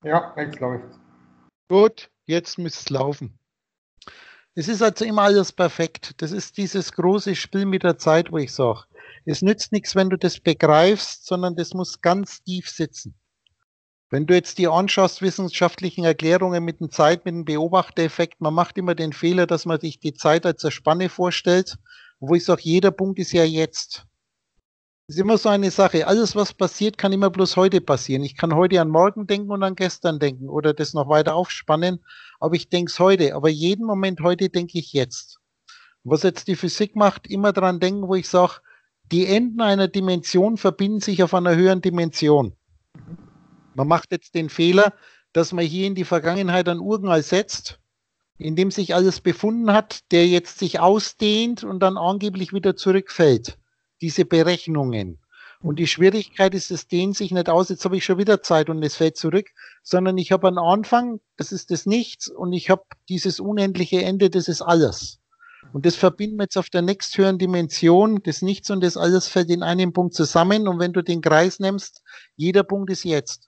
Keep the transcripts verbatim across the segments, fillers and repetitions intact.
Ja, jetzt läuft's. Gut, jetzt müsste es laufen. Es ist also immer alles perfekt. Das ist dieses große Spiel mit der Zeit, wo ich sage, es nützt nichts, wenn du das begreifst, sondern das muss ganz tief sitzen. Wenn du jetzt die anschaust, wissenschaftlichen Erklärungen mit der Zeit, mit dem Beobachtereffekt, man macht immer den Fehler, dass man sich die Zeit als eine Spanne vorstellt, wo ich sage, jeder Punkt ist ja jetzt. Das ist immer so eine Sache. Alles, was passiert, kann immer bloß heute passieren. Ich kann heute an morgen denken und an gestern denken oder das noch weiter aufspannen, aber ich denke es heute. Aber jeden Moment heute denke ich jetzt. Was jetzt die Physik macht, immer dran denken, wo ich sage, die Enden einer Dimension verbinden sich auf einer höheren Dimension. Man macht jetzt den Fehler, dass man hier in die Vergangenheit ein Urknall setzt, in dem sich alles befunden hat, der jetzt sich ausdehnt und dann angeblich wieder zurückfällt. Diese Berechnungen. Und die Schwierigkeit ist, es dehnt sich nicht aus, jetzt habe ich schon wieder Zeit und es fällt zurück, sondern ich habe einen Anfang, das ist das Nichts, und ich habe dieses unendliche Ende, das ist alles. Und das verbinden wir jetzt auf der nächsthöheren Dimension, das Nichts und das Alles fällt in einem Punkt zusammen, und wenn du den Kreis nimmst, jeder Punkt ist jetzt.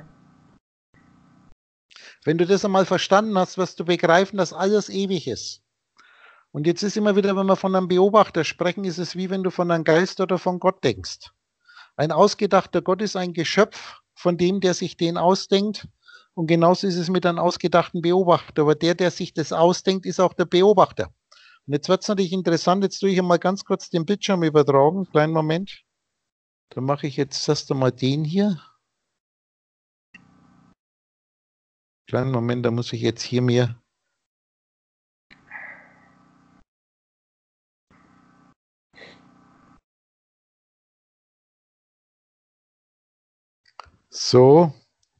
Wenn du das einmal verstanden hast, wirst du begreifen, dass alles ewig ist. Und jetzt ist immer wieder, wenn wir von einem Beobachter sprechen, ist es wie wenn du von einem Geist oder von Gott denkst. Ein ausgedachter Gott ist ein Geschöpf von dem, der sich den ausdenkt. Und genauso ist es mit einem ausgedachten Beobachter. Aber der, der sich das ausdenkt, ist auch der Beobachter. Und jetzt wird es natürlich interessant, jetzt tue ich einmal ganz kurz den Bildschirm übertragen. Kleinen Moment. Dann mache ich jetzt erst einmal den hier. Kleinen Moment, da muss ich jetzt hier mir so.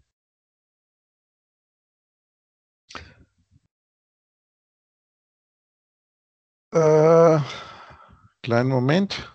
Äh, kleinen Moment.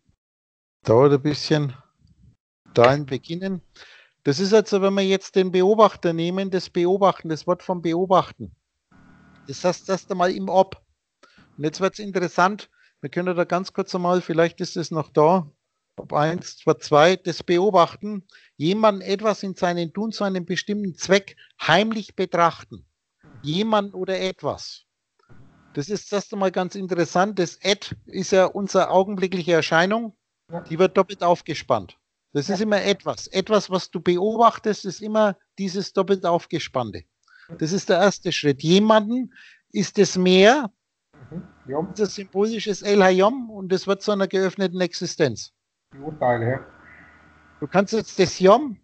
Dauert ein bisschen. Dahin beginnen. Das ist also, wenn wir jetzt den Beobachter nehmen, das Beobachten, das Wort vom Beobachten. Das heißt erst einmal im Ob. Und jetzt wird es interessant. Wir können da ganz kurz einmal, vielleicht ist es noch da, ob eins, zwei, zwei, das Beobachten. Jemanden etwas in seinen Tun zu einem bestimmten Zweck heimlich betrachten. Jemand oder etwas. Das ist erst einmal ganz interessant. Das Et ist ja unsere augenblickliche Erscheinung. Die wird doppelt aufgespannt. Das ist immer etwas. Etwas, was du beobachtest, ist immer dieses doppelt aufgespannte. Das ist der erste Schritt. Jemanden ist das Meer, Ja, das symbolische El Hayom, und das wird zu einer geöffneten Existenz. die Urteile, ja. Du kannst jetzt das Yom,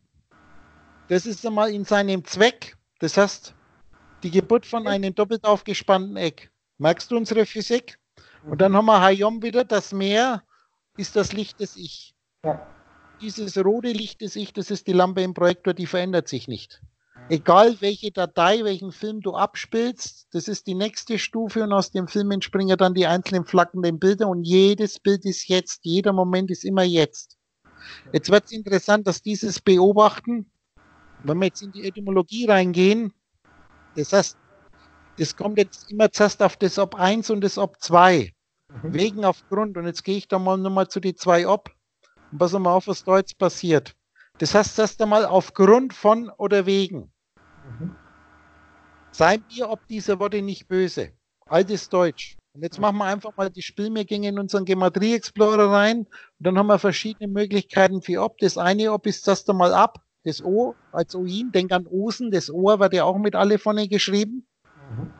das ist einmal in seinem Zweck, das heißt, die Geburt von einem doppelt aufgespannten Eck. Merkst du unsere Physik? Und dann haben wir Hayom wieder, das Meer ist das Licht des Ich. Ja. Dieses rote Licht des Ich, das ist die Lampe im Projektor, die verändert sich nicht. Egal welche Datei, welchen Film du abspielst, das ist die nächste Stufe, und aus dem Film entspringen dann die einzelnen flackernden Bilder, und jedes Bild ist jetzt, jeder Moment ist immer jetzt. Jetzt wird es interessant, dass dieses Beobachten, wenn wir jetzt in die Etymologie reingehen, das heißt, das kommt jetzt immer zuerst auf das Ob eins und das Ob zwei. Mhm. Wegen aufgrund, und jetzt gehe ich da mal nochmal zu die zwei Ob. Und pass mal auf, was da jetzt passiert. Das heißt erst einmal aufgrund von oder wegen. Mhm. Sei mir ob diese Worte nicht böse. Altes Deutsch. Und jetzt machen wir einfach mal die Spiel, wir gehen in unseren Gematrie Explorer rein, und dann haben wir verschiedene Möglichkeiten für Ob. Das eine Ob ist erst einmal ab, das O als Oin, denk an Osen, das Ohr wird ja auch mit alle vorne geschrieben. Mhm.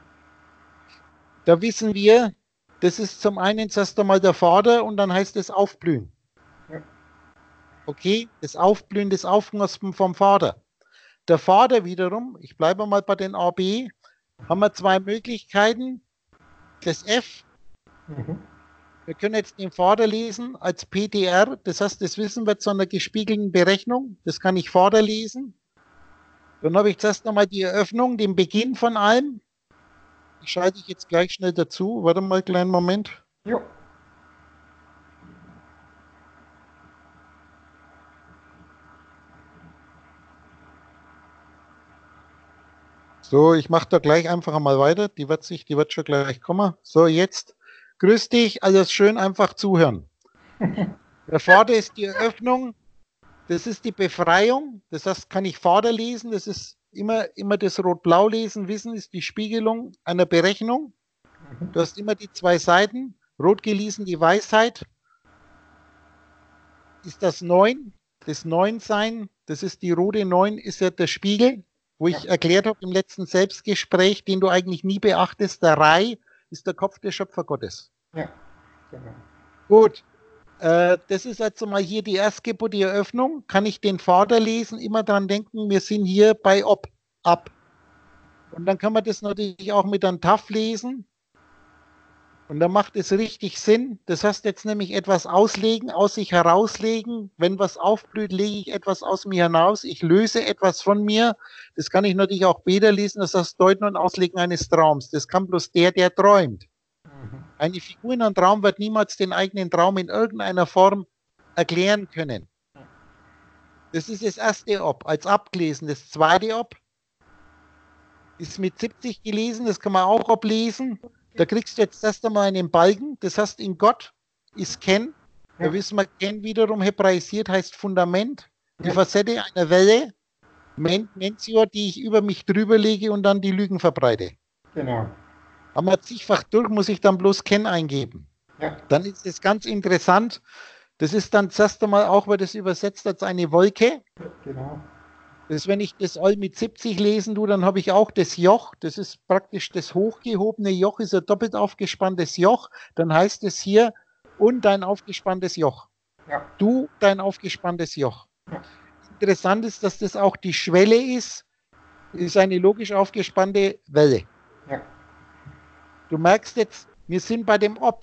Da wissen wir, das ist zum einen zuerst einmal der Vater, und dann heißt es Aufblühen. Ja. Okay, das Aufblühen, das Aufknospen vom Vater. Der Vater wiederum, ich bleibe mal bei den A B, haben wir zwei Möglichkeiten. Das F, Mhm. wir können jetzt den Vater lesen als P T R, das heißt, das Wissen wird zu einer gespiegelten Berechnung, das kann ich Vater lesen. Dann habe ich zuerst nochmal die Eröffnung, den Beginn von allem. Die schalte ich jetzt gleich schnell dazu. Warte mal einen kleinen Moment. Ja. So, ich mache da gleich einfach einmal weiter. Die wird sich, die wird schon gleich kommen. So, jetzt grüß dich, alles schön einfach zuhören. Der Vater ist die Eröffnung, das ist die Befreiung, das heißt, kann ich Vater lesen, das ist immer, immer das Rot-Blau lesen, wissen ist die Spiegelung einer Berechnung. Mhm. Du hast immer die zwei Seiten. Rot gelesen die Weisheit. Ist das neun? Das Neunsein, das ist die rote neun, ist ja der Spiegel, wo ich Ja. erklärt habe im letzten Selbstgespräch, den du eigentlich nie beachtest. Der Rai ist der Kopf des Schöpfergottes. Ja, genau. Gut. Äh, das ist also mal hier die Erstgeburt, die Eröffnung. Kann ich den Vater lesen? Immer dran denken, wir sind hier bei Ob, Ab. Und dann kann man das natürlich auch mit einem Taf lesen. Und dann macht es richtig Sinn. Das heißt jetzt nämlich etwas auslegen, aus sich herauslegen. Wenn was aufblüht, lege ich etwas aus mir hinaus. Ich löse etwas von mir. Das kann ich natürlich auch Bäder lesen. Das heißt Deuten und Auslegen eines Traums. Das kann bloß der, der träumt. Mhm. Eine Figur in einem Traum wird niemals den eigenen Traum in irgendeiner Form erklären können. Das ist das erste Ob, als abgelesen. Das zweite Ob ist mit siebzig gelesen, das kann man auch ablesen. Da kriegst du jetzt erst einmal einen Balken, das heißt in Gott ist Ken. Da Ja. wissen wir, Ken wiederum hebraisiert heißt Fundament. Die Ja. Facette einer Welle, Men Mention, die ich über mich drüber lege und dann die Lügen verbreite. Genau. Haben wir zigfach durch, muss ich dann bloß Ken eingeben. Ja. Dann ist es ganz interessant. Das ist dann zuerst einmal auch, weil das übersetzt als eine Wolke. Genau. Das, wenn ich das all mit siebzig lesen tue, dann habe ich auch das Joch. Das ist praktisch das hochgehobene Joch, ist ein doppelt aufgespanntes Joch. Dann heißt es hier, und dein aufgespanntes Joch. Ja. Du, dein aufgespanntes Joch. Ja. Interessant ist, dass das auch die Schwelle ist, ist eine logisch aufgespannte Welle. Ja. Du merkst jetzt, wir sind bei dem Ob.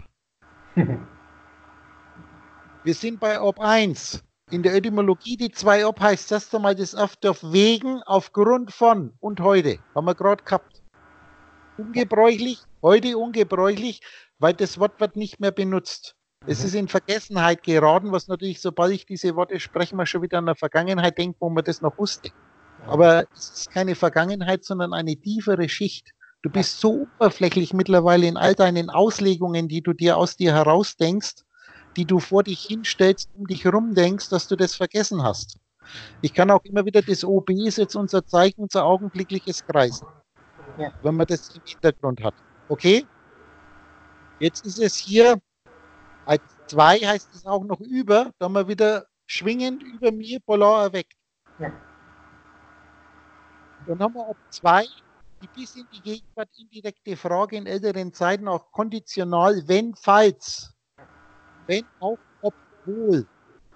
Wir sind bei Ob eins. In der Etymologie, die zwei Ob heißt erst einmal das oft auf wegen, aufgrund von und heute. Haben wir gerade gehabt. Ungebräuchlich, heute ungebräuchlich, weil das Wort wird nicht mehr benutzt. Es Mhm. ist in Vergessenheit geraten, was natürlich, sobald ich diese Worte spreche, man schon wieder an der Vergangenheit denkt, wo man das noch wusste. Aber es ist keine Vergangenheit, sondern eine tiefere Schicht. Du bist so oberflächlich mittlerweile in all deinen Auslegungen, die du dir aus dir herausdenkst, die du vor dich hinstellst, um dich herum denkst, dass du das vergessen hast. Ich kann auch immer wieder, das O B ist jetzt unser Zeichen, unser augenblickliches Kreisen, Ja. wenn man das im Hintergrund hat. Okay? Jetzt ist es hier, als zwei heißt es auch noch über, da haben wir wieder schwingend über mir, Polar erweckt. Ja. Dann haben wir Ob zwei, die bis in die Gegenwart indirekte Frage in älteren Zeiten auch konditional, wenn, falls. Wenn, auch, obwohl.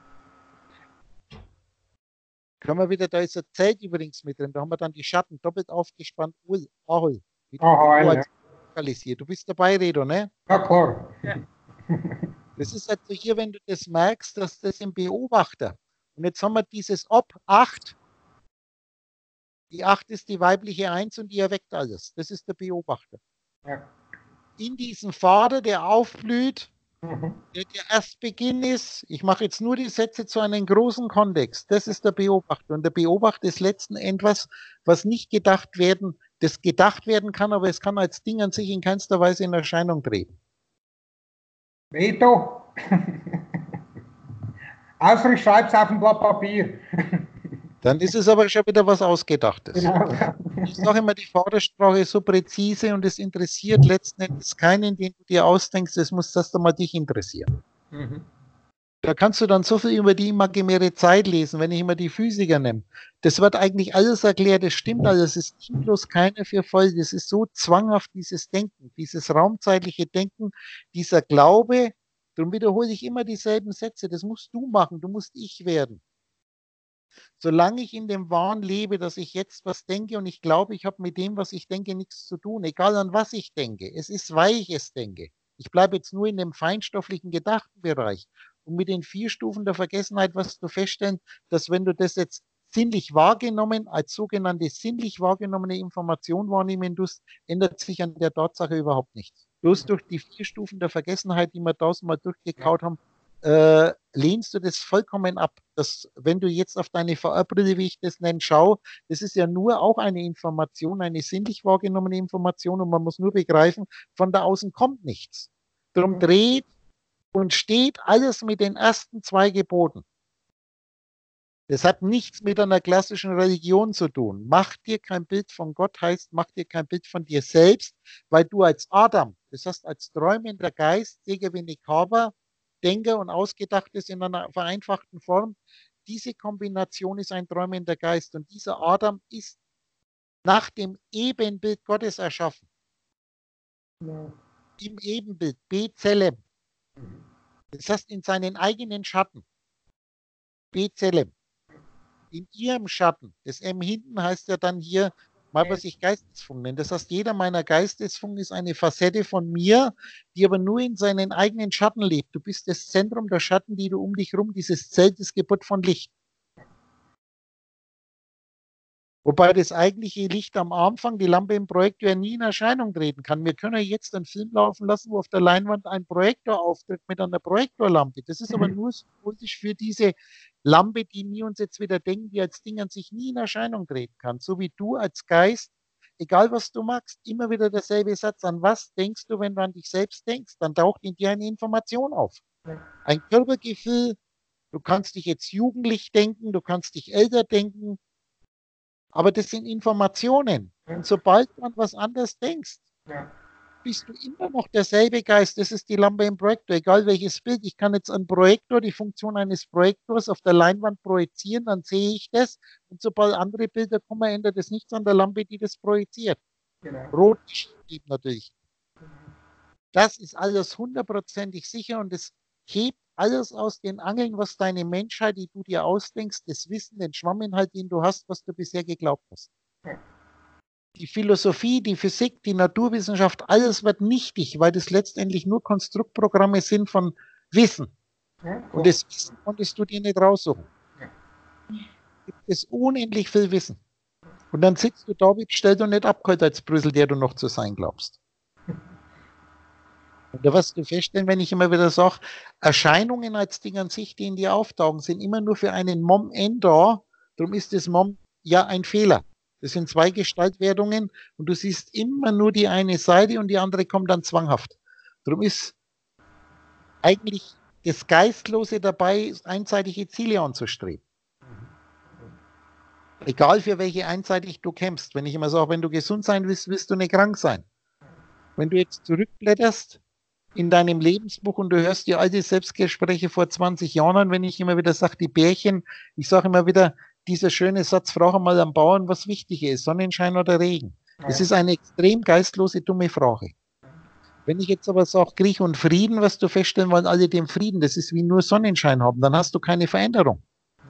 Können wir wieder, da ist ein Zelt übrigens mit drin, da haben wir dann die Schatten doppelt aufgespannt, Ul, Ahol. Ahol, ja. Du bist dabei, Redo, ne? Ja, klar. Das ist also hier, wenn du das merkst, dass das im Beobachter. Und jetzt haben wir dieses Ob acht. Die acht ist die weibliche eins und die erweckt alles. Das ist der Beobachter. Ja. In diesem Vater, der aufblüht, Mhm. der der Erstbeginn ist, ich mache jetzt nur die Sätze zu einem großen Kontext, das ist der Beobachter. Und der Beobachter ist letzten Endes, was nicht gedacht werden, das gedacht werden kann, aber es kann als Ding an sich in keinster Weise in Erscheinung treten. Veto. Außer ich schreibe es auf ein Blatt Papier. Dann ist es aber schon wieder was Ausgedachtes. Genau. Ich sage immer, die Vatersprache ist so präzise und es interessiert letzten Endes keinen, den du dir ausdenkst, es muss erst einmal dich interessieren. Mhm. Da kannst du dann so viel über die imaginäre Zeit lesen, wenn ich immer die Physiker nehme. Das wird eigentlich alles erklärt, das stimmt alles, es ist bloß keiner für voll. Das ist so zwanghaft, dieses Denken, dieses raumzeitliche Denken, dieser Glaube. Darum wiederhole ich immer dieselben Sätze. Das musst du machen, du musst ich werden. Solange ich in dem Wahn lebe, dass ich jetzt was denke und ich glaube, ich habe mit dem, was ich denke, nichts zu tun, egal an was ich denke. Es ist, weil ich es denke. Ich bleibe jetzt nur in dem feinstofflichen Gedachtenbereich. Und mit den vier Stufen der Vergessenheit wirst du feststellen, dass wenn du das jetzt sinnlich wahrgenommen, als sogenannte sinnlich wahrgenommene Information wahrnehmen tust, ändert sich an der Tatsache überhaupt nichts. Bloß durch die vier Stufen der Vergessenheit, die wir tausendmal durchgekaut haben, äh, lehnst du das vollkommen ab. Dass, wenn du jetzt auf deine V R-Brille, wie ich das nenne, schau, das ist ja nur auch eine Information, eine sinnlich wahrgenommene Information und man muss nur begreifen, von da außen kommt nichts. Darum dreht und steht alles mit den ersten zwei Geboten. Das hat nichts mit einer klassischen Religion zu tun. Mach dir kein Bild von Gott heißt, mach dir kein Bild von dir selbst, weil du als Adam, das heißt als träumender Geist, Sege wie Nekaba, Denker und Ausgedachtes in einer vereinfachten Form, diese Kombination ist ein träumender Geist und dieser Adam ist nach dem Ebenbild Gottes erschaffen. Ja. Im Ebenbild, Bezelem. Das heißt in seinen eigenen Schatten. Bezelem. In ihrem Schatten. Das M hinten heißt ja dann hier, mal was ich Geistesfunken nenne. Das heißt, jeder meiner Geistesfunken ist eine Facette von mir, die aber nur in seinen eigenen Schatten lebt. Du bist das Zentrum der Schatten, die du um dich rum, dieses Zelt ist Geburt von Licht. Wobei das eigentliche Licht am Anfang, die Lampe im Projektor, nie in Erscheinung treten kann. Wir können jetzt einen Film laufen lassen, wo auf der Leinwand ein Projektor auftritt mit einer Projektorlampe. Das ist aber nur symbolisch für diese Lampe, die wir uns jetzt wieder denken, die als Ding an sich nie in Erscheinung treten kann. So wie du als Geist, egal was du magst, immer wieder derselbe Satz. An was denkst du, wenn du an dich selbst denkst? Dann taucht in dir eine Information auf. Ein Körpergefühl, du kannst dich jetzt jugendlich denken, du kannst dich älter denken, aber das sind Informationen. Und sobald du an was anderes denkst, Ja. bist du immer noch derselbe Geist. Das ist die Lampe im Projektor, egal welches Bild. Ich kann jetzt einen Projektor, die Funktion eines Projektors auf der Leinwand projizieren, dann sehe ich das. Und sobald andere Bilder kommen, ändert es nichts an der Lampe, die das projiziert. Genau. Rot steht natürlich. Das ist alles hundertprozentig sicher und es hebt alles aus den Angeln, was deine Menschheit, die du dir ausdenkst, das Wissen, den Schwamminhalt, den du hast, was du bisher geglaubt hast. Die Philosophie, die Physik, die Naturwissenschaft, alles wird nichtig, weil das letztendlich nur Konstruktprogramme sind von Wissen. Ja, und das Wissen konntest du dir nicht raussuchen. Es ist unendlich viel Wissen. Und dann sitzt du da, wie bestellt und nicht abgeholt als Brüssel, der du noch zu sein glaubst. Und da wirst du feststellen, wenn ich immer wieder sage, Erscheinungen als Ding an sich, die in dir auftauchen, sind immer nur für einen Mom-N da. Darum ist das Mom ja ein Fehler. Das sind zwei Gestaltwerdungen und du siehst immer nur die eine Seite und die andere kommt dann zwanghaft. Darum ist eigentlich das Geistlose dabei, einseitige Ziele anzustreben. Egal für welche einseitig du kämpfst. Wenn ich immer sage, wenn du gesund sein willst, willst du nicht krank sein. Wenn du jetzt zurückblätterst in deinem Lebensbuch und du hörst dir alte Selbstgespräche vor zwanzig Jahren an, wenn ich immer wieder sage, die Bärchen, ich sage immer wieder, dieser schöne Satz, frage mal am Bauern, was wichtiger ist, Sonnenschein oder Regen. Das ist eine extrem geistlose, dumme Frage. Wenn ich jetzt aber sage, Krieg und Frieden, was du feststellen wollen, alle den Frieden, das ist wie nur Sonnenschein haben, dann hast du keine Veränderung.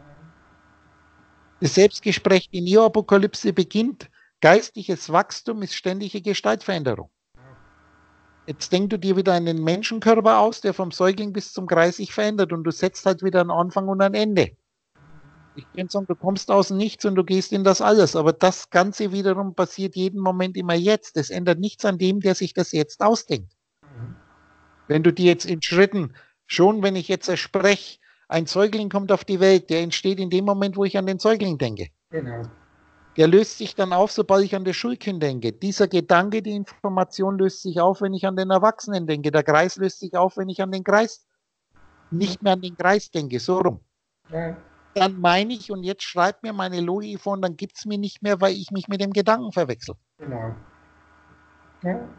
Das Selbstgespräch, die Neoapokalypse beginnt, geistliches Wachstum ist ständige Gestaltveränderung. Jetzt denk du dir wieder einen Menschenkörper aus, der vom Säugling bis zum Kreis sich verändert und du setzt halt wieder einen Anfang und ein Ende. Ich könnte sagen, du kommst aus dem Nichts und du gehst in das Alles, aber das Ganze wiederum passiert jeden Moment immer jetzt. Das ändert nichts an dem, der sich das jetzt ausdenkt. Wenn du dir jetzt in Schritten, schon wenn ich jetzt spreche, ein Säugling kommt auf die Welt, der entsteht in dem Moment, wo ich an den Säugling denke. Genau. Der löst sich dann auf, sobald ich an das Schulkind denke. Dieser Gedanke, die Information löst sich auf, wenn ich an den Erwachsenen denke. Der Kreis löst sich auf, wenn ich an den Kreis, nicht mehr an den Kreis denke, so rum. Ja. Dann meine ich, und jetzt schreibt mir meine Logik vor, und dann gibt es mir nicht mehr, weil ich mich mit dem Gedanken verwechsel. Genau. Ja.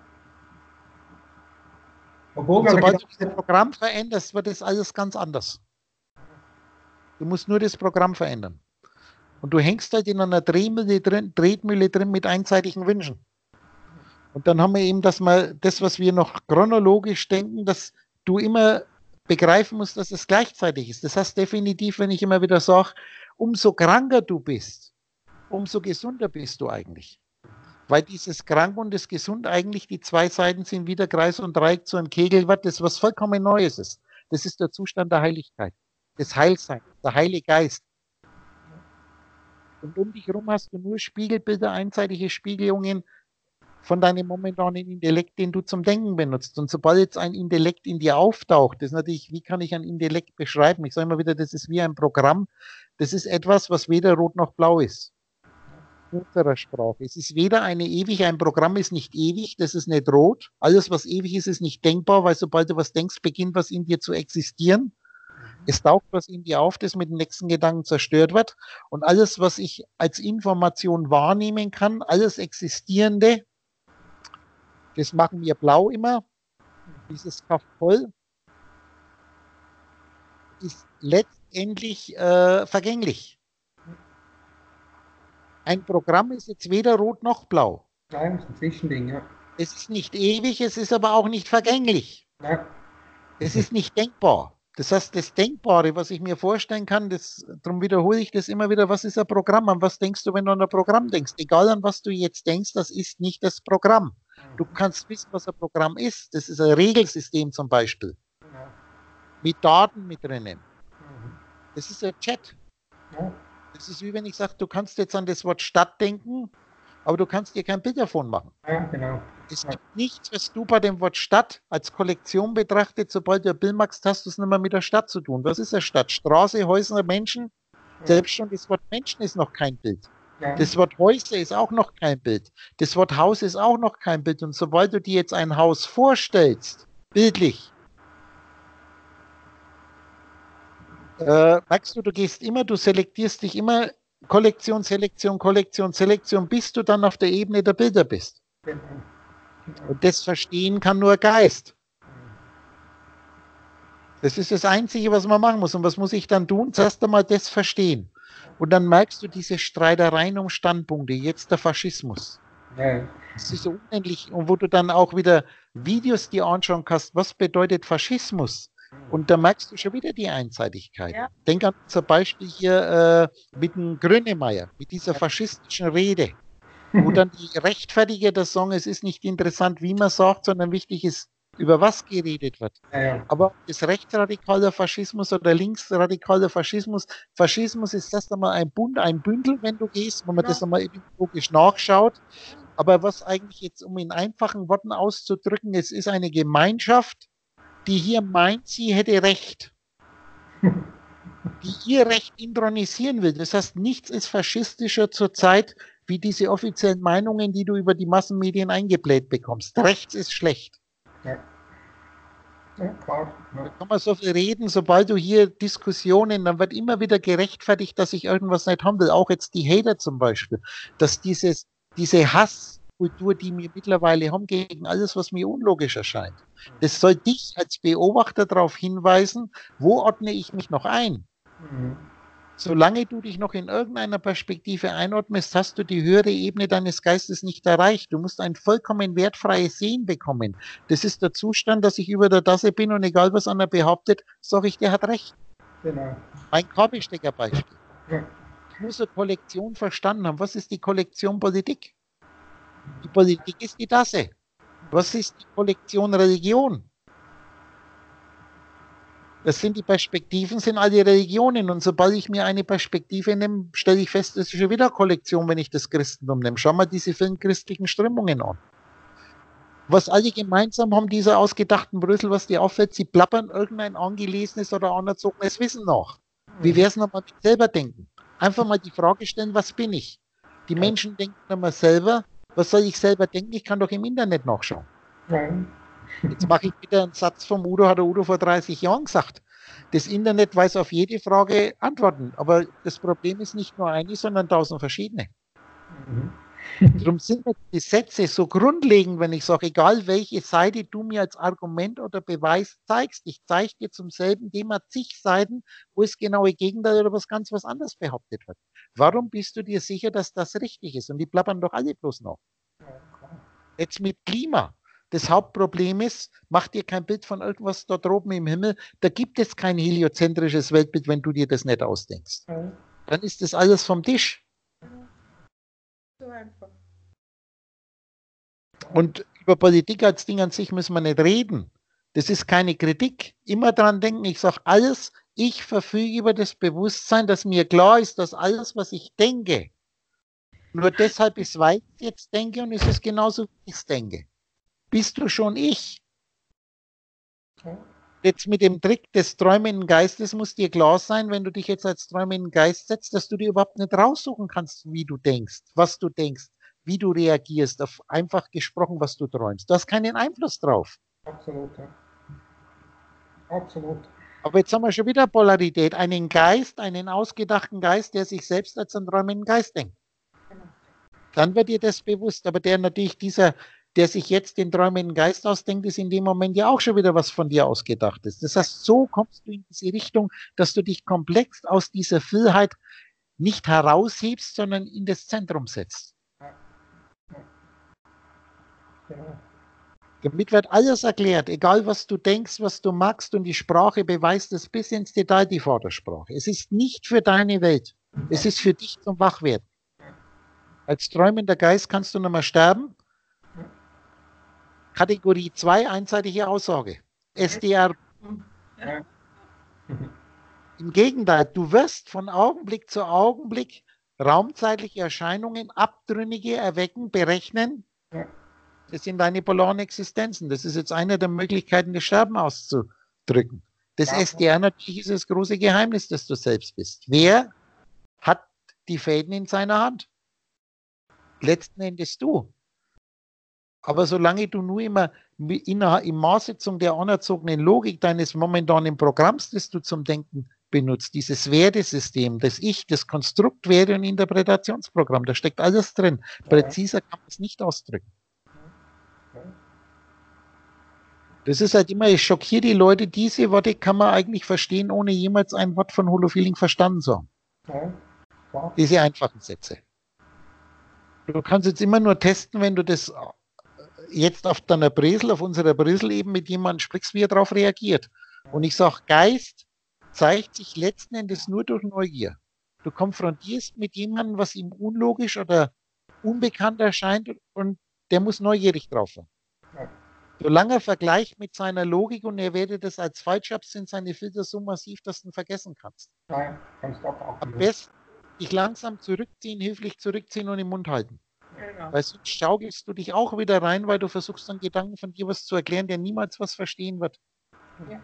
Obwohl, Und wenn sobald man du das Programm veränderst, wird das alles ganz anders. Du musst nur das Programm verändern. Und du hängst halt in einer Drehmühle drin, Tretmühle drin mit einseitigen Wünschen. Und dann haben wir eben, dass wir das, was wir noch chronologisch denken, dass du immer begreifen musst, dass es gleichzeitig ist. Das heißt definitiv, wenn ich immer wieder sage, umso kranker du bist, umso gesunder bist du eigentlich. Weil dieses Krank und das Gesund eigentlich die zwei Seiten sind, wie der Kreis und Dreieck zu einem Kegel wird, das was vollkommen Neues ist. Das ist der Zustand der Heiligkeit, des Heilseins, der Heilige Geist. Und um dich herum hast du nur Spiegelbilder, einseitige Spiegelungen von deinem momentanen Intellekt, den du zum Denken benutzt. Und sobald jetzt ein Intellekt in dir auftaucht, das ist natürlich, wie kann ich ein Intellekt beschreiben? Ich sage immer wieder, das ist wie ein Programm. Das ist etwas, was weder rot noch blau ist. In unserer Sprache. Es ist weder eine ewig, ein Programm ist nicht ewig, das ist nicht rot. Alles, was ewig ist, ist nicht denkbar, weil sobald du was denkst, beginnt was in dir zu existieren. Es taucht was in dir auf, das mit dem nächsten Gedanken zerstört wird. Und alles, was ich als Information wahrnehmen kann, alles Existierende, das machen wir blau immer, dieses Kraft voll, ist letztendlich äh, vergänglich. Ein Programm ist jetzt weder rot noch blau. Nein, das ist ein Zwischending, ja. Es ist nicht ewig, es ist aber auch nicht vergänglich. Ja. Es ist nicht denkbar. Das heißt, das Denkbare, was ich mir vorstellen kann, das, darum wiederhole ich das immer wieder, was ist ein Programm? An was denkst du, wenn du an ein Programm denkst? Egal an was du jetzt denkst, das ist nicht das Programm. Du kannst wissen, was ein Programm ist. Das ist ein Regelsystem zum Beispiel. Ja. Mit Daten mit drinnen. Mhm. Das ist ein Chat. Ja. Das ist wie wenn ich sage, du kannst jetzt an das Wort Stadt denken, aber du kannst dir kein Bild davon machen. Ja, genau. Es Ja. gibt nichts, was du bei dem Wort Stadt als Kollektion betrachtet, sobald du ein Bild machst, hast du es nicht mehr mit der Stadt zu tun. Was ist eine Stadt? Straße, Häuser, Menschen? Selbst schon das Wort Menschen ist noch kein Bild. Ja. Das Wort Häuser ist auch noch kein Bild. Das Wort Haus ist auch noch kein Bild. Und sobald du dir jetzt ein Haus vorstellst, bildlich, äh, merkst du, du gehst immer, du selektierst dich immer Kollektion, Selektion, Kollektion, Selektion, bis du dann auf der Ebene der Bilder bist. Genau. Genau. Und das Verstehen kann nur Geist. Das ist das Einzige, was man machen muss. Und was muss ich dann tun? Zuerst einmal das verstehen. Und dann merkst du diese Streitereien um Standpunkte. Jetzt der Faschismus. Ja. Das ist so unendlich. Und wo du dann auch wieder Videos dir anschauen kannst, was bedeutet Faschismus? Und da merkst du schon wieder die Einseitigkeit. Ja. Denk an zum Beispiel hier äh, mit dem Grönemeyer, mit dieser faschistischen Rede, wo dann die Rechtfertiger der Song, es ist nicht interessant, wie man sagt, sondern wichtig ist, über was geredet wird. Ja, ja. Aber das rechtsradikale Faschismus oder linksradikale Faschismus, Faschismus ist erst einmal ein Bund, ein Bündel, wenn du gehst, wenn man Ja. das einmal logisch nachschaut. Aber was eigentlich jetzt, um in einfachen Worten auszudrücken, es ist eine Gemeinschaft, die hier meint, sie hätte Recht, die ihr Recht intronisieren will. Das heißt, nichts ist faschistischer zurzeit wie diese offiziellen Meinungen, die du über die Massenmedien eingebläht bekommst. Rechts ist schlecht. Ja. Ja, klar. Da Ja. kann man so viel reden, sobald du hier Diskussionen, dann wird immer wieder gerechtfertigt, dass ich irgendwas nicht haben will. Auch jetzt die Hater zum Beispiel, dass dieses, diese Hasskultur, die wir mittlerweile haben gegen alles, was mir unlogisch erscheint, das soll dich als Beobachter darauf hinweisen, wo ordne ich mich noch ein? Mhm. Solange du dich noch in irgendeiner Perspektive einordnest, hast du die höhere Ebene deines Geistes nicht erreicht. Du musst ein vollkommen wertfreies Sehen bekommen. Das ist der Zustand, dass ich über der Tasse bin und egal was einer behauptet, sage ich, der hat recht. Genau. Mein Kabelsteckerbeispiel. Ja. Ich muss eine Kollektion verstanden haben. Was ist die Kollektion Politik? Die Politik ist die Tasse. Was ist die Kollektion Religion? Das sind die Perspektiven, sind alle Religionen. Und sobald ich mir eine Perspektive nehme, stelle ich fest, das ist schon wieder eine Kollektion, wenn ich das Christentum nehme. Schau mal diese vielen christlichen Strömungen an. Was alle gemeinsam haben, diese ausgedachten Brüssel, was dir auffällt, sie plappern irgendein angelesenes oder anerzogenes Wissen nach. Wie wäre es nochmal mit selber denken? Einfach mal die Frage stellen, was bin ich? Die Menschen denken immer selber, was soll ich selber denken? Ich kann doch im Internet nachschauen. Ja. Jetzt mache ich wieder einen Satz vom Udo, hat der Udo vor dreißig Jahren gesagt. Das Internet weiß auf jede Frage Antworten, aber das Problem ist nicht nur eine, sondern tausend verschiedene. Mhm. Darum sind mir die Sätze so grundlegend, wenn ich sage, egal welche Seite du mir als Argument oder Beweis zeigst, ich zeige dir zum selben Thema zig Seiten, wo es genaue Gegenteil oder was ganz was anderes behauptet wird. Warum bist du dir sicher, dass das richtig ist? Und die plappern doch alle bloß noch. Ja, klar. Jetzt mit Klima. Das Hauptproblem ist, mach dir kein Bild von irgendwas da droben im Himmel. Da gibt es kein heliozentrisches Weltbild, wenn du dir das nicht ausdenkst. Ja. Dann ist das alles vom Tisch. So einfach. Und über Politik als Ding an sich müssen wir nicht reden. Das ist keine Kritik. Immer dran denken, ich sage alles, ich verfüge über das Bewusstsein, dass mir klar ist, dass alles, was ich denke, nur deshalb ist, weil ich jetzt denke und es ist genauso, wie ich es denke. Bist du schon ich? Ja. Jetzt mit dem Trick des träumenden Geistes muss dir klar sein, wenn du dich jetzt als träumenden Geist setzt, dass du dir überhaupt nicht raussuchen kannst, wie du denkst, was du denkst, wie du reagierst, auf einfach gesprochen, was du träumst. Du hast keinen Einfluss drauf. Absolut. Ja. Absolut. Aber jetzt haben wir schon wieder Polarität. Einen Geist, einen ausgedachten Geist, der sich selbst als einen träumenden Geist denkt. Genau. Dann wird dir das bewusst. Aber der natürlich dieser, der sich jetzt den träumenden Geist ausdenkt, ist in dem Moment ja auch schon wieder was von dir ausgedachtes. Das heißt, so kommst du in diese Richtung, dass du dich komplex aus dieser Vielheit nicht heraushebst, sondern in das Zentrum setzt. Genau. Damit wird alles erklärt, egal was du denkst, was du magst, und die Sprache beweist es bis ins Detail, die Vordersprache. Es ist nicht für deine Welt, es ist für dich zum Wachwerden. Als träumender Geist kannst du nicht mehr sterben. Kategorie zwei, einseitige Aussage. S D R. Ja. Im Gegenteil, du wirst von Augenblick zu Augenblick raumzeitliche Erscheinungen, Abtrünnige erwecken, berechnen. Ja. Das sind deine polaren Existenzen. Das ist jetzt eine der Möglichkeiten, das Sterben auszudrücken. Das Ja. S D R natürlich ist das große Geheimnis, dass du selbst bist. Wer hat die Fäden in seiner Hand? Letzten Endes du. Aber solange du nur immer in, in Maßsetzung der anerzogenen Logik deines momentanen Programms, das du zum Denken benutzt, dieses Wertesystem, das Ich, das Konstrukt, Werte- und Interpretationsprogramm, da steckt alles drin. Präziser kann man es nicht ausdrücken. Das ist halt immer, ich schockiere die Leute, diese Worte kann man eigentlich verstehen, ohne jemals ein Wort von Holofeeling verstanden zu haben. Ja. Ja. Diese einfachen Sätze. Du kannst jetzt immer nur testen, wenn du das jetzt auf deiner Bresel, auf unserer Bresel eben mit jemandem sprichst, wie er darauf reagiert. Und ich sage, Geist zeigt sich letzten Endes nur durch Neugier. Du konfrontierst mit jemandem, was ihm unlogisch oder unbekannt erscheint, und der muss neugierig drauf sein. Solange er vergleicht mit seiner Logik und er wertet das als falsch ab, sind seine Filter so massiv, dass du ihn vergessen kannst. Nein, kannst auch auch Am nicht. besten dich langsam zurückziehen, höflich zurückziehen und im Mund halten. Genau. Weil sonst schaukelst du dich auch wieder rein, weil du versuchst, einen Gedanken von dir was zu erklären, der niemals was verstehen wird. Ja.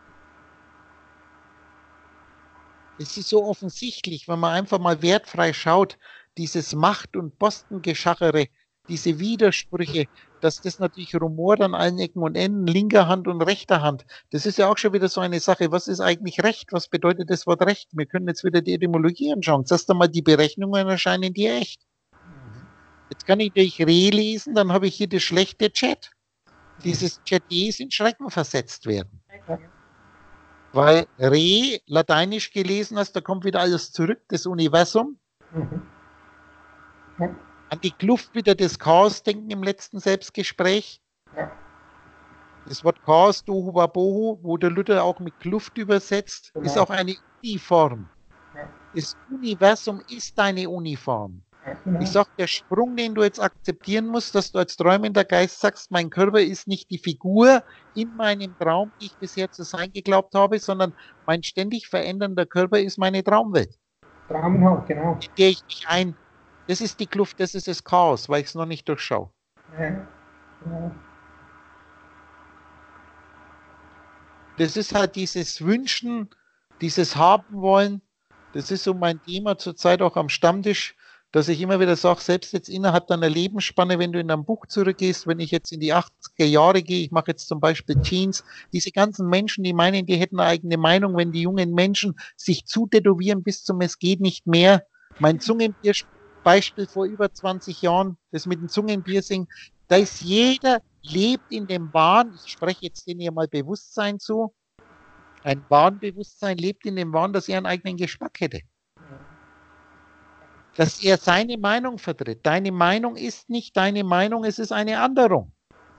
Es ist so offensichtlich, wenn man einfach mal wertfrei schaut, dieses Macht- und Postengeschachere, diese Widersprüche, dass das natürlich rumort an allen Ecken und Enden, linker Hand und rechter Hand. Das ist ja auch schon wieder so eine Sache. Was ist eigentlich Recht? Was bedeutet das Wort Recht? Wir können jetzt wieder die Etymologie anschauen. Erst einmal die Berechnungen erscheinen dir echt. Jetzt kann ich durch Re lesen, dann habe ich hier das schlechte Chat. Dieses Chat ist in Schrecken versetzt werden. Weil Re, lateinisch gelesen hast, da kommt wieder alles zurück, das Universum. Mhm. Ja. An die Kluft wieder des Chaos denken im letzten Selbstgespräch. Ja. Das Wort Chaos, Tohu Wabohu, wo der Luther auch mit Kluft übersetzt, Genau. ist auch eine Uniform. Ja. Das Universum ist deine Uniform. Ja, genau. Ich sage, der Sprung, den du jetzt akzeptieren musst, dass du als träumender Geist sagst, mein Körper ist nicht die Figur in meinem Traum, die ich bisher zu sein geglaubt habe, sondern mein ständig verändernder Körper ist meine Traumwelt, Traumhaut, genau. in der ich mich ein. Das ist die Kluft, das ist das Chaos, weil ich es noch nicht durchschaue. Ja. Genau. Das ist halt dieses Wünschen, dieses Haben wollen. Das ist so mein Thema zurzeit auch am Stammtisch, dass ich immer wieder sage, selbst jetzt innerhalb deiner Lebensspanne, wenn du in ein Buch zurückgehst, wenn ich jetzt in die achtziger Jahre gehe, ich mache jetzt zum Beispiel Teens, diese ganzen Menschen, die meinen, die hätten eine eigene Meinung, wenn die jungen Menschen sich zutätowieren bis zum Es geht nicht mehr. Mein Zungenbeispiel vor über zwanzig Jahren, das mit dem Zungenpiercing, da ist jeder, lebt in dem Wahn, ich spreche jetzt denen ja mal Bewusstsein zu, ein Wahnbewusstsein lebt in dem Wahn, dass er einen eigenen Geschmack hätte. Dass er seine Meinung vertritt. Deine Meinung ist nicht deine Meinung, es ist eine Anderung.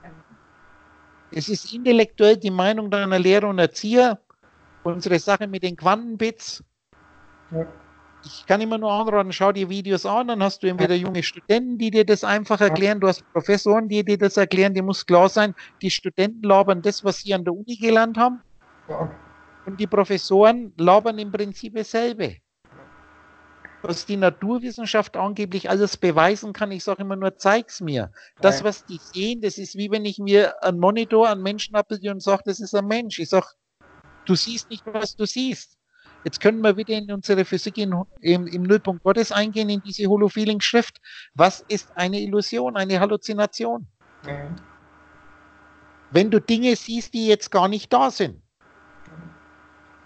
Es ist intellektuell die Meinung deiner Lehrer und Erzieher. Unsere Sache mit den Quantenbits. Ja. Ich kann immer nur anraten, schau dir Videos an, dann hast du entweder junge Studenten, die dir das einfach erklären, du hast Professoren, die dir das erklären, dir muss klar sein, die Studenten labern das, was sie an der Uni gelernt haben, Ja. und die Professoren labern im Prinzip dasselbe. Was die Naturwissenschaft angeblich alles beweisen kann, ich sage immer nur, zeig's mir. Das, was die sehen, das ist wie wenn ich mir einen Monitor an Menschen abbilde und sage, das ist ein Mensch. Ich sage, du siehst nicht, was du siehst. Jetzt können wir wieder in unsere Physik in, im, im Nullpunkt Gottes eingehen, in diese Holofeeling-Schrift. Was ist eine Illusion, eine Halluzination? Ja. Wenn du Dinge siehst, die jetzt gar nicht da sind.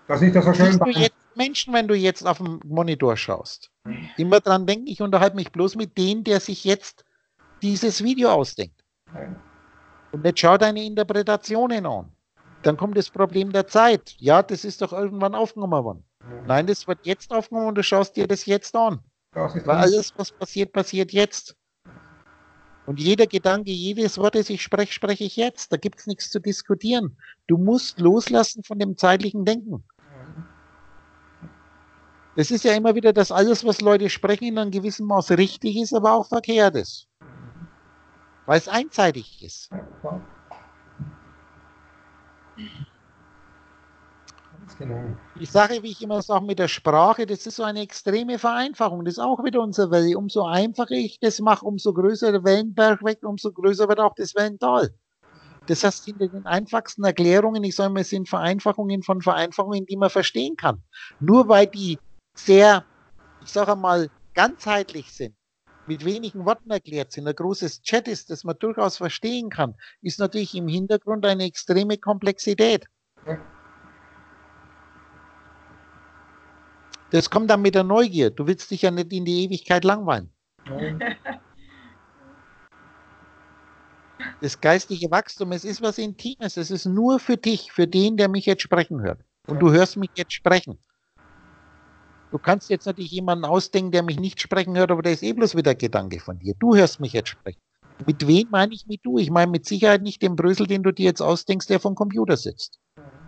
Das ist ja so schön Siehst du beim, jetzt Menschen, wenn du jetzt auf dem Monitor schaust? Immer dran denken, ich unterhalte mich bloß mit dem, der sich jetzt dieses Video ausdenkt. Und jetzt schau deine Interpretationen an. Dann kommt das Problem der Zeit. Ja, das ist doch irgendwann aufgenommen worden. Nein, das wird jetzt aufgenommen und du schaust dir das jetzt an. das ist Weil dann, alles, was passiert, passiert jetzt. Und jeder Gedanke, jedes Wort, das ich spreche, spreche ich jetzt. Da gibt es nichts zu diskutieren. Du musst loslassen von dem zeitlichen Denken. Das ist ja immer wieder, dass alles, was Leute sprechen, in einem gewissen Maß richtig ist, aber auch verkehrt ist. Weil es einseitig ist. klar. Ganz genau. Die Sache, wie ich immer sage, mit der Sprache, das ist so eine extreme Vereinfachung. Das ist auch wieder unsere Welt. Umso einfacher ich das mache, umso größer der Wellenberg wird, umso größer wird auch das Wellental. Das heißt, hinter den einfachsten Erklärungen, ich sage mal, es sind Vereinfachungen von Vereinfachungen, die man verstehen kann. Nur weil die sehr, ich sage mal, ganzheitlich sind, mit wenigen Worten erklärt sind, ein großes Chat ist, das man durchaus verstehen kann, ist natürlich im Hintergrund eine extreme Komplexität. Ja. Das kommt dann mit der Neugier. Du willst dich ja nicht in die Ewigkeit langweilen. Ja. Das geistige Wachstum, es ist was Intimes. Es ist nur für dich, für den, der mich jetzt sprechen hört. Und du hörst mich jetzt sprechen. Du kannst jetzt natürlich jemanden ausdenken, der mich nicht sprechen hört, aber der ist eh bloß wieder Gedanke von dir. Du hörst mich jetzt sprechen. Mit wem meine ich mit du? Ich meine mit Sicherheit nicht den Brösel, den du dir jetzt ausdenkst, der vom Computer sitzt.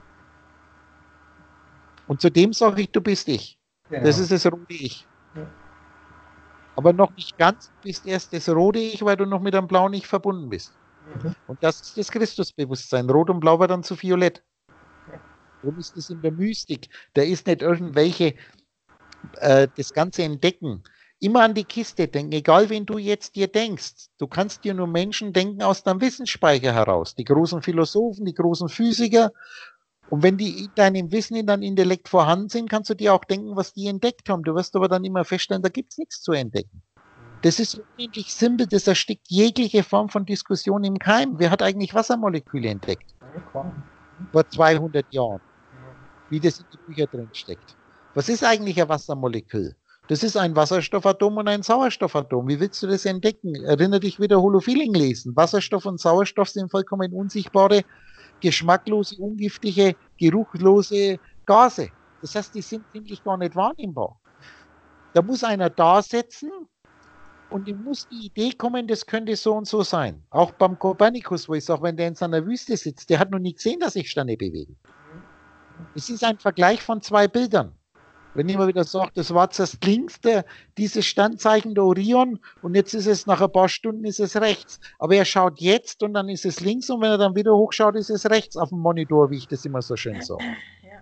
Und zudem sage ich, du bist ich. Genau. Das ist das rote Ich. Ja. Aber noch nicht ganz, du bist erst das rote Ich, weil du noch mit einem blauen Ich verbunden bist. Mhm. Und das ist das Christusbewusstsein. Rot und Blau wird dann zu Violett. Darum ist es in der Mystik. Da ist nicht irgendwelche, äh, das Ganze entdecken. Immer an die Kiste denken, egal wen du jetzt dir denkst. Du kannst dir nur Menschen denken aus deinem Wissensspeicher heraus. Die großen Philosophen, die großen Physiker. Und wenn die in deinem Wissen, in deinem Intellekt vorhanden sind, kannst du dir auch denken, was die entdeckt haben. Du wirst aber dann immer feststellen, da gibt es nichts zu entdecken. Das ist unendlich simpel, das erstickt jegliche Form von Diskussion im Keim. Wer hat eigentlich Wassermoleküle entdeckt? Ja, klar. Vor zweihundert Jahren. Wie das in die Bücher drin steckt. Was ist eigentlich ein Wassermolekül? Das ist ein Wasserstoffatom und ein Sauerstoffatom. Wie willst du das entdecken? Erinnere dich wieder Holofeeling lesen. Wasserstoff und Sauerstoff sind vollkommen unsichtbare, geschmacklose, ungiftige, geruchlose Gase. Das heißt, die sind ziemlich gar nicht wahrnehmbar. Da muss einer da sitzen und ihm muss die Idee kommen, das könnte so und so sein. Auch beim Kopernikus, wo ich sage, wenn der in seiner Wüste sitzt, der hat noch nie gesehen, dass sich Sterne bewegen. Es ist ein Vergleich von zwei Bildern. Wenn ich immer wieder sage, das war zuerst links, der, dieses Sternzeichen der Orion, und jetzt ist es nach ein paar Stunden ist es rechts. Aber er schaut jetzt und dann ist es links, und wenn er dann wieder hochschaut, ist es rechts auf dem Monitor, wie ich das immer so schön sage. Ja.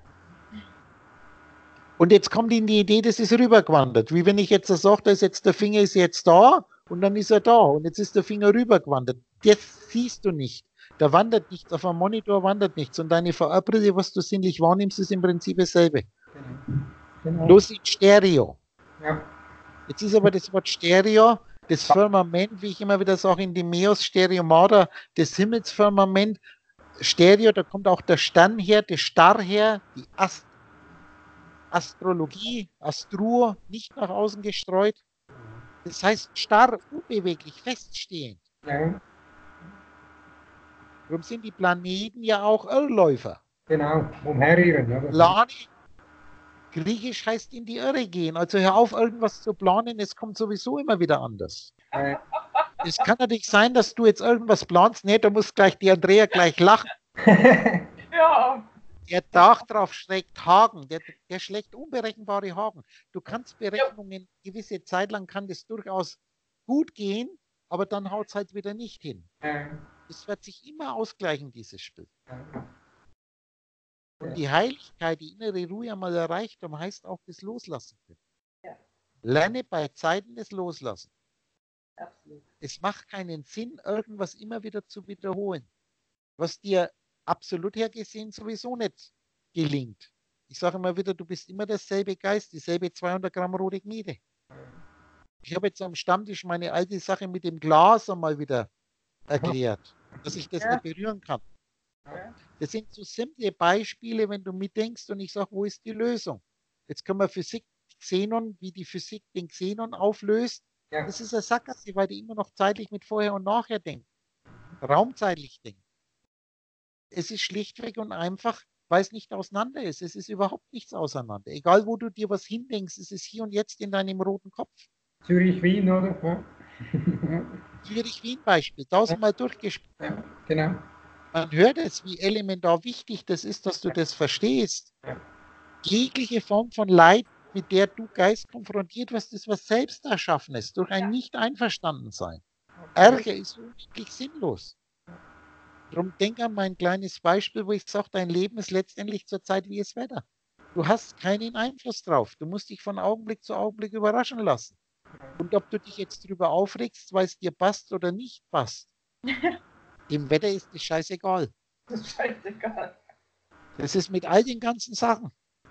Und jetzt kommt ihm die Idee, das ist rübergewandert. Wie wenn ich jetzt sage, da ist jetzt der Finger ist jetzt da und dann ist er da und jetzt ist der Finger rübergewandert. Das siehst du nicht. Da wandert nichts, auf einem Monitor wandert nichts. Und deine V R-Brille, was du sinnlich wahrnimmst, ist im Prinzip dasselbe. Genau. Genau. Bloß in Stereo. Ja. Jetzt ist aber das Wort Stereo, das Firmament, wie ich immer wieder sage, in dem Meos Stereomata, das Himmelsfirmament, Stereo, da kommt auch der Stern her, der Star her, die Ast Astrologie, Astro, nicht nach außen gestreut. Das heißt starr, unbeweglich, feststehend. Ja. Darum sind die Planeten ja auch Irrläufer. Genau. Umherirren. Ja. Plane, Griechisch heißt in die Irre gehen. Also hör auf, irgendwas zu planen, es kommt sowieso immer wieder anders. Äh, Es kann natürlich sein, dass du jetzt irgendwas planst, nee, da muss gleich die Andrea gleich lachen. Ja. Der Dach drauf schlägt Haken, der, der schlägt unberechenbare Haken. Du kannst Berechnungen, gewisse Zeit lang kann das durchaus gut gehen, aber dann haut es halt wieder nicht hin. äh, Es wird sich immer ausgleichen, dieses Spiel. äh, Und die Heiligkeit, die innere Ruhe einmal erreicht haben, heißt auch das Loslassen können. Ja. Lerne bei Zeiten des Loslassen. Absolut. Es macht keinen Sinn, irgendwas immer wieder zu wiederholen, was dir absolut hergesehen sowieso nicht gelingt. Ich sage immer wieder, du bist immer derselbe Geist, dieselbe zweihundert Gramm rote Gnede. Ich habe jetzt am Stammtisch meine alte Sache mit dem Glas einmal wieder erklärt, dass ich das Ja. nicht berühren kann. Das sind so simple Beispiele, wenn du mitdenkst und ich sage, wo ist die Lösung? Jetzt können wir Physik, Xenon, wie die Physik den Xenon auflöst. Ja. Das ist eine Sackgasse, weil die immer noch zeitlich mit vorher und nachher denken. Raumzeitlich denken. Es ist schlichtweg und einfach, weil es nicht auseinander ist. Es ist überhaupt nichts auseinander. Egal, wo du dir was hindenkst, es ist hier und jetzt in deinem roten Kopf. Zürich-Wien, oder? Ja. Zürich-Wien-Beispiel, tausendmal durchgespielt. Ja, genau. Man hört es, wie elementar wichtig das ist, dass du das verstehst. Ja. Jegliche Form von Leid, mit der du Geist konfrontiert wirst, ist was Selbsterschaffenes, durch ein Nicht-Einverstandensein. Ärger ist unendlich sinnlos. Darum denk an mein kleines Beispiel, wo ich sage, dein Leben ist letztendlich zurzeit wie das Wetter. Du hast keinen Einfluss drauf. Du musst dich von Augenblick zu Augenblick überraschen lassen. Und ob du dich jetzt drüber aufregst, weil es dir passt oder nicht passt, dem Wetter ist es scheißegal. Das ist scheißegal. Das ist mit all den ganzen Sachen.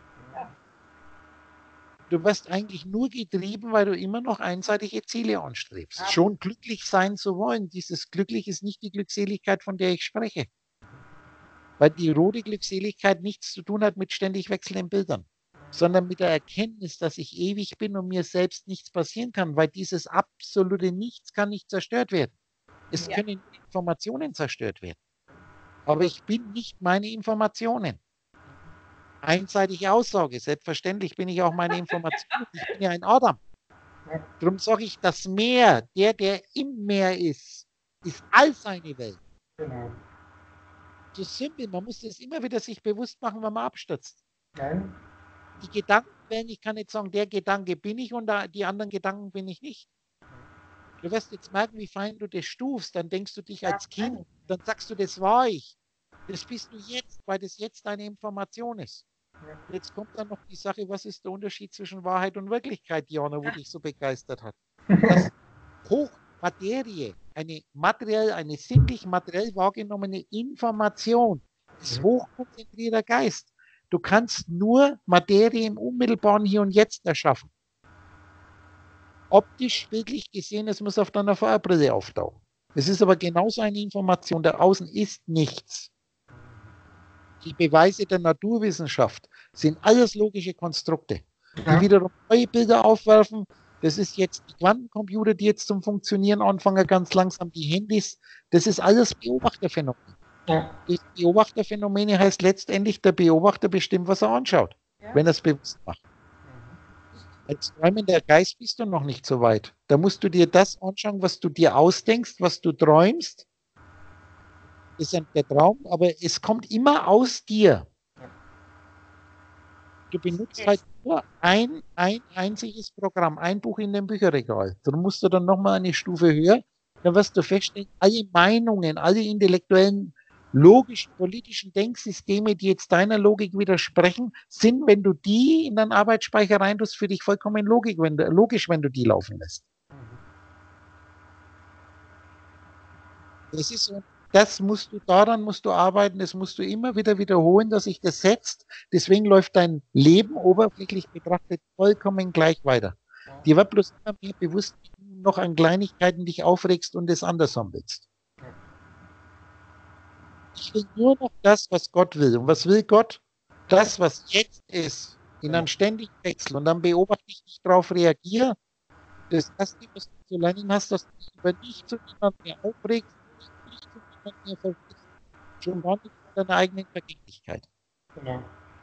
Du wirst eigentlich nur getrieben, weil du immer noch einseitige Ziele anstrebst. Ja. Schon glücklich sein zu wollen. Dieses Glücklich ist nicht die Glückseligkeit, von der ich spreche. Weil die rote Glückseligkeit nichts zu tun hat mit ständig wechselnden Bildern, sondern mit der Erkenntnis, dass ich ewig bin und mir selbst nichts passieren kann, weil dieses absolute Nichts kann nicht zerstört werden. Es Ja. können Informationen zerstört werden. Aber ich bin nicht meine Informationen. Einseitige Aussage. Selbstverständlich bin ich auch meine Informationen. Ich bin ja ein Adam. Darum sage ich, das Meer, der, der im Meer ist, ist all seine Welt. Genau. So simpel, man muss das immer wieder sich bewusst machen, wenn man abstürzt. Nein. Die Gedanken werden, ich kann nicht sagen, der Gedanke bin ich und da, die anderen Gedanken bin ich nicht. Du wirst jetzt merken, wie fein du das stufst, dann denkst du dich als Kind, dann sagst du, das war ich. Das bist du jetzt, weil das jetzt deine Information ist. Jetzt kommt dann noch die Sache, was ist der Unterschied zwischen Wahrheit und Wirklichkeit, Jana, wo dich so begeistert hat. Das Hochmaterie, eine materiell, eine sinnlich materiell wahrgenommene Information, ist hochkonzentrierter Geist. Du kannst nur Materie im unmittelbaren Hier und Jetzt erschaffen. Optisch, bildlich gesehen, es muss auf deiner V R-Brille auftauchen. Es ist aber genauso eine Information, da außen ist nichts. Die Beweise der Naturwissenschaft sind alles logische Konstrukte, die Ja. wiederum neue Bilder aufwerfen. Das ist jetzt die Quantencomputer, die jetzt zum Funktionieren anfangen, ganz langsam die Handys. Das ist alles Beobachterphänomen. Ja. Das Beobachterphänomene heißt letztendlich, der Beobachter bestimmt, was er anschaut, Ja. wenn er es bewusst macht. Als träumender Geist bist du noch nicht so weit. Da musst du dir das anschauen, was du dir ausdenkst, was du träumst. Das ist der Traum, aber es kommt immer aus dir. Du benutzt halt nur ein, ein einziges Programm, ein Buch in dem Bücherregal. Darum musst du dann nochmal eine Stufe höher. Dann wirst du feststellen, alle Meinungen, alle intellektuellen, logischen, politischen Denksysteme, die jetzt deiner Logik widersprechen, sind, wenn du die in deinen Arbeitsspeicher reintust, für dich vollkommen logik, wenn du, logisch, wenn du die laufen lässt. Das ist so. Das musst du, daran musst du arbeiten, das musst du immer wieder wiederholen, dass sich das setzt. Deswegen läuft dein Leben oberflächlich betrachtet vollkommen gleich weiter. Dir wird bloß immer mehr bewusst, wie du noch an Kleinigkeiten dich aufregst und es anders haben willst. Ich will nur noch das, was Gott will. Und was will Gott? Das, was jetzt ist, in einem ständigen Wechsel. Und dann beobachte ich dich darauf, reagiere. Das erste, was du zu lernen hast, dass du dich über dich zu niemand mehr aufregst, nicht zu niemand mehr vergisst. Schon gar nicht von deiner eigenen Vergänglichkeit. Genau.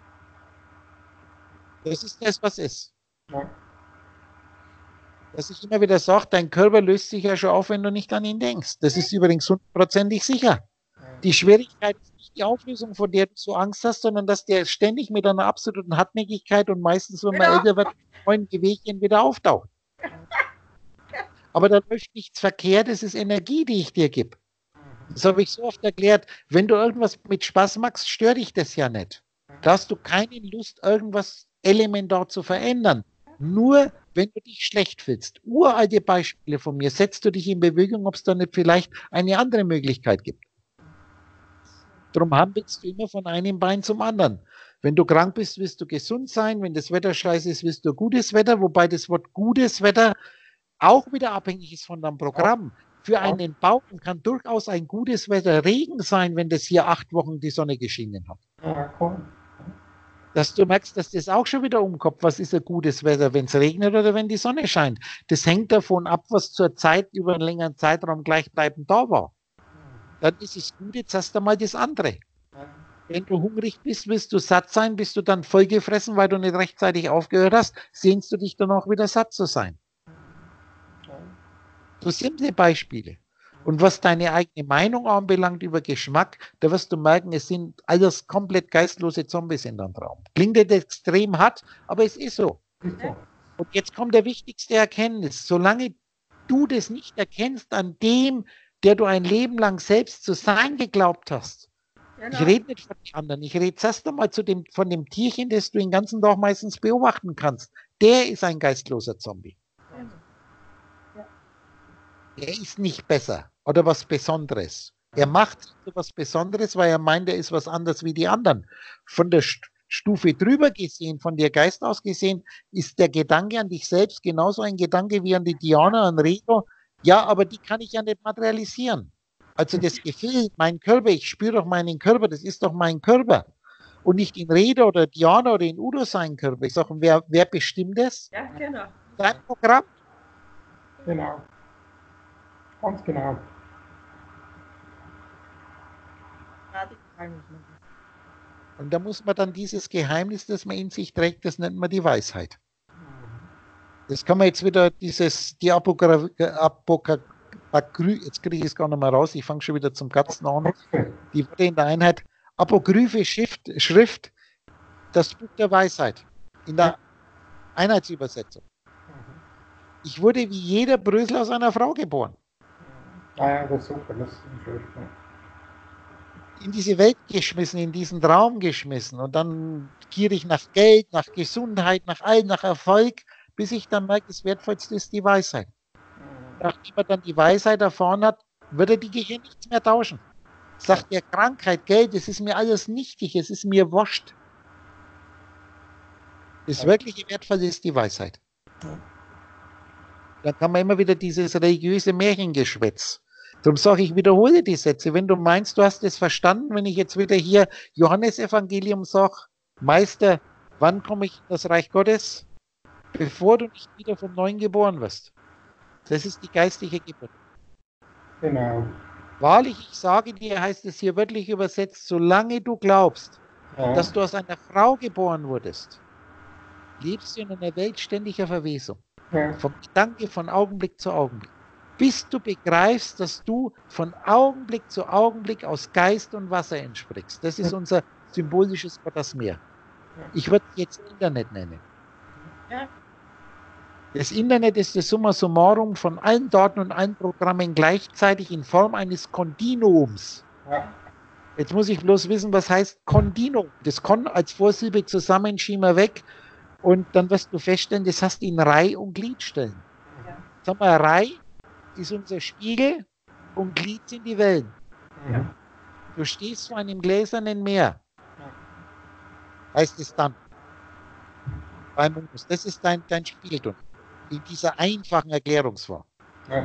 Das ist das, was ist. Ja. Dass ich immer wieder sage, dein Körper löst sich ja schon auf, wenn du nicht an ihn denkst. Das ist übrigens hundertprozentig sicher. Die Schwierigkeit ist nicht die Auflösung, von der du so Angst hast, sondern dass der ständig mit einer absoluten Hartnäckigkeit und meistens, wenn man Genau. älter wird, mit neuen Gewegchen wieder auftaucht. Aber da läuft nichts verkehrt, es ist Energie, die ich dir gebe. Das habe ich so oft erklärt. Wenn du irgendwas mit Spaß machst, stört dich das ja nicht. Da hast du keine Lust, irgendwas elementar zu verändern. Nur, wenn du dich schlecht fühlst. Uralte Beispiele von mir. Setzt du dich in Bewegung, ob es da nicht vielleicht eine andere Möglichkeit gibt. Darum hampelst du immer von einem Bein zum anderen. Wenn du krank bist, willst du gesund sein. Wenn das Wetter scheiße ist, willst du gutes Wetter. Wobei das Wort gutes Wetter auch wieder abhängig ist von deinem Programm. Für einen Baum kann durchaus ein gutes Wetter Regen sein, wenn das hier acht Wochen die Sonne geschienen hat. Ja, cool. Dass du merkst, dass das auch schon wieder umkommt. Was ist ein gutes Wetter, wenn es regnet oder wenn die Sonne scheint? Das hängt davon ab, was zur Zeit über einen längeren Zeitraum gleichbleibend da war. Dann ist es gut, jetzt hast du mal das andere. Wenn du hungrig bist, willst du satt sein, bist du dann vollgefressen, weil du nicht rechtzeitig aufgehört hast, sehnst du dich dann auch wieder satt zu sein. So simple Beispiele. Und was deine eigene Meinung anbelangt über Geschmack, da wirst du merken, es sind alles komplett geistlose Zombies in deinem Traum. Klingt jetzt extrem hart, aber es ist so. Ist so. Und jetzt kommt der wichtigste Erkenntnis. Solange du das nicht erkennst an dem, der du ein Leben lang selbst zu sein geglaubt hast. Genau. Ich rede nicht von den anderen. Ich rede erst einmal zu dem, von dem Tierchen, das du den ganzen Tag meistens beobachten kannst. Der ist ein geistloser Zombie. Er ist nicht besser oder was Besonderes. Er macht was Besonderes, weil er meint, er ist was anderes wie die anderen. Von der St- Stufe drüber gesehen, von der Geist aus gesehen, ist der Gedanke an dich selbst genauso ein Gedanke wie an die Diana, an Redo. Ja, aber die kann ich ja nicht materialisieren. Also das Gefühl, mein Körper, ich spüre doch meinen Körper, das ist doch mein Körper. Und nicht in Redo oder Diana oder in Udo sein Körper. Ich sage, wer, wer bestimmt das? Ja, genau. Dein Programm. Genau. Ganz genau. Gerade gefallen ist mir das. Und da muss man dann dieses Geheimnis, das man in sich trägt, das nennt man die Weisheit. Das kann man jetzt wieder, dieses, die Apogra, Apoka, Akrü, jetzt kriege ich es gar nicht mehr raus, ich fange schon wieder zum Katzen an. Die wurde in der Einheit Apokryphe Schrift, Schrift, das Buch der Weisheit, in der Einheitsübersetzung. Ich wurde wie jeder Brösel aus einer Frau geboren. Ah ja, das ist super, das ist schön. Ja. In diese Welt geschmissen, in diesen Traum geschmissen und dann gierig nach Geld, nach Gesundheit, nach All, nach Erfolg, bis ich dann merke, das Wertvollste ist die Weisheit. Nachdem er dann die Weisheit erfahren hat, wird er die Gehirn nichts mehr tauschen. Sagt er, Krankheit, Geld, es ist mir alles nichtig, es ist mir wurscht. Das wirkliche Wertvolle ist die Weisheit. Dann kann man immer wieder dieses religiöse Märchengeschwätz. Darum sage ich, wiederhole die Sätze. Wenn du meinst, du hast es verstanden, wenn ich jetzt wieder hier Johannesevangelium sage, Meister, wann komme ich in das Reich Gottes? Bevor du nicht wieder vom Neuen geboren wirst. Das ist die geistliche Geburt. Genau. Wahrlich, ich sage dir, heißt es hier wörtlich übersetzt, solange du glaubst, Ja. dass du aus einer Frau geboren wurdest, lebst du in einer Welt ständiger Verwesung. Ja. Vom Gedanke von Augenblick zu Augenblick. Bis du begreifst, dass du von Augenblick zu Augenblick aus Geist und Wasser entsprichst. Das ist unser symbolisches Gottesmeer. Ich würde es jetzt Internet nennen. Ja. Das Internet ist das Summa summarum von allen Daten und allen Programmen gleichzeitig in Form eines Kontinuums. Ja. Jetzt muss ich bloß wissen, was heißt Kontinuum. Das Kon als Vorsilbe zusammen schieben wir weg und dann wirst du feststellen, das hast du in Reih- und Gliedstellen. Ja. Sag mal, Reih ist unser Spiegel und Glied sind die Wellen. Mhm. Du stehst vor einem gläsernen Meer. Heißt es dann. Beim Mundus. Das ist dein, dein Spiegeltunnel. In dieser einfachen Erklärungsform. Ja.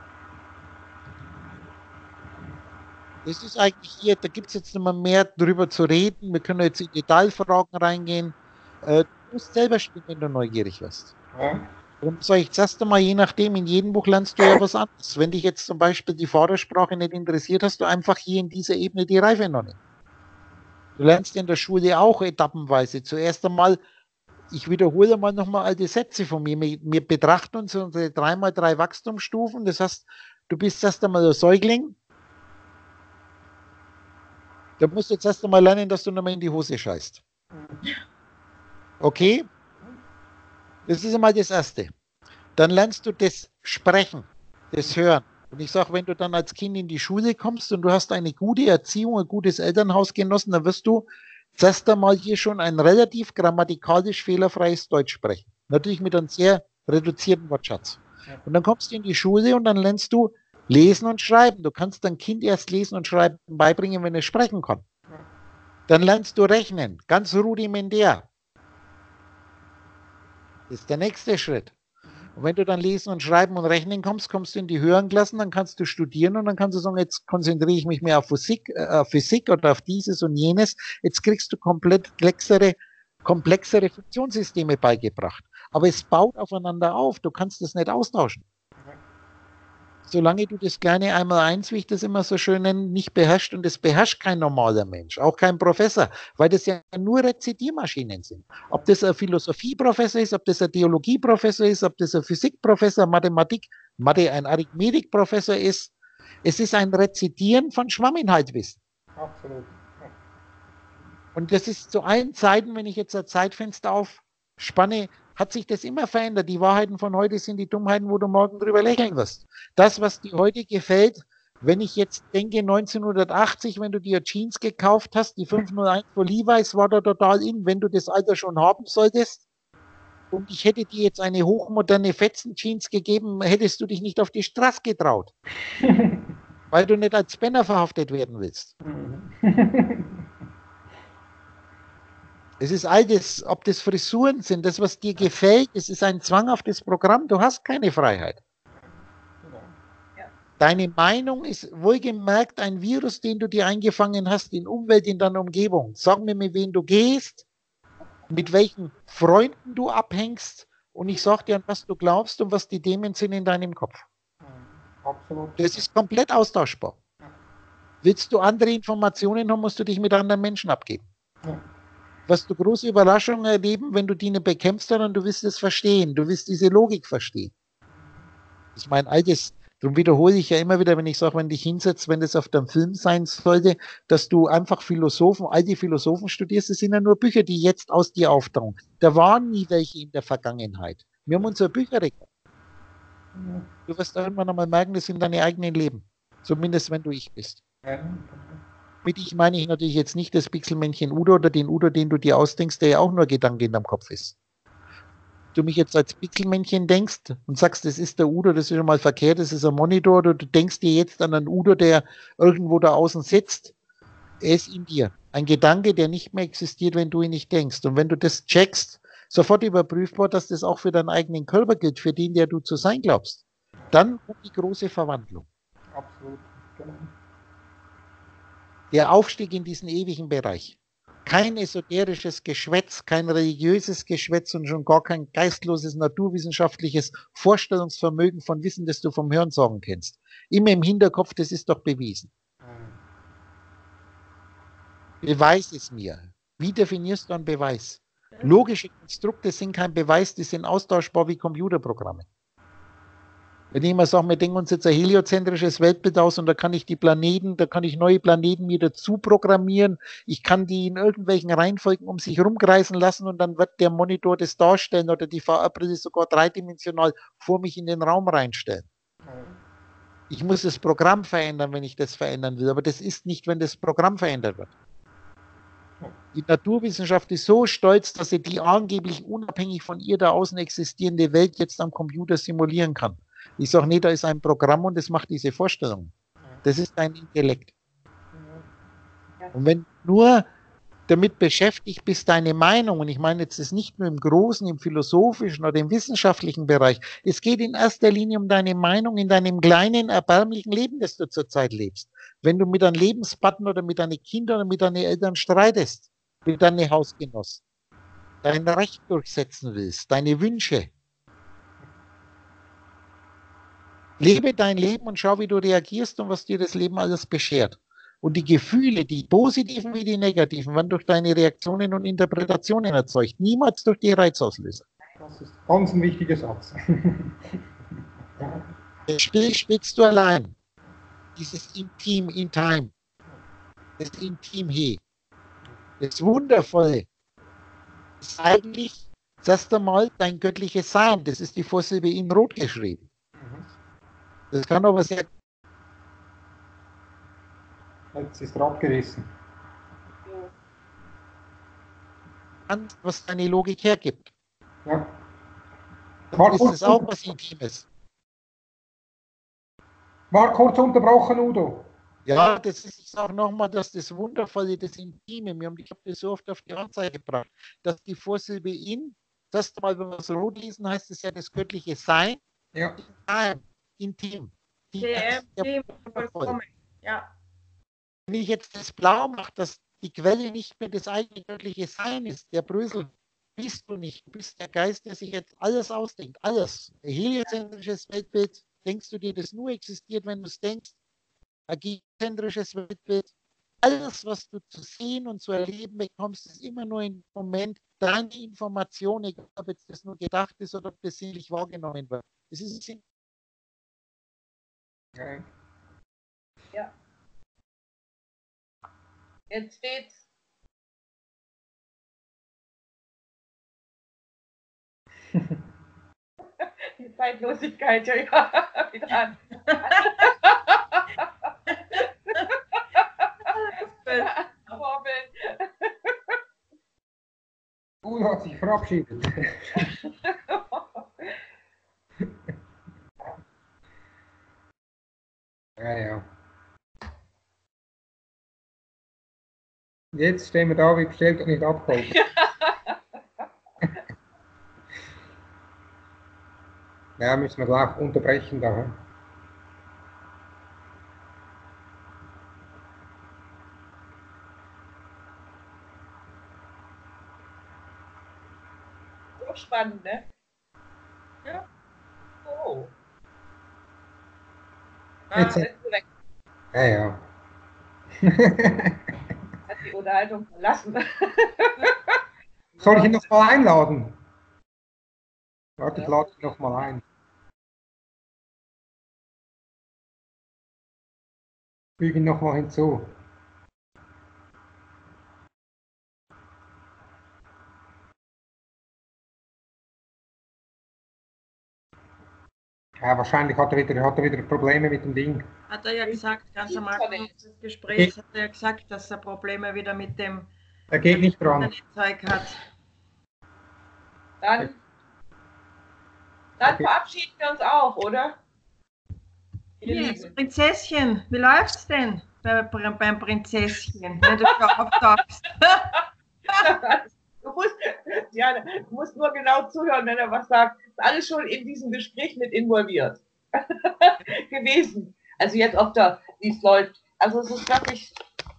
Das ist eigentlich hier, da gibt es jetzt nicht mehr, mehr drüber zu reden. Wir können jetzt in Detailfragen reingehen. Äh, du musst selber spielen, wenn du neugierig wirst. Ja. Darum sage ich zuerst einmal, je nachdem, in jedem Buch lernst du ja was anderes. Wenn dich jetzt zum Beispiel die Vatersprache nicht interessiert, hast du einfach hier in dieser Ebene die Reife noch nicht. Du lernst in der Schule auch etappenweise. Zuerst einmal, ich wiederhole mal nochmal alte Sätze von mir. Wir, wir betrachten uns unsere drei mal drei Wachstumsstufen. Das heißt, du bist erst einmal ein Säugling. Da musst du jetzt erst einmal lernen, dass du nochmal in die Hose scheißt. Okay? Das ist einmal das Erste. Dann lernst du das Sprechen, das Hören. Und ich sage, wenn du dann als Kind in die Schule kommst und du hast eine gute Erziehung, ein gutes Elternhaus genossen, dann wirst du zuerst einmal hier schon ein relativ grammatikalisch fehlerfreies Deutsch sprechen. Natürlich mit einem sehr reduzierten Wortschatz. Und dann kommst du in die Schule und dann lernst du Lesen und Schreiben. Du kannst dein Kind erst Lesen und Schreiben beibringen, wenn es sprechen kann. Dann lernst du Rechnen, ganz rudimentär. Das ist der nächste Schritt. Und wenn du dann lesen und schreiben und rechnen kommst, kommst du in die höheren Klassen, dann kannst du studieren und dann kannst du sagen, jetzt konzentriere ich mich mehr auf Physik, äh, auf Physik oder auf dieses und jenes. Jetzt kriegst du komplett komplexere, komplexere Funktionssysteme beigebracht. Aber es baut aufeinander auf. Du kannst das nicht austauschen. Solange du das kleine Einmaleins, wie ich das immer so schön nenne, nicht beherrscht, und das beherrscht kein normaler Mensch, auch kein Professor, weil das ja nur Rezitiermaschinen sind. Ob das ein Philosophieprofessor ist, ob das ein Theologieprofessor ist, ob das ein Physikprofessor, Mathematik, Mathe, ein Arithmetikprofessor ist, es ist ein Rezitieren von Schwamminhaltwissen. Absolut. Und das ist zu allen Zeiten, wenn ich jetzt ein Zeitfenster aufspanne, hat sich das immer verändert. Die Wahrheiten von heute sind die Dummheiten, wo du morgen drüber lächeln wirst. Das, was dir heute gefällt, wenn ich jetzt denke, neunzehnhundertachtzig, wenn du dir Jeans gekauft hast, die fünf null eins von Levi's war da total in, wenn du das Alter schon haben solltest, und ich hätte dir jetzt eine hochmoderne Fetzen-Jeans gegeben, hättest du dich nicht auf die Straße getraut, weil du nicht als Spinner verhaftet werden willst. Es ist all das, ob das Frisuren sind, das, was dir gefällt, es ist ein zwanghaftes Programm, du hast keine Freiheit. Deine Meinung ist wohlgemerkt ein Virus, den du dir eingefangen hast in Umwelt, in deiner Umgebung. Sag mir, mit wem du gehst, mit welchen Freunden du abhängst, und ich sag dir, an was du glaubst und was die Themen sind in deinem Kopf. Absolut. Das ist komplett austauschbar. Willst du andere Informationen haben, musst du dich mit anderen Menschen abgeben. Ja. Wirst du große Überraschungen erleben, wenn du die nicht bekämpfst, sondern du willst es verstehen. Du willst diese Logik verstehen. Ich meine, all das, darum wiederhole ich ja immer wieder, wenn ich sage, wenn dich hinsetzt, wenn das auf deinem Film sein sollte, dass du einfach Philosophen, all die Philosophen studierst, das sind ja nur Bücher, die jetzt aus dir auftauchen. Da waren nie welche in der Vergangenheit. Wir haben unser Bücherregal. Du wirst irgendwann einmal merken, das sind deine eigenen Leben. Zumindest, wenn du ich bist. Mit ich meine ich natürlich jetzt nicht das Pixelmännchen Udo oder den Udo, den du dir ausdenkst, der ja auch nur Gedanke in deinem Kopf ist. Du mich jetzt als Pixelmännchen denkst und sagst, das ist der Udo, das ist schon mal verkehrt, das ist ein Monitor, oder du denkst dir jetzt an einen Udo, der irgendwo da außen sitzt, er ist in dir. Ein Gedanke, der nicht mehr existiert, wenn du ihn nicht denkst. Und wenn du das checkst, sofort überprüfbar, dass das auch für deinen eigenen Körper gilt, für den, der du zu sein glaubst. Dann kommt die große Verwandlung. Absolut. Genau. Der Aufstieg in diesen ewigen Bereich. Kein esoterisches Geschwätz, kein religiöses Geschwätz und schon gar kein geistloses, naturwissenschaftliches Vorstellungsvermögen von Wissen, das du vom Hörensagen kennst. Immer im Hinterkopf, das ist doch bewiesen. Beweis es mir. Wie definierst du einen Beweis? Logische Konstrukte sind kein Beweis, die sind austauschbar wie Computerprogramme. Wenn ich immer sage, wir denken uns jetzt ein heliozentrisches Weltbild aus und da kann ich die Planeten, da kann ich neue Planeten mir dazu programmieren. Ich kann die in irgendwelchen Reihenfolgen um sich rumkreisen lassen und dann wird der Monitor das darstellen oder die V R-Brille sogar dreidimensional vor mich in den Raum reinstellen. Ich muss das Programm verändern, wenn ich das verändern will, aber das ist nicht, wenn das Programm verändert wird. Die Naturwissenschaft ist so stolz, dass sie die angeblich unabhängig von ihr da außen existierende Welt jetzt am Computer simulieren kann. Ich sage, nee, da ist ein Programm und das macht diese Vorstellung. Das ist dein Intellekt. Und wenn du nur damit beschäftigt bist, deine Meinung, und ich meine jetzt das nicht nur im großen, im philosophischen oder im wissenschaftlichen Bereich, es geht in erster Linie um deine Meinung in deinem kleinen, erbärmlichen Leben, das du zurzeit lebst. Wenn du mit deinem Lebenspartner oder mit deinen Kindern oder mit deinen Eltern streitest, mit deinen Hausgenossen, dein Recht durchsetzen willst, deine Wünsche, lebe dein Leben und schau, wie du reagierst und was dir das Leben alles beschert. Und die Gefühle, die positiven wie die negativen, werden durch deine Reaktionen und Interpretationen erzeugt, niemals durch die Reizauslöser. Das ist ganz ein wichtiger Satz. Das Spiel spielst du allein. Dieses Intim in Time. Das Intim He. Das Wundervolle ist eigentlich das erste Mal dein göttliches Sein. Das ist die Vorsilbe in Rot geschrieben. Das kann aber sehr... Jetzt ist er abgerissen. was deine Logik hergibt. Ja. Dann ist es auch was Intimes. War kurz unterbrochen, Udo. Ja, das ist, ich sage nochmal, dass das Wundervolle, das Intime, ich habe das so oft auf die Anzeige gebracht, dass die Vorsilbe in Das erste Mal, wenn wir es rot lesen, heißt es ja das göttliche Sein. Ja. Nein, intim. Die, T M, der, T M, vollkommen. Ja. wenn ich jetzt das blau mache, dass die Quelle nicht mehr das eigene göttliche Sein ist, der Brösel, bist du nicht. Du bist der Geist, der sich jetzt alles ausdenkt. Alles. Ein heliozentrisches Weltbild, denkst du dir, das nur existiert, wenn du es denkst? Ein geozentrisches Weltbild. Alles, was du zu sehen und zu erleben bekommst, ist immer nur im Moment deine Information, egal ob jetzt das nur gedacht ist oder ob das sinnlich wahrgenommen wird. Es ist Ja. Ja. Jetzt steht's. Die Zeitlosigkeit, ja, ja, wieder an. Robin. Udo hat sich verabschiedet. Ja, ja. Jetzt stehen wir da wie bestellt und nicht abgeholt. Ja, müssen wir gleich unterbrechen da. hm? So spannend, ne? Ja. Oh. Ah, Jetzt- ist sie weg. Ja, ja. Hat die Unterhaltung verlassen. Soll ich ihn noch mal einladen? Warte, ich lade ihn noch mal ein. Füge ihn noch mal hinzu. Ja, wahrscheinlich hat er wieder, hat er wieder Probleme mit dem Ding. Hat er ja gesagt, ganz am Anfang des Gesprächs hat er ja gesagt, dass er Probleme wieder mit dem Er geht nicht dran. Zeug hat. Dann, dann Okay. verabschieden wir uns auch, oder? Ihr Yes, Lieben. Prinzesschen, wie läuft's denn bei, beim Prinzesschen, wenn du schon auftauchst? Du musst, ja, du musst nur genau zuhören, wenn er was sagt. Ist alles schon in diesem Gespräch mit involviert gewesen. Also jetzt ob da, wie es läuft. Also es ist wirklich.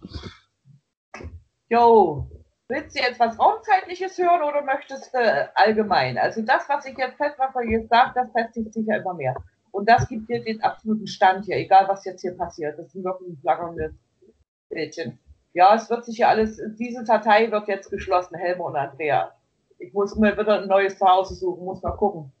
Jo, willst du jetzt was Raumzeitliches hören oder möchtest du äh, allgemein? Also das, was ich jetzt fest, was er jetzt sagt, das festigt sich ja immer mehr. Und das gibt dir den absoluten Stand hier, egal was jetzt hier passiert. Das ist wirklich ein flackerndes Bildchen. Ja, es wird sich ja alles, diese Datei wird jetzt geschlossen, Helme und Andrea. Ich muss mir wieder ein neues Zuhause suchen, muss mal gucken.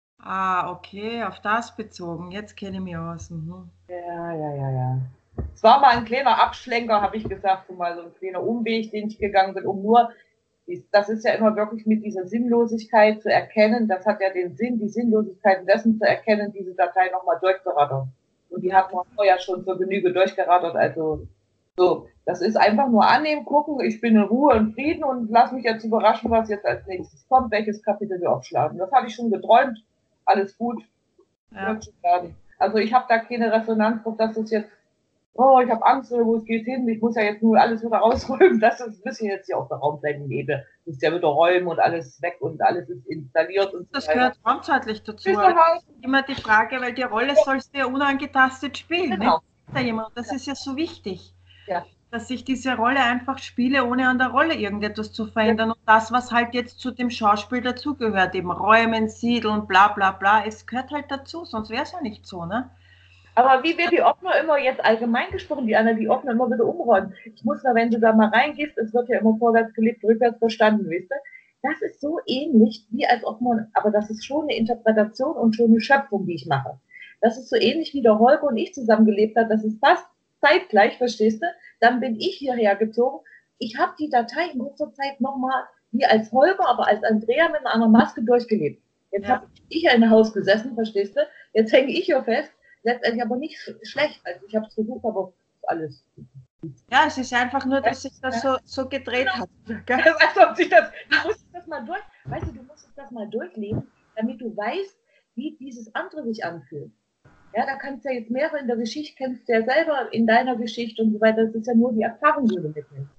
Ah, okay, auf das bezogen. Jetzt kenne ich mich aus. Mhm. Ja, ja, ja, ja. Es war mal ein kleiner Abschlenker, habe ich gesagt, so mal so ein kleiner Umweg, den ich gegangen bin, um nur, das ist ja immer wirklich mit dieser Sinnlosigkeit zu erkennen, das hat ja den Sinn, die Sinnlosigkeit dessen zu erkennen, diese Datei nochmal durchzurattern. Und die hat man vorher schon zur Genüge durchgerattert, also so, das ist einfach nur annehmen, gucken, ich bin in Ruhe und Frieden und lass mich jetzt überraschen, was jetzt als nächstes kommt, welches Kapitel wir aufschlagen. Das habe ich schon geträumt, alles gut, Ja. wird schon werden. Also ich habe da keine Resonanz drauf, dass es jetzt, oh, ich habe Angst, wo es geht hin, ich muss ja jetzt nur alles wieder rausräumen, das ist ein bisschen jetzt hier auf der Raumzeitenebene. Ich muss ja wieder räumen und alles weg und alles ist installiert und so Das weiter. gehört raumzeitlich dazu. Ist Also halt, immer die Frage, weil die Rolle sollst du ja unangetastet spielen. Genau. Ne? Da jemand. Das ist ja so wichtig, Ja. dass ich diese Rolle einfach spiele, ohne an der Rolle irgendetwas zu verändern. Und das, was halt jetzt zu dem Schauspiel dazugehört, eben Räumen, Siedeln, bla bla bla, es gehört halt dazu, sonst wäre es ja nicht so, ne? aber wie wir die Ordner immer jetzt allgemein gesprochen, die Anna, die Ordner immer wieder umräumen. Ich muss mal, wenn du da mal reingehst, es wird ja immer vorwärts gelebt, rückwärts verstanden, weißt du? Das ist so ähnlich, wie als ob man, aber das ist schon eine Interpretation und schon eine Schöpfung, die ich mache. Das ist so ähnlich wie der Holger und ich zusammengelebt hat, das ist fast zeitgleich, verstehst du? Dann bin ich hierher gezogen. Ich habe die Datei in kurzer Zeit nochmal, wie als Holger, aber als Andrea mit einer Maske durchgelebt. Jetzt Ja. habe ich ja in einem Haus gesessen, verstehst du? Jetzt hänge ich hier fest. Letztendlich aber nicht sch- schlecht. Also ich habe es versucht, aber alles. Ja, es ist einfach nur, dass sich das so, so gedreht hat. Gell? Als ob sich das, du musst das mal durch, weißt du, du musst das mal durchleben, damit du weißt, wie dieses andere sich anfühlt. Ja, da kannst du ja jetzt mehrere in der Geschichte, kennst du ja selber in deiner Geschichte und so weiter. Das ist ja nur die Erfahrung, die du mitnimmst.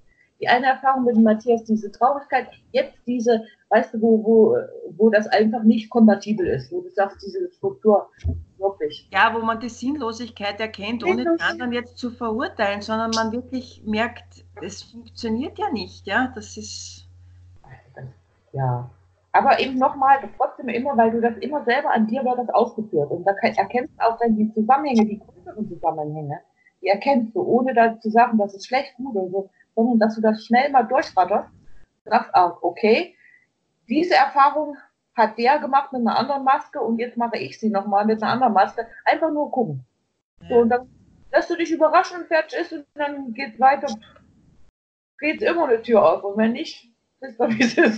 Die eine Erfahrung mit dem Matthias, diese Traurigkeit, jetzt diese, weißt du, wo, wo, wo das einfach nicht kompatibel ist, wo du sagst, diese Struktur, wirklich. Ja, wo man die Sinnlosigkeit erkennt, ohne Sinnlos. den anderen jetzt zu verurteilen, sondern man wirklich merkt, es funktioniert ja nicht, ja, das ist... Ja, aber eben nochmal, trotzdem immer, weil du das immer selber an dir wird das ausgeführt und da kann- erkennst du auch dann die Zusammenhänge, die größeren Zusammenhänge, die erkennst du, ohne da zu sagen, das ist schlecht, gut oder so, sondern dass du das schnell mal durchratterst, sagst, ah, okay, diese Erfahrung hat der gemacht mit einer anderen Maske und jetzt mache ich sie nochmal mit einer anderen Maske, einfach nur gucken. So, und dann lässt du dich überraschen und fertig ist und dann geht weiter, geht immer eine Tür auf und wenn nicht, ist doch wie es ist.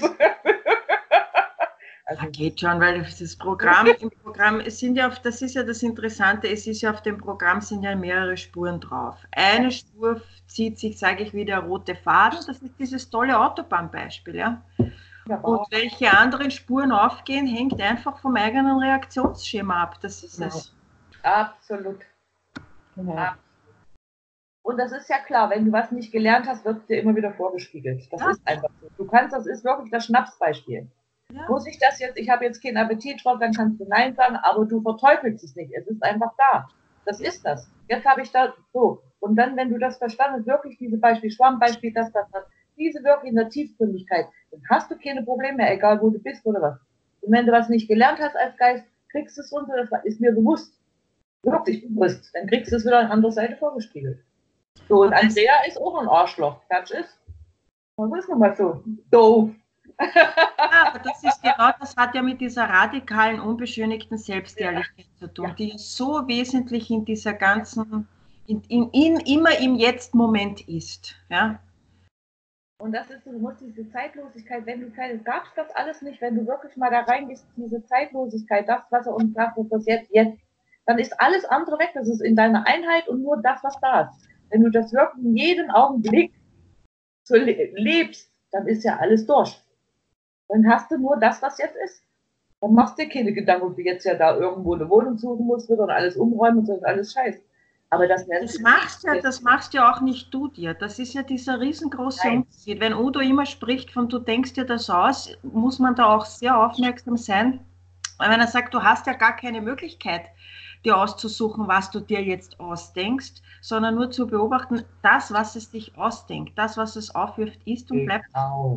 Ja, geht schon, weil das Programm, im Programm, es sind ja auf, das ist ja das Interessante, es ist ja auf dem Programm sind ja mehrere Spuren drauf. Eine Spur zieht sich, sage ich, wie der rote Faden, das ist dieses tolle Autobahnbeispiel, ja. Und welche anderen Spuren aufgehen, hängt einfach vom eigenen Reaktionsschema ab, das ist Genau. es. Absolut. Genau. Absolut. Und das ist ja klar, wenn du was nicht gelernt hast, wird es dir immer wieder vorgespiegelt. Das Ja. ist einfach so. Du kannst, das ist wirklich das Schnapsbeispiel. Ja. Muss ich das jetzt, ich habe jetzt keinen Appetit drauf, dann kannst du Nein sagen, aber du verteufelst es nicht. Es ist einfach da. Das ist das. Jetzt habe ich da so. Und dann, wenn du das verstanden hast, wirklich diese Beispiel, Schwammbeispiel, das, das, das, diese wirklich in der Tiefgründigkeit, dann hast du keine Probleme mehr, egal wo du bist oder was. Und wenn du was nicht gelernt hast als Geist, kriegst du es runter, das ist mir bewusst. Wirklich bewusst. Dann kriegst du es wieder an anderer Seite vorgespiegelt. So, und Andrea ist auch ein Arschloch. Das ist, das ist nun mal so. Doof. Ja, aber das ist genau, das hat ja mit dieser radikalen, unbeschönigten Selbstehrlichkeit zu tun, Ja. die so wesentlich in dieser ganzen, in, in, in, immer im Jetzt-Moment ist. Ja? Und das ist, du musst diese Zeitlosigkeit, wenn du keine, gab es das alles nicht, wenn du wirklich mal da reingehst, diese Zeitlosigkeit, das, was er uns sagt, das jetzt, jetzt, dann ist alles andere weg, das ist in deiner Einheit und nur das, was da ist. Wenn du das wirklich in jedem Augenblick so le lebst, dann ist ja alles durch. Dann hast du nur das, was jetzt ist. Dann machst du dir keine Gedanken, ob du jetzt ja da irgendwo eine Wohnung suchen musst oder alles umräumen und so, ist alles scheiße. Aber das, Das machst ja, das machst ja auch nicht du dir. Das ist ja dieser riesengroße Nein. Unterschied. Wenn Udo immer spricht von du denkst dir das aus, muss man da auch sehr aufmerksam sein. Weil wenn er sagt, du hast ja gar keine Möglichkeit, dir auszusuchen, was du dir jetzt ausdenkst, sondern nur zu beobachten, das, was es dich ausdenkt, das, was es aufwirft, ist und bleibt. Genau.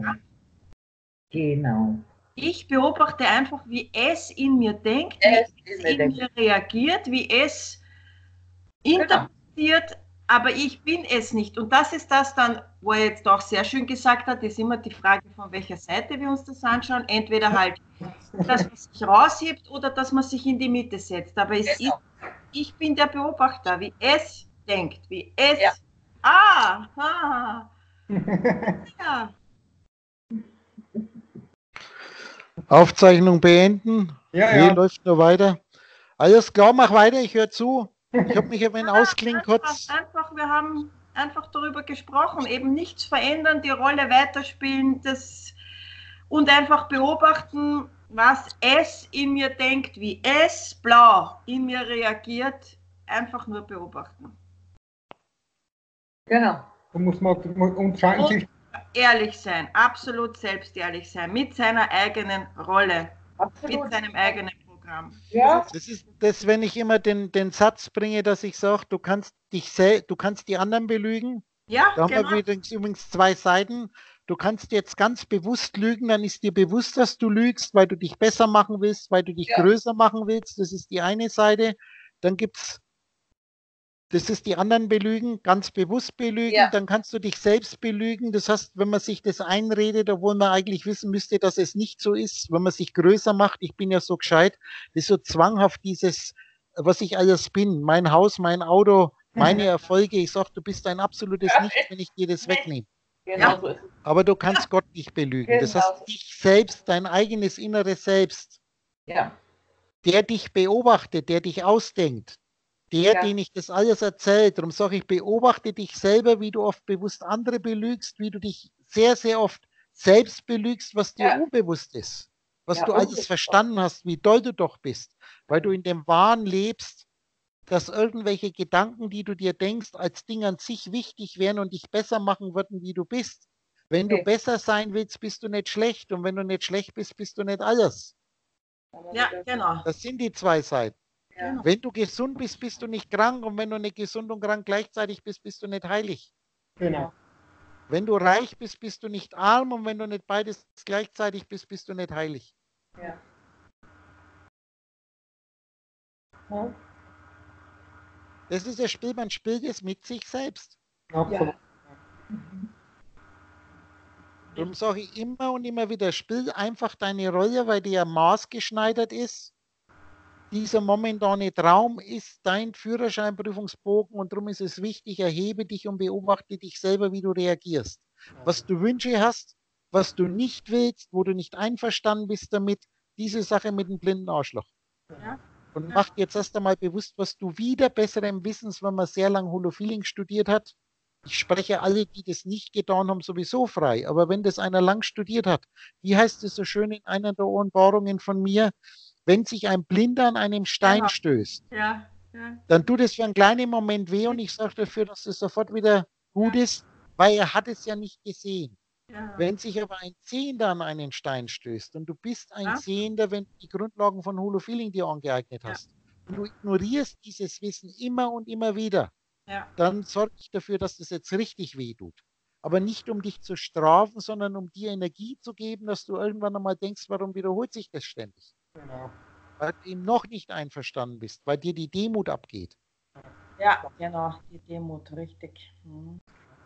Genau. Ich beobachte einfach, wie es in mir denkt, Es wie es in mir in denkt. mir reagiert, wie es interpretiert, aber ich bin es nicht. Und das ist das dann, wo er jetzt auch sehr schön gesagt hat, ist immer die Frage, von welcher Seite wir uns das anschauen. Entweder halt, dass man sich raushebt oder dass man sich in die Mitte setzt. Aber es Genau. ist, ich bin der Beobachter, wie es denkt, wie es... Ja. Ah, ah, ja. Aufzeichnung beenden. Ja, Nee, ja. läuft nur weiter. Alles klar, mach weiter, ich höre zu. Ich habe mich ein wenig ausklingen kurz. Einfach, einfach, wir haben einfach darüber gesprochen, eben nichts verändern, die Rolle weiterspielen das, und einfach beobachten, was es in mir denkt, wie es blau in mir reagiert, einfach nur beobachten. Genau. Da muss man und schauen Und sich, ehrlich sein, absolut selbst ehrlich sein, mit seiner eigenen Rolle, Absolut. mit seinem eigenen Programm. Ja. Das ist das, wenn ich immer den, den Satz bringe, dass ich sage, du kannst dich sel du kannst die anderen belügen. Ja, Da haben genau. wir übrigens, übrigens zwei Seiten. Du kannst jetzt ganz bewusst lügen, dann ist dir bewusst, dass du lügst, weil du dich besser machen willst, weil du dich Ja. größer machen willst. Das ist die eine Seite. Dann gibt's, das ist die anderen belügen, ganz bewusst belügen. Ja. Dann kannst du dich selbst belügen. Das heißt, wenn man sich das einredet, obwohl man eigentlich wissen müsste, dass es nicht so ist, wenn man sich größer macht, ich bin ja so gescheit, das ist so zwanghaft dieses, was ich alles bin, mein Haus, mein Auto, meine Erfolge. Ich sage, du bist ein absolutes Ja. Nichts, wenn ich dir das wegnehme. Genau Ja. so ist es. Aber du kannst Gott nicht belügen. Das Genau. heißt, dich selbst, dein eigenes inneres Selbst, Ja. der dich beobachtet, der dich ausdenkt, der, Ja. den ich das alles erzählt. Darum sage ich, beobachte dich selber, wie du oft bewusst andere belügst, wie du dich sehr, sehr oft selbst belügst, was dir Ja. unbewusst ist. Was Ja, du alles unbewusst. verstanden hast, wie doll du doch bist, weil du in dem Wahn lebst, dass irgendwelche Gedanken, die du dir denkst, als Ding an sich wichtig wären und dich besser machen würden, wie du bist. Wenn du Okay. besser sein willst, bist du nicht schlecht. Und wenn du nicht schlecht bist, bist du nicht alles. Ja, genau. Das sind die zwei Seiten. Ja. Genau. Wenn du gesund bist, bist du nicht krank. Und wenn du nicht gesund und krank gleichzeitig bist, bist du nicht heilig. Genau. Wenn du reich bist, bist du nicht arm. Und wenn du nicht beides gleichzeitig bist, bist du nicht heilig. Ja. Ja, Das ist das Spiel, man spielt es mit sich selbst. absolut. Darum sage ich immer und immer wieder, spiel einfach deine Rolle, weil die ja maßgeschneidert ist. Dieser momentane Traum ist dein Führerscheinprüfungsbogen und darum ist es wichtig, erhebe dich und beobachte dich selber, wie du reagierst. Was du Wünsche hast, was du nicht willst, wo du nicht einverstanden bist damit, diese Sache mit dem blinden Arschloch. Ja. Und Ja. mach dir jetzt erst einmal bewusst, was du wieder besserem Wissens, wenn man sehr lange Holofeeling studiert hat. Ich spreche alle, die das nicht getan haben, sowieso frei. Aber wenn das einer lang studiert hat, wie heißt es so schön in einer der Offenbarungen von mir, wenn sich ein Blinder an einem Stein Genau. stößt, Ja, ja, dann tut es für einen kleinen Moment weh und ich sage dafür, dass es sofort wieder gut Ja. ist, weil er hat es ja nicht gesehen. ja. Wenn sich aber ein Sehender an einen Stein stößt und du bist ein Ja. Sehender, wenn du die Grundlagen von Holofeeling dir angeeignet Ja. hast, und du ignorierst dieses Wissen immer und immer wieder, Ja. dann sorge ich dafür, dass das jetzt richtig weh tut. Aber nicht um dich zu strafen, sondern um dir Energie zu geben, dass du irgendwann einmal denkst, warum wiederholt sich das ständig? Genau. Weil du eben noch nicht einverstanden bist, weil dir die Demut abgeht. Ja, genau, die Demut, richtig. Mhm.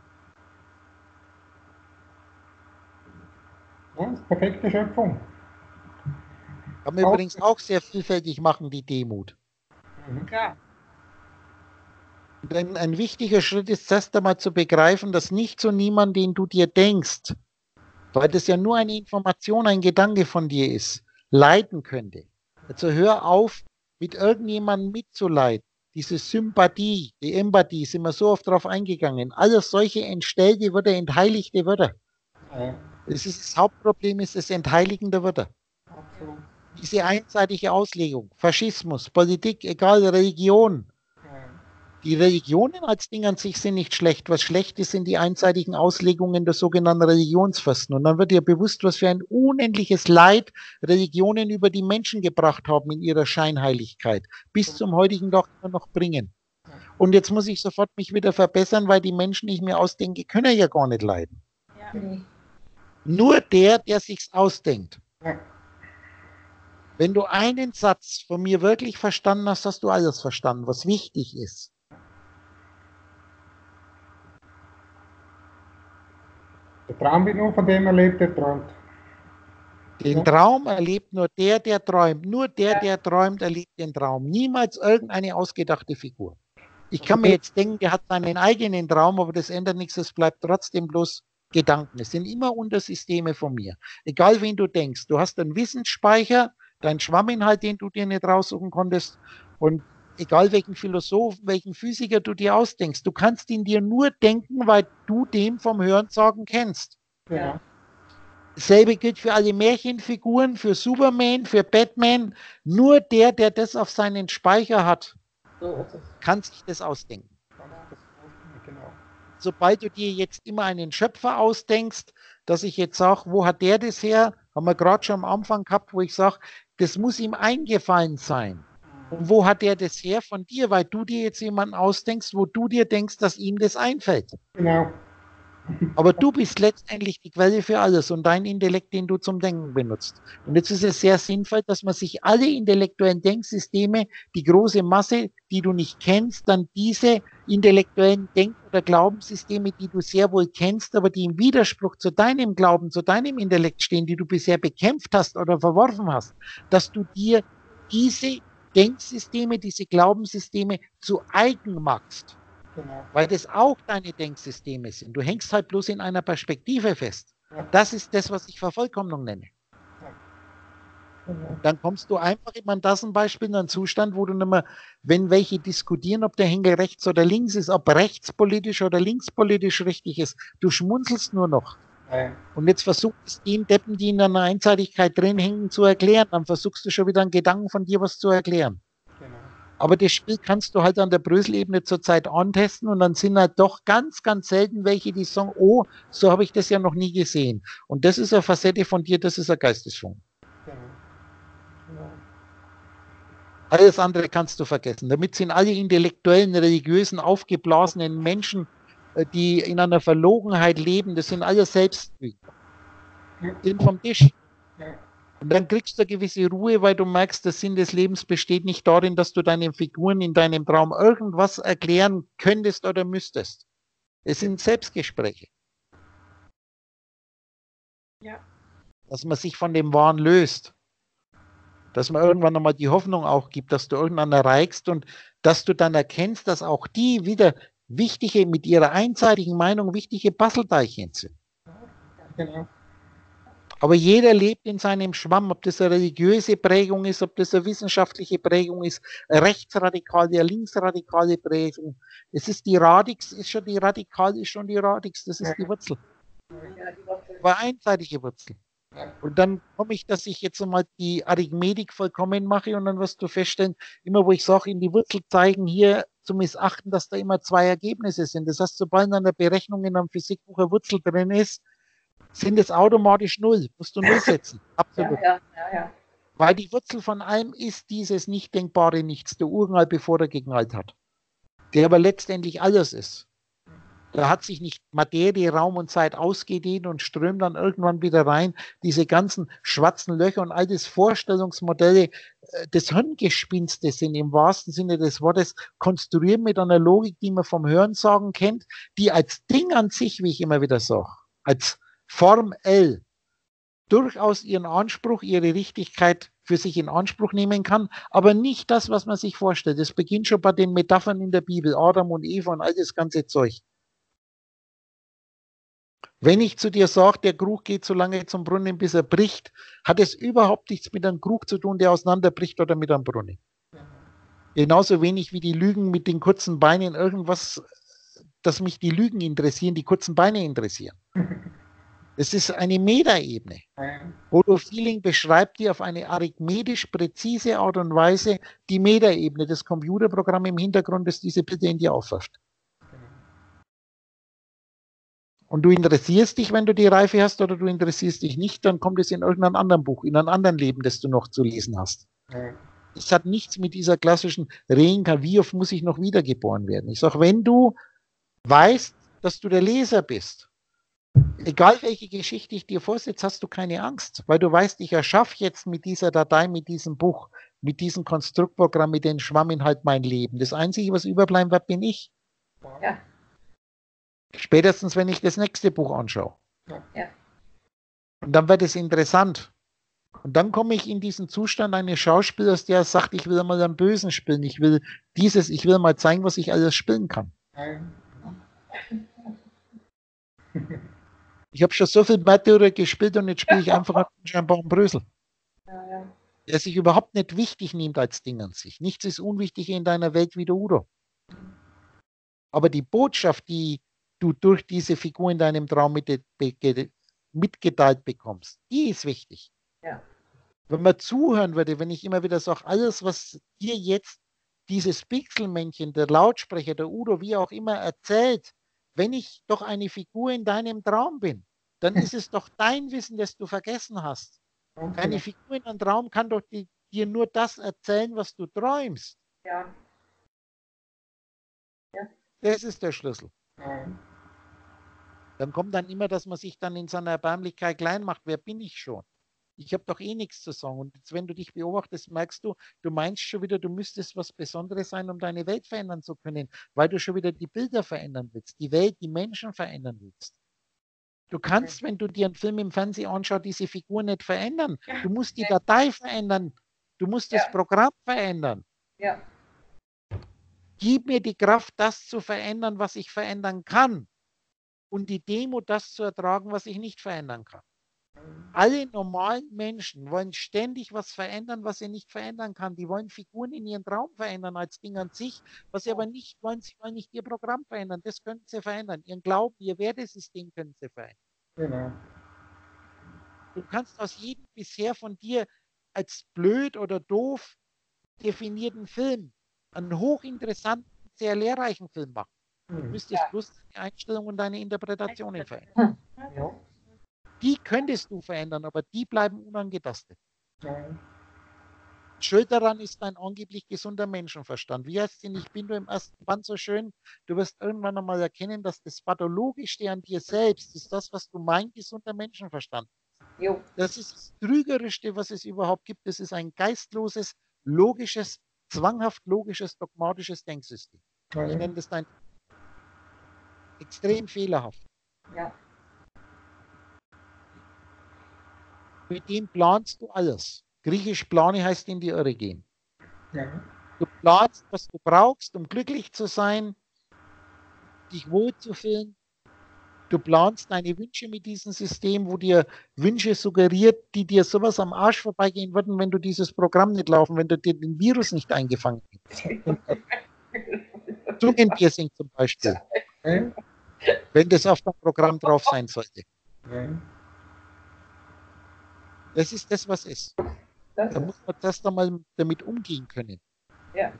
Ja, das ist perfekte Schöpfung. Kann man Auch- übrigens auch sehr vielfältig machen, die Demut. Mhm. Ja, Und ein, ein wichtiger Schritt ist erst einmal zu begreifen, dass nicht so niemand, den du dir denkst, weil das ja nur eine Information, ein Gedanke von dir ist, leiden könnte. Also hör auf, mit irgendjemandem mitzuleiden. Diese Sympathie, die Empathie, sind wir so oft darauf eingegangen. Alles solche entstellte Wörter, entheiligte Wörter. Ja, Das, ist das Hauptproblem ist das Entheiligen der Wörter. absolut. Diese einseitige Auslegung, Faschismus, Politik, egal, Religion. Ja, Die Religionen als Ding an sich sind nicht schlecht. Was schlecht ist, sind die einseitigen Auslegungen der sogenannten Religionsfürsten. Und dann wird dir bewusst, was für ein unendliches Leid Religionen über die Menschen gebracht haben in ihrer Scheinheiligkeit. Bis zum heutigen Tag immer noch bringen. Und jetzt muss ich sofort mich wieder verbessern, weil die Menschen, die ich mir ausdenke, können ja gar nicht leiden. ja. Mhm. Nur der, der sich's ausdenkt. ja, Wenn du einen Satz von mir wirklich verstanden hast, hast du alles verstanden, was wichtig ist. der Traum wird nur von dem erlebt, der träumt. Den Ja. Traum erlebt nur der, der träumt. Nur der, Ja. der träumt, erlebt den Traum. Niemals irgendeine ausgedachte Figur. Ich kann mir jetzt denken, der hat seinen eigenen Traum, aber das ändert nichts, es bleibt trotzdem bloß Gedanken. Es sind immer Untersysteme von mir. Egal, wen du denkst. Du hast einen Wissensspeicher, deinen Schwamminhalt, den du dir nicht raussuchen konntest. Und egal, welchen Philosoph, welchen Physiker du dir ausdenkst, du kannst ihn dir nur denken, weil du den vom Hörensagen kennst. Genau. Dasselbe gilt für alle Märchenfiguren, für Superman, für Batman. Nur der, der das auf seinen Speicher hat, So ist es. kann sich das ausdenken. Genau. Sobald du dir jetzt immer einen Schöpfer ausdenkst, dass ich jetzt sage, wo hat der das her? Haben wir gerade schon am Anfang gehabt, wo ich sage, das muss ihm eingefallen sein. Und wo hat der das her? Von dir, weil du dir jetzt jemanden ausdenkst, wo du dir denkst, dass ihm das einfällt. Genau. Aber du bist letztendlich die Quelle für alles und dein Intellekt, den du zum Denken benutzt. Und jetzt ist es sehr sinnvoll, dass man sich alle intellektuellen Denksysteme, die große Masse, die du nicht kennst, dann diese intellektuellen Denk- oder Glaubenssysteme, die du sehr wohl kennst, aber die im Widerspruch zu deinem Glauben, zu deinem Intellekt stehen, die du bisher bekämpft hast oder verworfen hast, dass du dir diese Denksysteme, diese Glaubenssysteme zu eigen machst. Genau. Weil das auch deine Denksysteme sind. Du hängst halt bloß in einer Perspektive fest. Ja. Das ist das, was ich Vervollkommnung nenne. Genau. Dann kommst du einfach immer an das ein Beispiel in einen Zustand, wo du nicht mehr, wenn welche diskutieren, ob der Henkel rechts oder links ist, ob rechtspolitisch oder linkspolitisch richtig ist, du schmunzelst nur noch. Ja, Und jetzt versuchst du den Deppen, die in einer Einseitigkeit drin hängen, zu erklären. Dann versuchst du schon wieder einen Gedanken von dir was zu erklären. genau. Aber das Spiel kannst du halt an der Brösel-Ebene zurzeit antesten und dann sind halt doch ganz, ganz selten welche, die sagen, oh, so habe ich das ja noch nie gesehen. Und das ist eine Facette von dir, das ist ein Geistesschwung. Genau. Genau. Alles andere kannst du vergessen. Damit sind alle intellektuellen, religiösen, aufgeblasenen Menschen, die in einer Verlogenheit leben, das sind alle Selbstlügner. Sind vom Tisch. Ja. Und dann kriegst du eine gewisse Ruhe, weil du merkst, der Sinn des Lebens besteht nicht darin, dass du deinen Figuren in deinem Traum irgendwas erklären könntest oder müsstest. Es sind Selbstgespräche. Ja. Dass man sich von dem Wahn löst. Dass man irgendwann einmal die Hoffnung auch gibt, dass du irgendwann erreichst und dass du dann erkennst, dass auch die wieder wichtige, mit ihrer einseitigen Meinung wichtige Puzzleteilchen sind. Genau. Aber jeder lebt in seinem Schwamm, ob das eine religiöse Prägung ist, ob das eine wissenschaftliche Prägung ist, eine rechtsradikale, eine linksradikale Prägung. Es ist die Radix, ist schon die Radikal, ist schon die Radix, das ist die Wurzel. Aber einseitige Wurzel. Und dann komme ich, dass ich jetzt einmal die Arithmetik vollkommen mache und dann wirst du feststellen, immer wo ich sage, in die Wurzel zeigen, hier zu missachten, dass da immer zwei Ergebnisse sind. Das heißt, sobald in einer Berechnung in einem Physikbuch eine Wurzel drin ist, sind es automatisch null. Musst du null setzen. Absolut. Ja, ja, ja, ja. Weil die Wurzel von allem ist dieses nicht denkbare Nichts, der Urknall, bevor er geknallt hat. Der aber letztendlich alles ist. Da hat sich nicht Materie, Raum und Zeit ausgedehnt und strömt dann irgendwann wieder rein. Diese ganzen schwarzen Löcher und all das Vorstellungsmodelle äh, des Hirngespinstes sind im wahrsten Sinne des Wortes konstruiert mit einer Logik, die man vom Hörensagen kennt, die als Ding an sich, wie ich immer wieder sage, als Form L durchaus ihren Anspruch, ihre Richtigkeit für sich in Anspruch nehmen kann, aber nicht das, was man sich vorstellt. Das beginnt schon bei den Metaphern in der Bibel, Adam und Eva und all das ganze Zeug. Wenn ich zu dir sage, der Krug geht so lange zum Brunnen, bis er bricht, hat es überhaupt nichts mit einem Krug zu tun, der auseinanderbricht oder mit einem Brunnen. Genauso wenig wie die Lügen mit den kurzen Beinen irgendwas, dass mich die Lügen interessieren, die kurzen Beine interessieren. Es ist eine Metaebene. Bodo Feeling beschreibt dir auf eine arithmetisch präzise Art und Weise die Metaebene, das Computerprogramm im Hintergrund, das diese Bilder in dir aufwirft. Und du interessierst dich, wenn du die Reife hast, oder du interessierst dich nicht, dann kommt es in irgendeinem anderen Buch, in einem anderen Leben, das du noch zu lesen hast. Es hat nichts mit dieser klassischen Reinkarnation, wie oft muss ich noch wiedergeboren werden. Ich sage, wenn du weißt, dass du der Leser bist, egal welche Geschichte ich dir vorsetze, hast du keine Angst, weil du weißt, ich erschaffe jetzt mit dieser Datei, mit diesem Buch, mit diesem Konstruktprogramm, mit dem Schwamminhalt mein Leben. Das Einzige, was überbleiben wird, bin ich. Ja. Spätestens, wenn ich das nächste Buch anschaue. Ja. Und dann wird es interessant. Und dann komme ich in diesen Zustand eines Schauspielers, der sagt, ich will mal einen Bösen spielen, ich will dieses, ich will mal zeigen, was ich alles spielen kann. Ich habe schon so viel Märtyrer gespielt und jetzt spiele ich einfach einen scheinbaren Brösel. Ja, ja. Der sich überhaupt nicht wichtig nimmt als Ding an sich. Nichts ist unwichtiger in deiner Welt wie der Udo. Aber die Botschaft, die du durch diese Figur in deinem Traum mit, mitgeteilt bekommst, die ist wichtig. Ja. Wenn man zuhören würde, wenn ich immer wieder sage, alles, was dir jetzt dieses Pixelmännchen, der Lautsprecher, der Udo, wie auch immer erzählt, wenn ich doch eine Figur in deinem Traum bin, dann ist es doch dein Wissen, das du vergessen hast. Eine Figur in einem Traum kann doch die, dir nur das erzählen, was du träumst. Ja. Ja. Das ist der Schlüssel. Dann kommt dann immer, dass man sich dann in seiner Erbärmlichkeit klein macht. Wer bin ich schon? Ich habe doch eh nichts zu sagen. Und jetzt, wenn du dich beobachtest, merkst du, du meinst schon wieder, du müsstest was Besonderes sein, um deine Welt verändern zu können, weil du schon wieder die Bilder verändern willst, die Welt, die Menschen verändern willst. Du kannst, wenn du dir einen Film im Fernsehen anschaust, diese Figur nicht verändern. Du musst die Datei verändern. Du musst das Ja. Programm verändern. Ja. Gib mir die Kraft, das zu verändern, was ich verändern kann. Und die Demo, das zu ertragen, was ich nicht verändern kann. Alle normalen Menschen wollen ständig was verändern, was sie nicht verändern kann. Die wollen Figuren in ihren Traum verändern als Ding an sich, was sie aber nicht wollen. Sie wollen nicht ihr Programm verändern. Das können sie verändern. Ihren Glauben, ihr Wertesystem können sie verändern. Genau. Du kannst aus jedem bisher von dir als blöd oder doof definierten Film einen hochinteressanten, sehr lehrreichen Film machen. Du Mhm. müsstest Ja. bloß deine Einstellung und deine Interpretationen verändern. Ja. Die könntest du verändern, aber die bleiben unangetastet. Ja. Schuld daran ist dein angeblich gesunder Menschenverstand. Wie heißt denn, ich bin du im ersten Band so schön, du wirst irgendwann einmal erkennen, dass das Pathologischste an dir selbst ist das, was du mein gesunder Menschenverstand. Jo. Das ist das Trügerischste, was es überhaupt gibt. Das ist ein geistloses, logisches, zwanghaft logisches, dogmatisches Denksystem. Ich Ja. nenne das dein extrem fehlerhaft. Ja. Mit dem planst du alles. Griechisch plane heißt in die Irre gehen. Ja. Du planst, was du brauchst, um glücklich zu sein, dich wohlzufühlen. Du planst deine Wünsche mit diesem System, wo dir Wünsche suggeriert, die dir sowas am Arsch vorbeigehen würden, wenn du dieses Programm nicht laufen, wenn du dir den Virus nicht eingefangen hättest. Zungenpiercing zum Beispiel, Ja. wenn das auf dem Programm drauf sein sollte. Ja. Das ist das, was ist. Das Da ist, muss man das dann mal damit umgehen können. ja.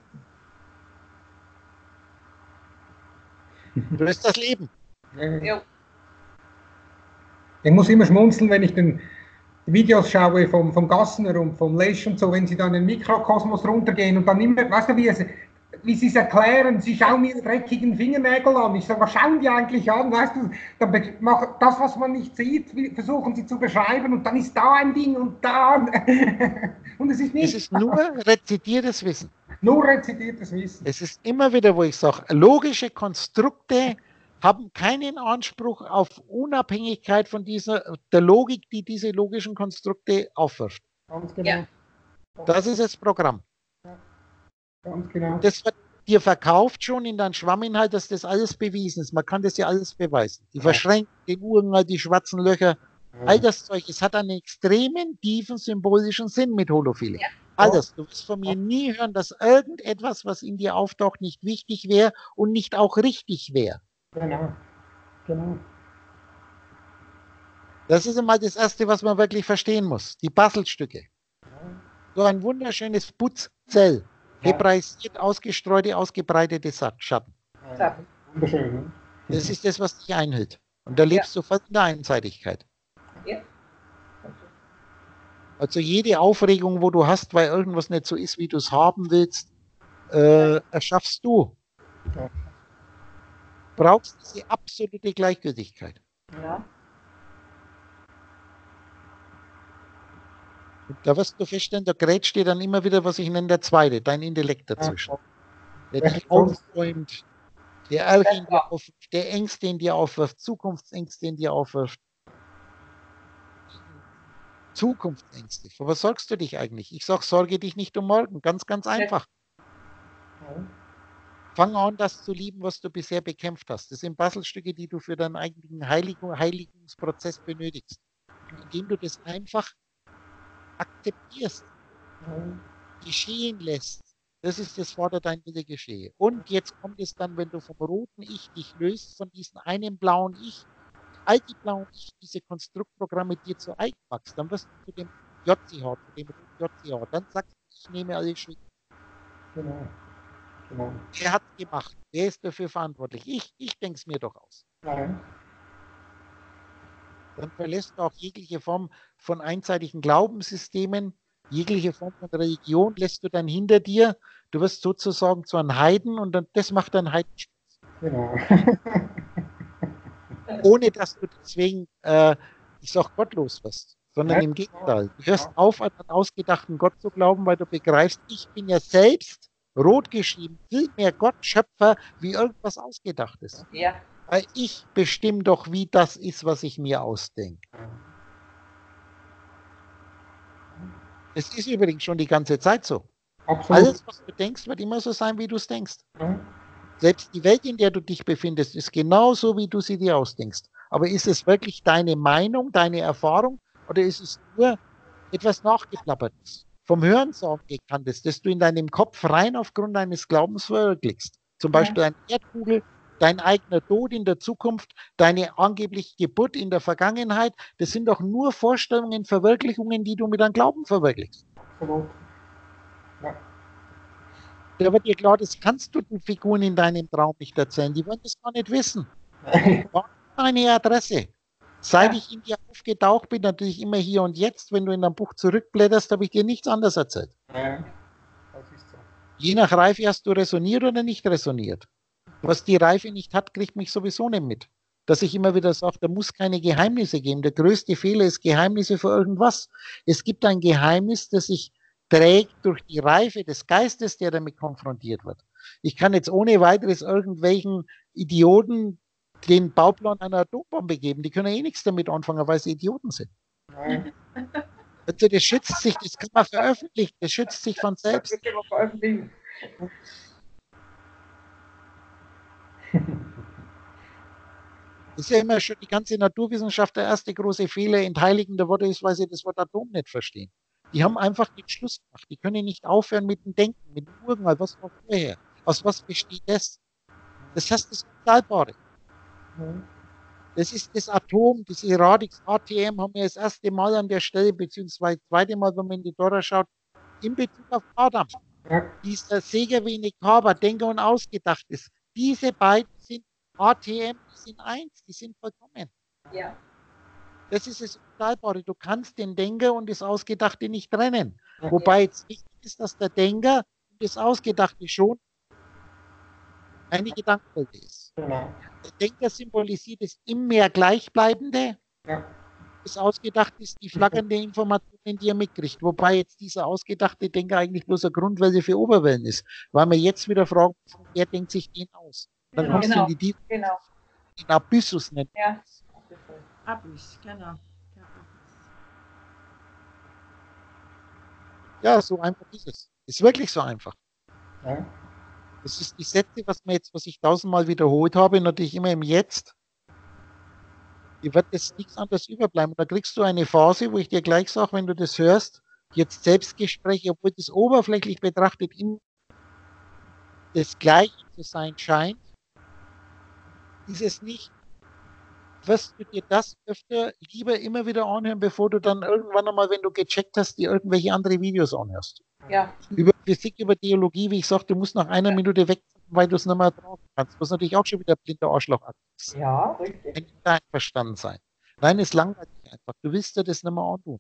Das ist das Leben. Ja. Jo. Ich muss immer schmunzeln, wenn ich den Videos schaue vom, vom Gassner und vom Lesch und so, wenn sie dann in den Mikrokosmos runtergehen und dann immer, weißt du, wie, es, wie sie es erklären, sie schauen mir dreckigen Fingernägel an. Ich sage, was schauen die eigentlich an? Weißt du, dann be- mach- das, was man nicht sieht, wie- versuchen sie zu beschreiben und dann ist da ein Ding und da. Und es ist Es nicht ist nur rezitiertes Wissen. nur rezitiertes Wissen. Es ist immer wieder, wo ich sage, logische Konstrukte haben keinen Anspruch auf Unabhängigkeit von dieser, der Logik, die diese logischen Konstrukte aufwirft. Ganz genau. Ja. Das ist das Programm. Ganz genau. Das wird dir verkauft schon in deinem Schwamminhalt, dass das alles bewiesen ist. Man kann das ja alles beweisen. Die Verschränkung, den Urgenhalt, die schwarzen Löcher, all das Zeug, es hat einen extremen, tiefen symbolischen Sinn mit Holophilie. Ja. Alles. Du wirst von mir nie hören, dass irgendetwas, was in dir auftaucht, nicht wichtig wäre und nicht auch richtig wäre. Genau. Genau. Das ist einmal das Erste, was man wirklich verstehen muss. Die Puzzlestücke. So ein wunderschönes Putzzell. Hebraisiert, ausgestreute, ausgebreitete Sa- Schatten. Ja. Wunderschön. Ne? Das ist das, was dich einhält. Und da lebst du fast in der Einseitigkeit. Ja. Also jede Aufregung, wo du hast, weil irgendwas nicht so ist, wie du es haben willst, äh, erschaffst du. Ja. Brauchst diese absolute Gleichgültigkeit. Ja. Und da wirst du feststellen, da grätscht dir dann immer wieder, was ich nenne, der Zweite, dein Intellekt dazwischen. Der dich aufräumt, der Ärger in dir aufwirft, der Ängste in dir aufwirft, Zukunftsängste in dir aufwirft. Zukunftsängste. Vor was sorgst du dich eigentlich? Ich sage, sorge dich nicht um morgen. Ganz, ganz einfach. Fang an, das zu lieben, was du bisher bekämpft hast. Das sind Puzzlestücke, die du für deinen eigentlichen Heiligung, Heiligungsprozess benötigst. Indem du das einfach akzeptierst, geschehen lässt. Das ist das Vater dein Wille geschehe. Und jetzt kommt es dann, wenn du vom roten Ich dich löst, von diesem einen blauen Ich, all die blauen Ich, diese Konstruktprogramme dir zu eigen machst, dann wirst du zu dem J C H, zu dem roten J C H. Dann sagst du, ich nehme alle Schuld. Genau. Genau. Wer hat es gemacht? Wer ist dafür verantwortlich? Ich, ich denke es mir doch aus. Ja. Dann verlässt du auch jegliche Form von einseitigen Glaubenssystemen, jegliche Form von Religion lässt du dann hinter dir. Du wirst sozusagen zu einem Heiden und dann, das macht dann Heidenspaß. Genau. Ohne dass du deswegen, äh, ich sag, gottlos wirst, sondern Ja, im Gegenteil. Du hörst auf, an einen ausgedachten Gott zu glauben, weil du begreifst, ich bin ja selbst rot geschrieben, viel mehr Gott, Schöpfer, wie irgendwas Ausgedachtes. Ja. Weil ich bestimme doch, wie das ist, was ich mir ausdenke. Es ist übrigens schon die ganze Zeit so. Absolut. Alles, was du denkst, wird immer so sein, wie du es denkst. Ja. Selbst die Welt, in der du dich befindest, ist genauso, wie du sie dir ausdenkst. Aber ist es wirklich deine Meinung, deine Erfahrung oder ist es nur etwas Nachgeplappertes? Vom Hörensagen gekanntes, das du in deinem Kopf rein aufgrund deines Glaubens verwirklichst. Zum Beispiel eine Erdkugel, dein eigener Tod in der Zukunft, deine angebliche Geburt in der Vergangenheit. Das sind doch nur Vorstellungen, Verwirklichungen, die du mit deinem Glauben verwirklichst. Absolut. Ja. Da wird dir klar, das kannst du den Figuren in deinem Traum nicht erzählen. Die wollen das gar nicht wissen. War meine Adresse. Seit Ja. ich in dir aufgetaucht bin, natürlich immer hier und jetzt, wenn du in dein Buch zurückblätterst, habe ich dir nichts anderes erzählt. Ja, das ist so. Je nach Reife hast du resoniert oder nicht resoniert. Was die Reife nicht hat, kriegt mich sowieso nicht mit. Dass ich immer wieder sage, da muss keine Geheimnisse geben. Der größte Fehler ist Geheimnisse für irgendwas. Es gibt ein Geheimnis, das sich trägt durch die Reife des Geistes, der damit konfrontiert wird. Ich kann jetzt ohne weiteres irgendwelchen Idioten den Bauplan einer Atombombe geben. Die können eh nichts damit anfangen, weil sie Idioten sind. Nein. Also das schützt sich, das kann man veröffentlichen, das schützt sich von Das selbst. wird immer veröffentlichen. Das ist ja immer schon die ganze Naturwissenschaft der erste große Fehler entheiligen Worte ist, weil sie das Wort Atom nicht verstehen. Die haben einfach den Schluss gemacht. Die können nicht aufhören mit dem Denken, mit dem Urknall. Was war vorher? Aus was besteht das? Das heißt das Unteilbare. Das ist das Atom, das Radix A T M haben wir das erste Mal an der Stelle, beziehungsweise das zweite Mal, wenn man in die Dora schaut, in Bezug auf Adam. Ja. Dieser Sägerwenig Körper, Denker und ausgedacht ist. Diese beiden sind A T M, die sind eins, die sind vollkommen. Ja. Das ist das Unteilbare. Du kannst den Denker und das Ausgedachte nicht trennen. Wobei jetzt wichtig ist, dass der Denker und das Ausgedachte schon eine Gedankenwelt ist. Genau. Der Denker symbolisiert das immer Gleichbleibende. Ja. Das Ausgedachte ist die flackernde Information, die er mitkriegt. Wobei jetzt dieser ausgedachte Denker eigentlich bloß eine Grundwelle für Oberwellen ist. Weil man jetzt wieder fragen, wer denkt sich den aus? Dann Genau. kommst du Genau. in die Tiefe, Genau. den Abyssus nennen. Ja. Abus, genau. Der Abus. Ja, so einfach ist es. Ist wirklich so einfach. Ja. Das ist die Sätze, was mir jetzt, was ich tausendmal wiederholt habe, natürlich immer im Jetzt. Hier wird jetzt nichts anderes überbleiben. Und da kriegst du eine Phase, wo ich dir gleich sage, wenn du das hörst, jetzt Selbstgespräche, obwohl das oberflächlich betrachtet immer das Gleiche zu sein scheint, ist es nicht. Wirst du dir das öfter lieber immer wieder anhören, bevor du dann irgendwann einmal, wenn du gecheckt hast, dir irgendwelche andere Videos anhörst. Ja. Über Physik, über Theologie, wie ich sagte, du musst nach einer Minute weg, weil du es nicht mehr tragen kannst. Was natürlich auch schon wieder blinder Arschloch ist. Ja, richtig. Ein nicht einverstanden sein. Nein, es langweilt dich einfach. Du willst dir das nicht mehr antun.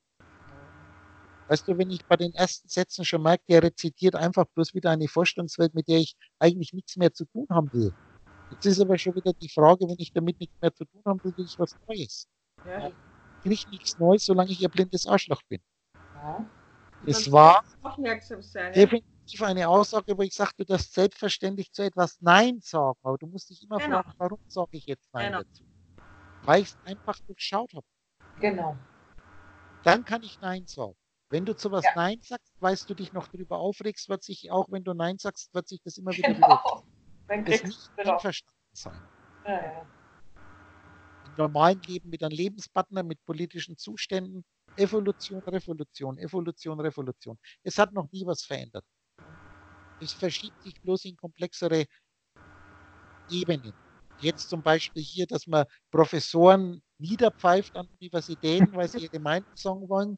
Weißt du, wenn ich bei den ersten Sätzen schon merke, der rezitiert einfach bloß wieder eine Vorstellungswelt, mit der ich eigentlich nichts mehr zu tun haben will. Jetzt ist aber schon wieder die Frage, wenn ich damit nichts mehr zu tun haben will, will ich was Neues. Ja. Ich kriege nichts Neues, solange ich ein blindes Arschloch bin. Ja. Es war Aufmerksam sein. Ja. definitiv eine Aussage, wo ich sagte, du darfst selbstverständlich zu etwas Nein sagen, aber du musst dich immer Genau. fragen, warum sage ich jetzt Nein Genau. dazu? Weil ich es einfach durchschaut habe. Genau. Dann kann ich Nein sagen. Wenn du zu was Ja. Nein sagst, weil du dich noch drüber aufregst, wird sich, auch wenn du Nein sagst, wird sich das immer wieder Genau. Dann das kriegst nicht du genau. einverstanden sein. Ja, ja. Im normalen Leben mit einem Lebenspartner, mit politischen Zuständen, Evolution, Revolution, Evolution, Revolution. Es hat noch nie was verändert. Es verschiebt sich bloß in komplexere Ebenen. Jetzt zum Beispiel hier, dass man Professoren niederpfeift an Universitäten, weil sie ihre Meinung sagen wollen,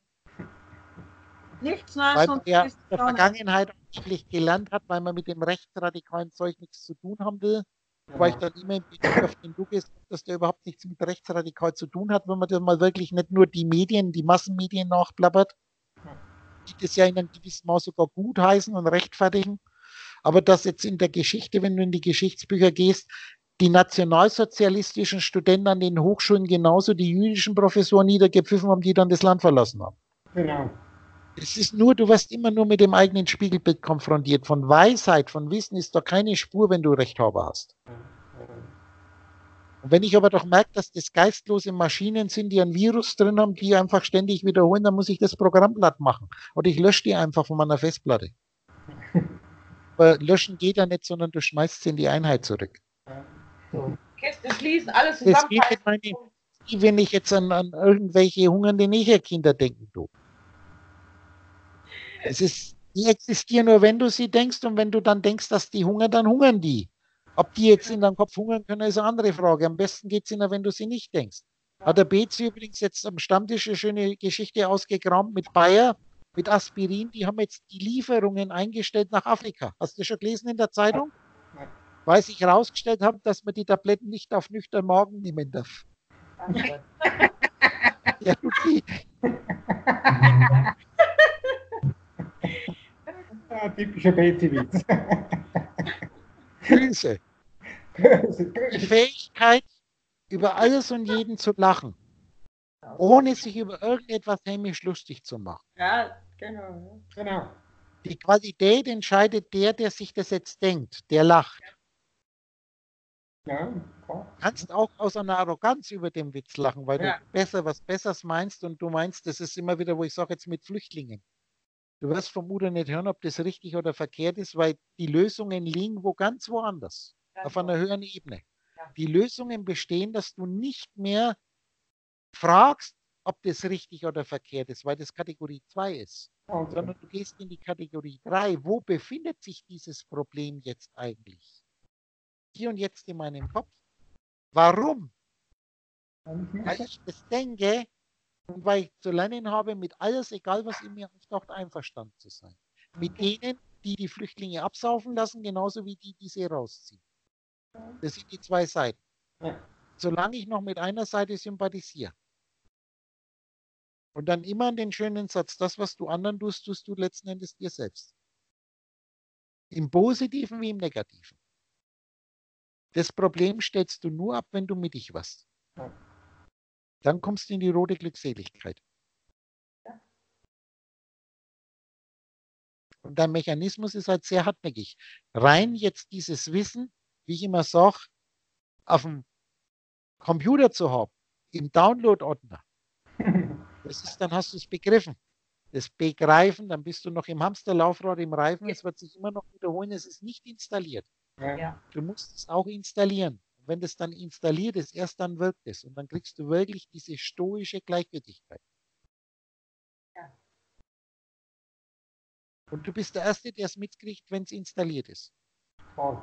Nichts weil Neues man und ja in der Diskussionen. Vergangenheit angeblich gelernt hat, weil man mit dem rechtsradikalen Zeug nichts zu tun haben will. Wobei ich dann immer in Bezug auf den Lukas, dass der überhaupt nichts mit rechtsradikal zu tun hat, wenn man das mal wirklich nicht nur die Medien, die Massenmedien nachplappert, die das ja in einem gewissen Maß sogar gut heißen und rechtfertigen. Aber dass jetzt in der Geschichte, wenn du in die Geschichtsbücher gehst, die nationalsozialistischen Studenten an den Hochschulen genauso die jüdischen Professoren niedergepfiffen haben, die dann das Land verlassen haben. Genau. Es ist nur, du wirst immer nur mit dem eigenen Spiegelbild konfrontiert. Von Weisheit, von Wissen ist da keine Spur, wenn du Rechthaber hast. Und wenn ich aber doch merke, dass das geistlose Maschinen sind, die ein Virus drin haben, die einfach ständig wiederholen, dann muss ich das Programm platt machen. Oder ich lösche die einfach von meiner Festplatte. Aber löschen geht ja nicht, sondern du schmeißt sie in die Einheit zurück. So. Kiste schließen, alles Das geht zusammenhalten. mit meine, wie wenn ich jetzt an, an irgendwelche hungernde Negerkinder denken tue. Es ist, die existieren nur, wenn du sie denkst, und wenn du dann denkst, dass die hungern, dann hungern die. Ob die jetzt in deinem Kopf hungern können, ist eine andere Frage. Am besten geht es ihnen, wenn du sie nicht denkst. Hat der Bezi übrigens jetzt am Stammtisch eine schöne Geschichte ausgekramt mit Bayer. mit Aspirin, die haben jetzt die Lieferungen eingestellt nach Afrika. Hast du schon gelesen in der Zeitung? Nein. Weil sich herausgestellt haben, dass man die Tabletten nicht auf nüchtern Magen nehmen darf. Ach Gott. Ja, okay. Ja, typischer B C-Witz. Grüße. Die Fähigkeit, über alles und jeden zu lachen, ohne sich über irgendetwas hämisch lustig zu machen. Ja, genau. Genau. Die Qualität entscheidet der, der sich das jetzt denkt, der lacht. Ja, klar. Du kannst auch aus einer Arroganz über den Witz lachen, weil Ja. du besser was Besseres meinst und du meinst, das ist immer wieder, wo ich sage jetzt mit Flüchtlingen. Du wirst vom Udo nicht hören, ob das richtig oder verkehrt ist, weil die Lösungen liegen wo ganz woanders, Ganz auf einer höheren Ebene. Ja. Die Lösungen bestehen, dass du nicht mehr fragst, ob das richtig oder verkehrt ist, weil das Kategorie zwei ist, Also, sondern du gehst in die Kategorie drei. Wo befindet sich dieses Problem jetzt eigentlich? Hier und jetzt in meinem Kopf. Warum? Weil ich das denke und weil ich zu lernen habe, mit alles, egal was in mir auftaucht, einverstanden zu sein. Mit denen, die die Flüchtlinge absaufen lassen, genauso wie die, die sie rausziehen. Das sind die zwei Seiten. Ja. Solange ich noch mit einer Seite sympathisiere. Und dann immer an den schönen Satz, das, was du anderen tust, tust du letzten Endes dir selbst. Im Positiven wie im Negativen. Das Problem stellst du nur ab, wenn du mittig warst. Ja. Dann kommst du in die rote Glückseligkeit. Ja. Und dein Mechanismus ist halt sehr hartnäckig. Rein jetzt dieses Wissen, wie ich immer sage, auf dem Computer zu haben, im Download-Ordner, das ist, dann hast du es begriffen. Das Begreifen, dann bist du noch im Hamsterlaufrad, im Reifen, es wird sich immer noch wiederholen, es ist nicht installiert. ja. Ja. Du musst es auch installieren. Und wenn das dann installiert ist, erst dann wirkt es. Und dann kriegst du wirklich diese stoische Gleichgültigkeit. Ja. Und du bist der Erste, der es mitkriegt, wenn es installiert ist. Voll.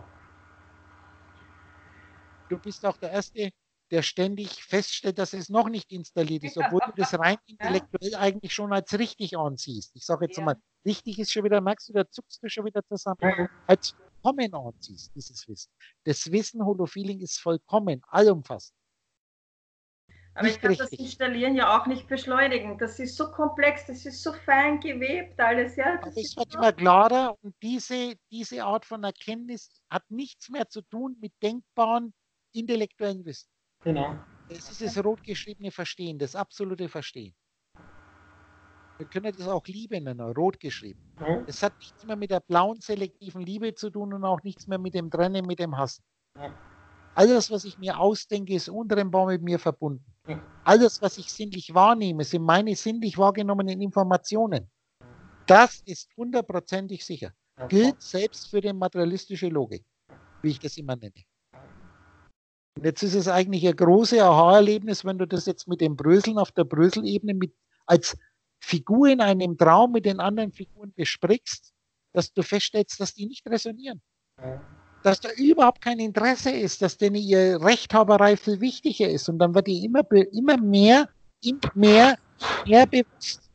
Du bist auch der Erste, der ständig feststellt, dass es noch nicht installiert ist, Ja. obwohl du das rein intellektuell eigentlich schon als richtig ansiehst. Ich sage jetzt Ja. mal, richtig ist schon wieder, merkst du, da zuckst du schon wieder zusammen. Ja. Als vollkommen anziehst, dieses Wissen. Das Wissen, Holofeeling ist vollkommen, allumfassend. Aber ich Nicht kann das richtig. Installieren ja auch nicht beschleunigen. Das ist so komplex, das ist so fein gewebt alles. Ja, das Aber es ist wird so, immer klarer und diese, diese Art von Erkenntnis hat nichts mehr zu tun mit denkbaren intellektuellen Wissen. Genau. Es ist das rot geschriebene Verstehen, das absolute Verstehen. Wir können das auch Liebe nennen, rot geschrieben. Ja. Es hat nichts mehr mit der blauen selektiven Liebe zu tun und auch nichts mehr mit dem Trennen, mit dem Hassen. Ja. Alles, was ich mir ausdenke, ist untrennbar mit mir verbunden. Ja. Alles, was ich sinnlich wahrnehme, sind meine sinnlich wahrgenommenen Informationen. Das ist hundertprozentig sicher. Ja. Gilt selbst für die materialistische Logik, wie ich das immer nenne. Und jetzt ist es eigentlich ein großes Aha-Erlebnis, wenn du das jetzt mit dem Bröseln auf der Bröselebene mit, als Figur in einem Traum mit den anderen Figuren besprichst, dass du feststellst, dass die nicht resonieren. Ja. Dass da überhaupt kein Interesse ist, dass denen ihre Rechthaberei viel wichtiger ist. Und dann wird die immer, be- immer mehr, immer mehr, mehr bewusst,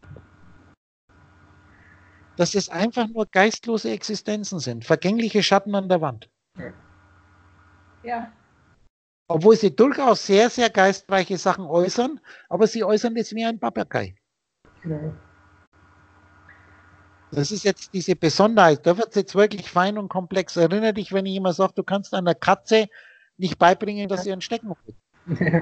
dass es einfach nur geistlose Existenzen sind, vergängliche Schatten an der Wand. Ja. Obwohl sie durchaus sehr, sehr geistreiche Sachen äußern, aber sie äußern das wie ein Papagei. Genau. Das ist jetzt diese Besonderheit. Da wird es jetzt wirklich fein und komplex. Erinnere dich, wenn ich immer sage, du kannst einer Katze nicht beibringen, dass sie einen Stecken holt.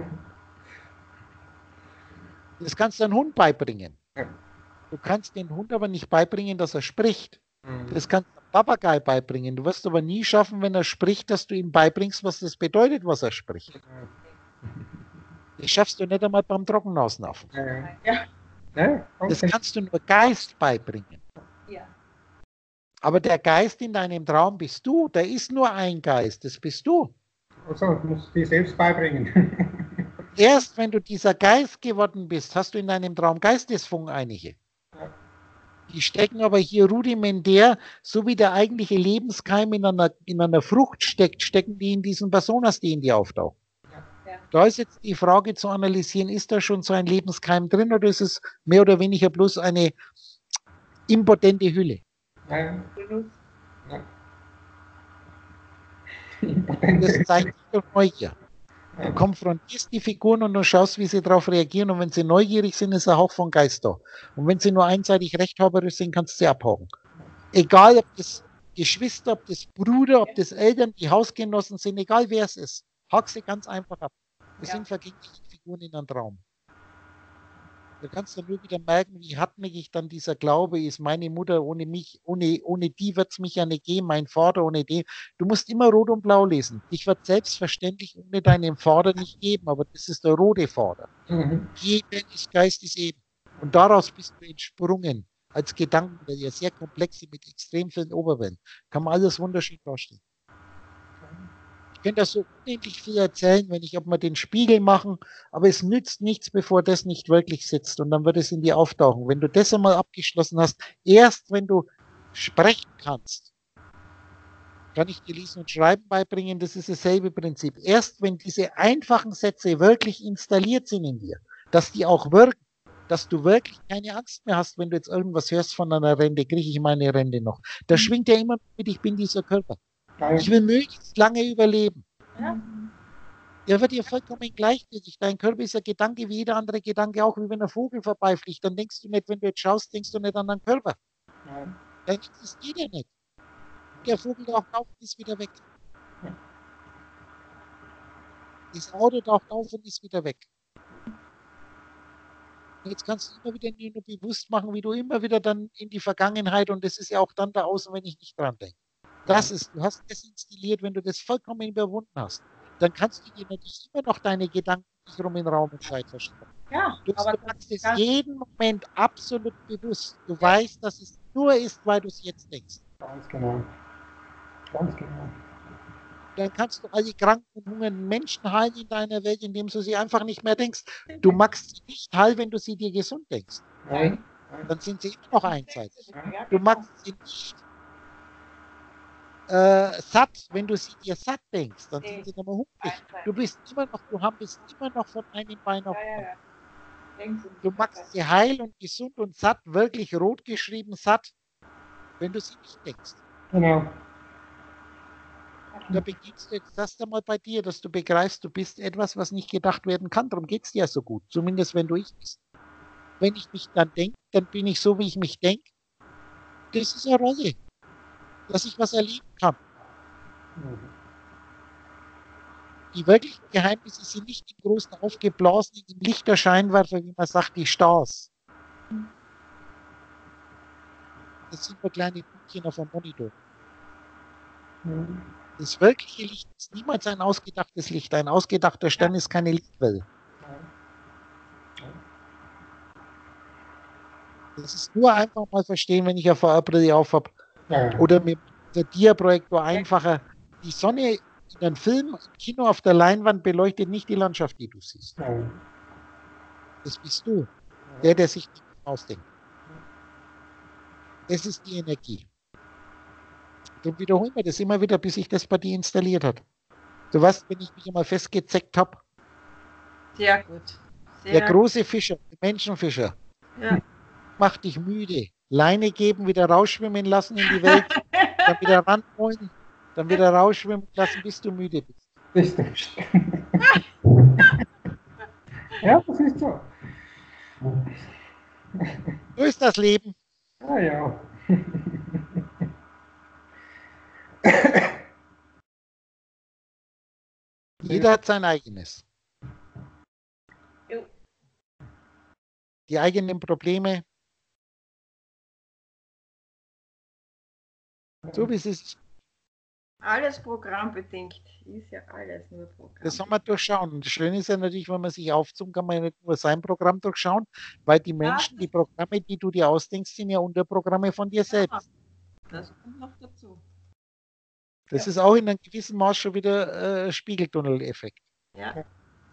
Das kannst du einem Hund beibringen. Ja. Du kannst dem Hund aber nicht beibringen, dass er spricht. Das kannst du einem Papagei beibringen. Du wirst aber nie schaffen, wenn er spricht, dass du ihm beibringst, was das bedeutet, was er spricht. Das schaffst du nicht einmal beim Trockenauslaufen. Ja. ja, Ja. Das Okay. kannst du nur Geist beibringen. Ja. Aber der Geist in deinem Traum bist du. Da ist nur ein Geist, das bist du. Also, du musst dir selbst beibringen. Erst wenn du dieser Geist geworden bist, hast du in deinem Traum Geistesfunken einige. Ja. Die stecken aber hier rudimentär, so wie der eigentliche Lebenskeim in einer, in einer Frucht steckt, stecken die in diesen Personas, die in dir auftauchen. Ja. Da ist jetzt die Frage zu analysieren, ist da schon so ein Lebenskeim drin oder ist es mehr oder weniger bloß eine Impotente Hülle. Ja. Ja. Das zeigt doch Neugier. Du konfrontierst die Figuren und du schaust, wie sie darauf reagieren. Und wenn sie neugierig sind, ist ein Hauch von Geist da. Und wenn sie nur einseitig rechthaberisch sind, kannst du sie abhaken. Egal, ob das Geschwister, ob das Bruder, ob das Eltern, die Hausgenossen sind, egal wer es ist. Hak sie ganz einfach ab. Das Ja. sind vergängliche Figuren in einem Traum. Da kannst du nur wieder merken, wie hartnäckig dann dieser Glaube ist. Meine Mutter ohne mich, ohne, ohne die wird es mich ja nicht geben, mein Vater ohne den. Du musst immer Rot und Blau lesen. Dich wird selbstverständlich ohne deinen Vater nicht geben, aber das ist der rote Vater. Mhm. Jeden ist Geist ist eben. Und daraus bist du entsprungen. Als Gedanken, der ja sehr komplexe mit extrem vielen Oberwellen. Kann man alles wunderschön darstellen. Ich könnte das so unendlich viel erzählen, wenn ich, ob wir den Spiegel machen, aber es nützt nichts, bevor das nicht wirklich sitzt und dann wird es in dir auftauchen. Wenn du das einmal abgeschlossen hast, erst wenn du sprechen kannst, kann ich dir Lesen und Schreiben beibringen, das ist dasselbe Prinzip. Erst wenn diese einfachen Sätze wirklich installiert sind in dir, dass die auch wirken, dass du wirklich keine Angst mehr hast, wenn du jetzt irgendwas hörst von einer Rente, kriege ich meine Rente noch. Da schwingt ja immer mit, ich bin dieser Körper. Ich will möglichst lange überleben. Ja. Der wird dir vollkommen gleichgültig. Dein Körper ist ein Gedanke wie jeder andere Gedanke, auch wie wenn ein Vogel vorbeifliegt. Dann denkst du nicht, wenn du jetzt schaust, denkst du nicht an deinen Körper. Ja. Dann existiert er nicht. Der Vogel taucht auf und ist wieder weg. Das Auto taucht auf und ist wieder weg. Und jetzt kannst du immer wieder dir nur bewusst machen, wie du immer wieder dann in die Vergangenheit, und das ist ja auch dann da außen, wenn ich nicht dran denke. Das ist, du hast das installiert, wenn du das vollkommen überwunden hast, dann kannst du dir natürlich immer noch deine Gedanken nicht rum in Raum und Zeit verstehen. Ja, Du, aber du machst es ganz- jeden Moment absolut bewusst. Du weißt, dass es nur ist, weil du es jetzt denkst. Ganz genau. Ganz genau. Dann kannst du alle kranken und hungernden Menschen heilen in deiner Welt, indem du sie einfach nicht mehr denkst. Du machst sie nicht heil, wenn du sie dir gesund denkst. Nein. Dann sind sie immer noch einseitig. Ja, Du genau. machst sie nicht äh, satt, wenn du sie dir satt denkst, dann sind sie nicht mehr hungrig. Du bist immer noch, du bist immer noch von einem Bein auf Ja, ja, dem ja. Denkst Du machst sie heil und gesund und satt, wirklich rot geschrieben satt, wenn du sie nicht denkst. Genau. Da beginnst du jetzt das einmal bei dir, dass du begreifst, du bist etwas, was nicht gedacht werden kann. Darum geht es dir ja so gut. Zumindest wenn du ich bist. Wenn ich mich dann denke, dann bin ich so, wie ich mich denke. Das ist eine Rolle. Dass ich was erleben kann. Mhm. Die wirklichen Geheimnisse sind nicht im großen aufgeblasenen, im Lichterscheinwerfer, wie man sagt, die Stars. Das sind nur kleine Pünktchen auf dem Monitor. Mhm. Das wirkliche Licht ist niemals ein ausgedachtes Licht. Ein ausgedachter Stern ist keine Lichtquelle. Das ist nur einfach mal verstehen, wenn ich eine V R-Brille auf habe. Ja. Oder mit der Dia-Projektor einfacher. Die Sonne in einem Film, im Kino auf der Leinwand beleuchtet nicht die Landschaft, die du siehst. Ja. Das bist du. Der, der sich nicht ausdenkt. Das ist die Energie. Darum wiederholen wir das immer wieder, bis sich das bei dir installiert hat. Du weißt, wenn ich mich einmal festgezeckt habe, Sehr gut. Sehr der große Fischer, der Menschenfischer, Ja. macht dich müde. Leine geben, wieder rausschwimmen lassen in die Welt, dann wieder ranholen, dann wieder rausschwimmen lassen, bis du müde bist. Bist du. Ja, das ist so. So ist das Leben. Ah ja. Jeder hat sein eigenes. Jo. Die eigenen Probleme. So wie es ist. Alles programmbedingt. Ist ja alles nur Programm. Das soll man durchschauen. Und das Schöne ist ja natürlich, wenn man sich aufzoomt, kann man ja nicht nur sein Programm durchschauen, weil die Menschen, die Programme, die du dir ausdenkst, sind ja Unterprogramme von dir selbst. Das kommt noch dazu. Das ist auch in einem gewissen Maß schon wieder äh, Spiegeltunnel-Effekt. Ja.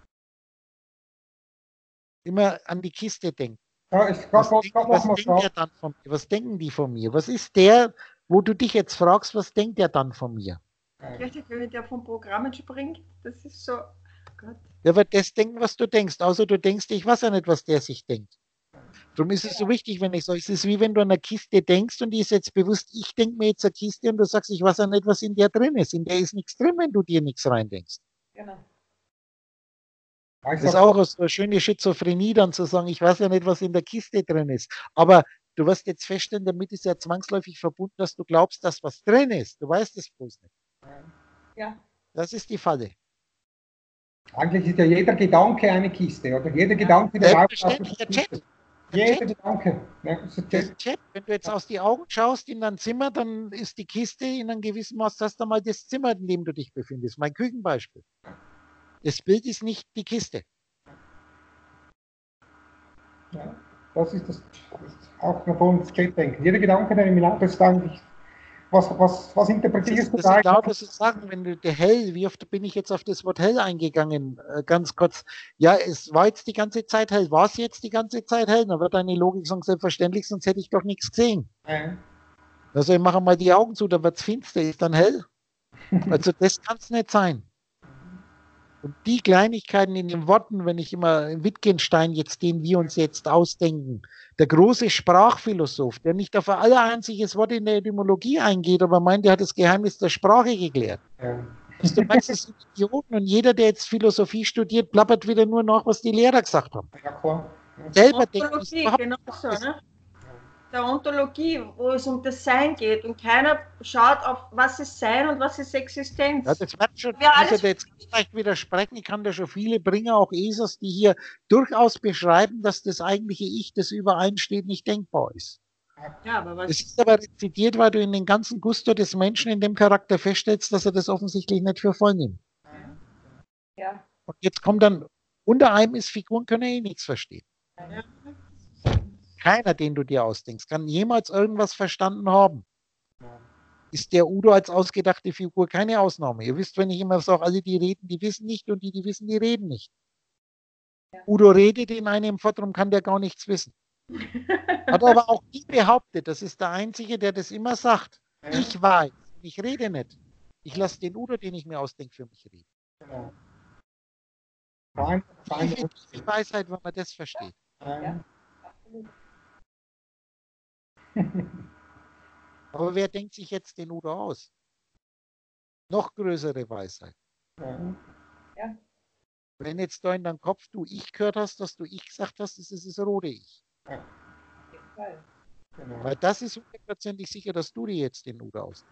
Immer an die Kiste denken. Ja, ich Was, glaube, denk, glaub, was noch denkt mal der dann von mir? Was denken die von mir? Was ist der, wo du dich jetzt fragst, was denkt der dann von mir? Richtig, wenn der vom Programm springt, das ist so. Gott. Der wird das denken, was du denkst, außer du denkst, ich weiß ja nicht, was der sich denkt. Darum ist es so wichtig, wenn ich sage, es ist wie wenn du an eine Kiste denkst und die ist jetzt bewusst, ich denke mir jetzt eine Kiste und du sagst, ich weiß ja nicht, was in der drin ist. In der ist nichts drin, wenn du dir nichts reindenkst. Genau. Das ist auch so eine schöne Schizophrenie, dann zu sagen, ich weiß ja nicht, was in der Kiste drin ist. Aber du wirst jetzt feststellen, damit ist ja zwangsläufig verbunden, dass du glaubst, dass was drin ist. Du weißt es bloß nicht. Ja. Das ist die Falle. Eigentlich ist ja jeder Gedanke eine Kiste, oder? Jeder Gedanke, der Selbstverständlich, der Chat. Jeder Chat. Gedanke. Ja, das ist der Das Chat. Wenn du jetzt aus die Augen schaust in dein Zimmer, dann ist die Kiste in einem gewissen Maß, das ist einmal das Zimmer, in dem du dich befindest. Mein Küchenbeispiel. Das Bild ist nicht die Kiste. Ja, das ist das, das ist auch davon das Chat-Denken. Jeder Gedanke, der im Laufe ist eigentlich, was, was, was interpretierst Das ist, du das da? ist genau das zu sagen, wenn du der hell, wie oft bin ich jetzt auf das Wort hell eingegangen, äh, ganz kurz. Ja, es war jetzt die ganze Zeit hell. War es jetzt die ganze Zeit hell? Dann wird deine Logik sagen, selbstverständlich, sonst hätte ich doch nichts gesehen. Ja. Also ich mache mal die Augen zu, da wird es finster, ist dann hell. Also das kann es nicht sein. Und die Kleinigkeiten in den Worten, wenn ich immer Wittgenstein jetzt, den wir uns jetzt ausdenken, der große Sprachphilosoph, der nicht auf ein allereinziges Wort in der Etymologie eingeht, aber meint, er hat das Geheimnis der Sprache geklärt. Ja. Also du meinst, das sind Idioten und jeder, der jetzt Philosophie studiert, plappert wieder nur nach, was die Lehrer gesagt haben. Ja, klar. Ja. Selber denken, ist Ontologie, überhaupt genau nicht so, das. ne? Der Ontologie, wo es um das Sein geht und keiner schaut auf, was ist Sein und was ist Existenz. Ja, das wird schon, Wir ich muss alles- ja jetzt ganz leicht widersprechen. Ich kann da schon viele bringen, auch Esers, die hier durchaus beschreiben, dass das eigentliche Ich, das übereinsteht, nicht denkbar ist. Ja, aber was Es ist aber rezitiert, weil du in den ganzen Gusto des Menschen in dem Charakter feststellst, dass er das offensichtlich nicht für voll nimmt. Ja. Und jetzt kommt dann, unter einem ist, Figuren können eh nichts verstehen. Ja. Keiner, den du dir ausdenkst, kann jemals irgendwas verstanden haben. Ist der Udo als ausgedachte Figur keine Ausnahme. Ihr wisst, wenn ich immer sage, alle, die reden, die wissen nicht und die, die wissen, die reden nicht. Ja. Udo redet in einem fort, darum kann der gar nichts wissen. Hat aber auch nie behauptet, das ist der Einzige, der das immer sagt. Ja. Ich weiß, ich rede nicht. Ich lasse den Udo, den ich mir ausdenke, für mich reden. Genau. Fein, fein, Tiefe, tiefe Weisheit, wenn man das versteht. ja. Absolut. Aber wer denkt sich jetzt den Udo aus? Noch größere Weisheit. Ja. Wenn jetzt da in deinem Kopf du Ich gehört hast, dass du Ich gesagt hast, das ist das rote Ich. Auf jeden Fall. Genau. Weil das ist hundertprozentig sicher, dass du dir jetzt den Udo aus.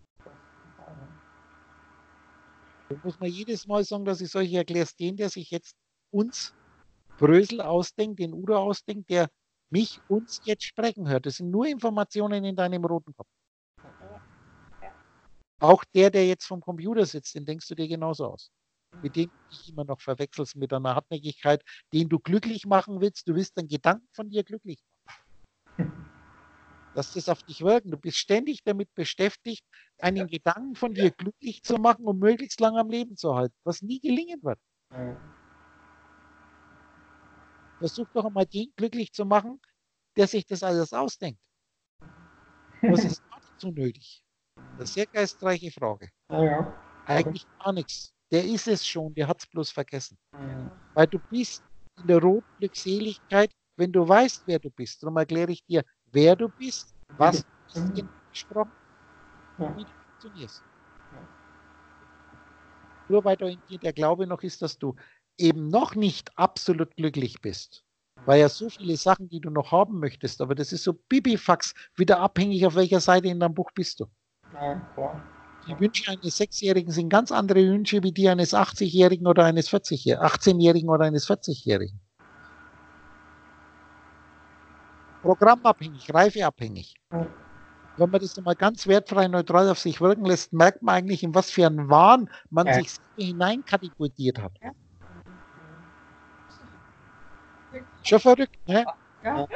Da muss man jedes Mal sagen, dass ich solche erklärst, den, der sich jetzt uns Brösel ausdenkt, den Udo ausdenkt, der mich, uns jetzt sprechen hört. Das sind nur Informationen in deinem roten Kopf. Auch der, der jetzt vom Computer sitzt, den denkst du dir genauso aus. Mit dem du dich immer noch verwechselst mit einer Hartnäckigkeit, den du glücklich machen willst. Du willst einen Gedanken von dir glücklich machen. Lass das auf dich wirken. Du bist ständig damit beschäftigt, einen Gedanken von dir glücklich zu machen und möglichst lange am Leben zu halten, was nie gelingen wird. Ja. Versuch doch einmal den glücklich zu machen, der sich das alles ausdenkt. Was ist dazu nötig? Eine sehr geistreiche Frage. Ja, ja. Eigentlich gar nichts. Der ist es schon, der hat es bloß vergessen. Ja. Weil du bist in der roten Glückseligkeit, wenn du weißt, wer du bist. Darum erkläre ich dir, wer du bist, was du bist, genau gesprochen, Ja. wie du funktionierst. Nur weil da in dir der Glaube noch ist, dass du eben noch nicht absolut glücklich bist. Weil ja so viele Sachen, die du noch haben möchtest, aber das ist so Bibifax, wieder abhängig, auf welcher Seite in deinem Buch bist du. Ja, klar. Die Wünsche eines Sechsjährigen sind ganz andere Wünsche wie die eines achtzigjährigen oder eines vierzigjährigen, achtzehnjährigen oder eines vierzigjährigen. Programmabhängig, reifeabhängig. Ja. Wenn man das mal ganz wertfrei neutral auf sich wirken lässt, merkt man eigentlich, in was für einen Wahn man Ja. sich hineinkategorisiert hat. Schon verrückt, ne? Ja.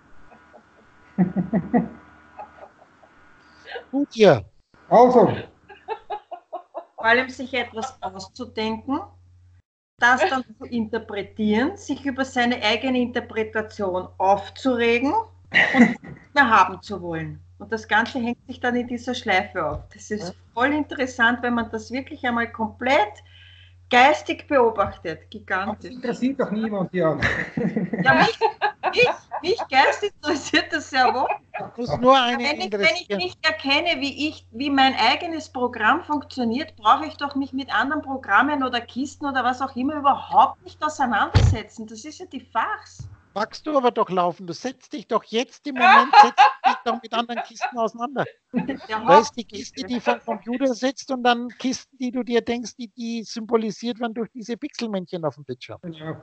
Gut, ihr. Also, vor allem sich etwas auszudenken, das dann zu interpretieren, sich über seine eigene Interpretation aufzuregen und nicht mehr haben zu wollen. Und das Ganze hängt sich dann in dieser Schleife auf. Das ist voll interessant, wenn man das wirklich einmal komplett geistig beobachtet, Das gigantisch. interessiert doch niemand, Jan. Ja, mich, mich, mich geistig interessiert das sehr wohl. Muss nur eine Wenn ich, wenn ich interessieren. nicht erkenne, wie, ich, wie mein eigenes Programm funktioniert, brauche ich doch mich mit anderen Programmen oder Kisten oder was auch immer überhaupt nicht auseinandersetzen. Das ist ja die Farce. Magst du aber doch laufen. Du setzt dich doch jetzt im Moment setzt dich doch mit anderen Kisten auseinander. Der Da ist die Haupt- Kiste, die vom Computer sitzt und dann Kisten, die du dir denkst, die, die symbolisiert werden durch diese Pixelmännchen auf dem Bildschirm. Genau.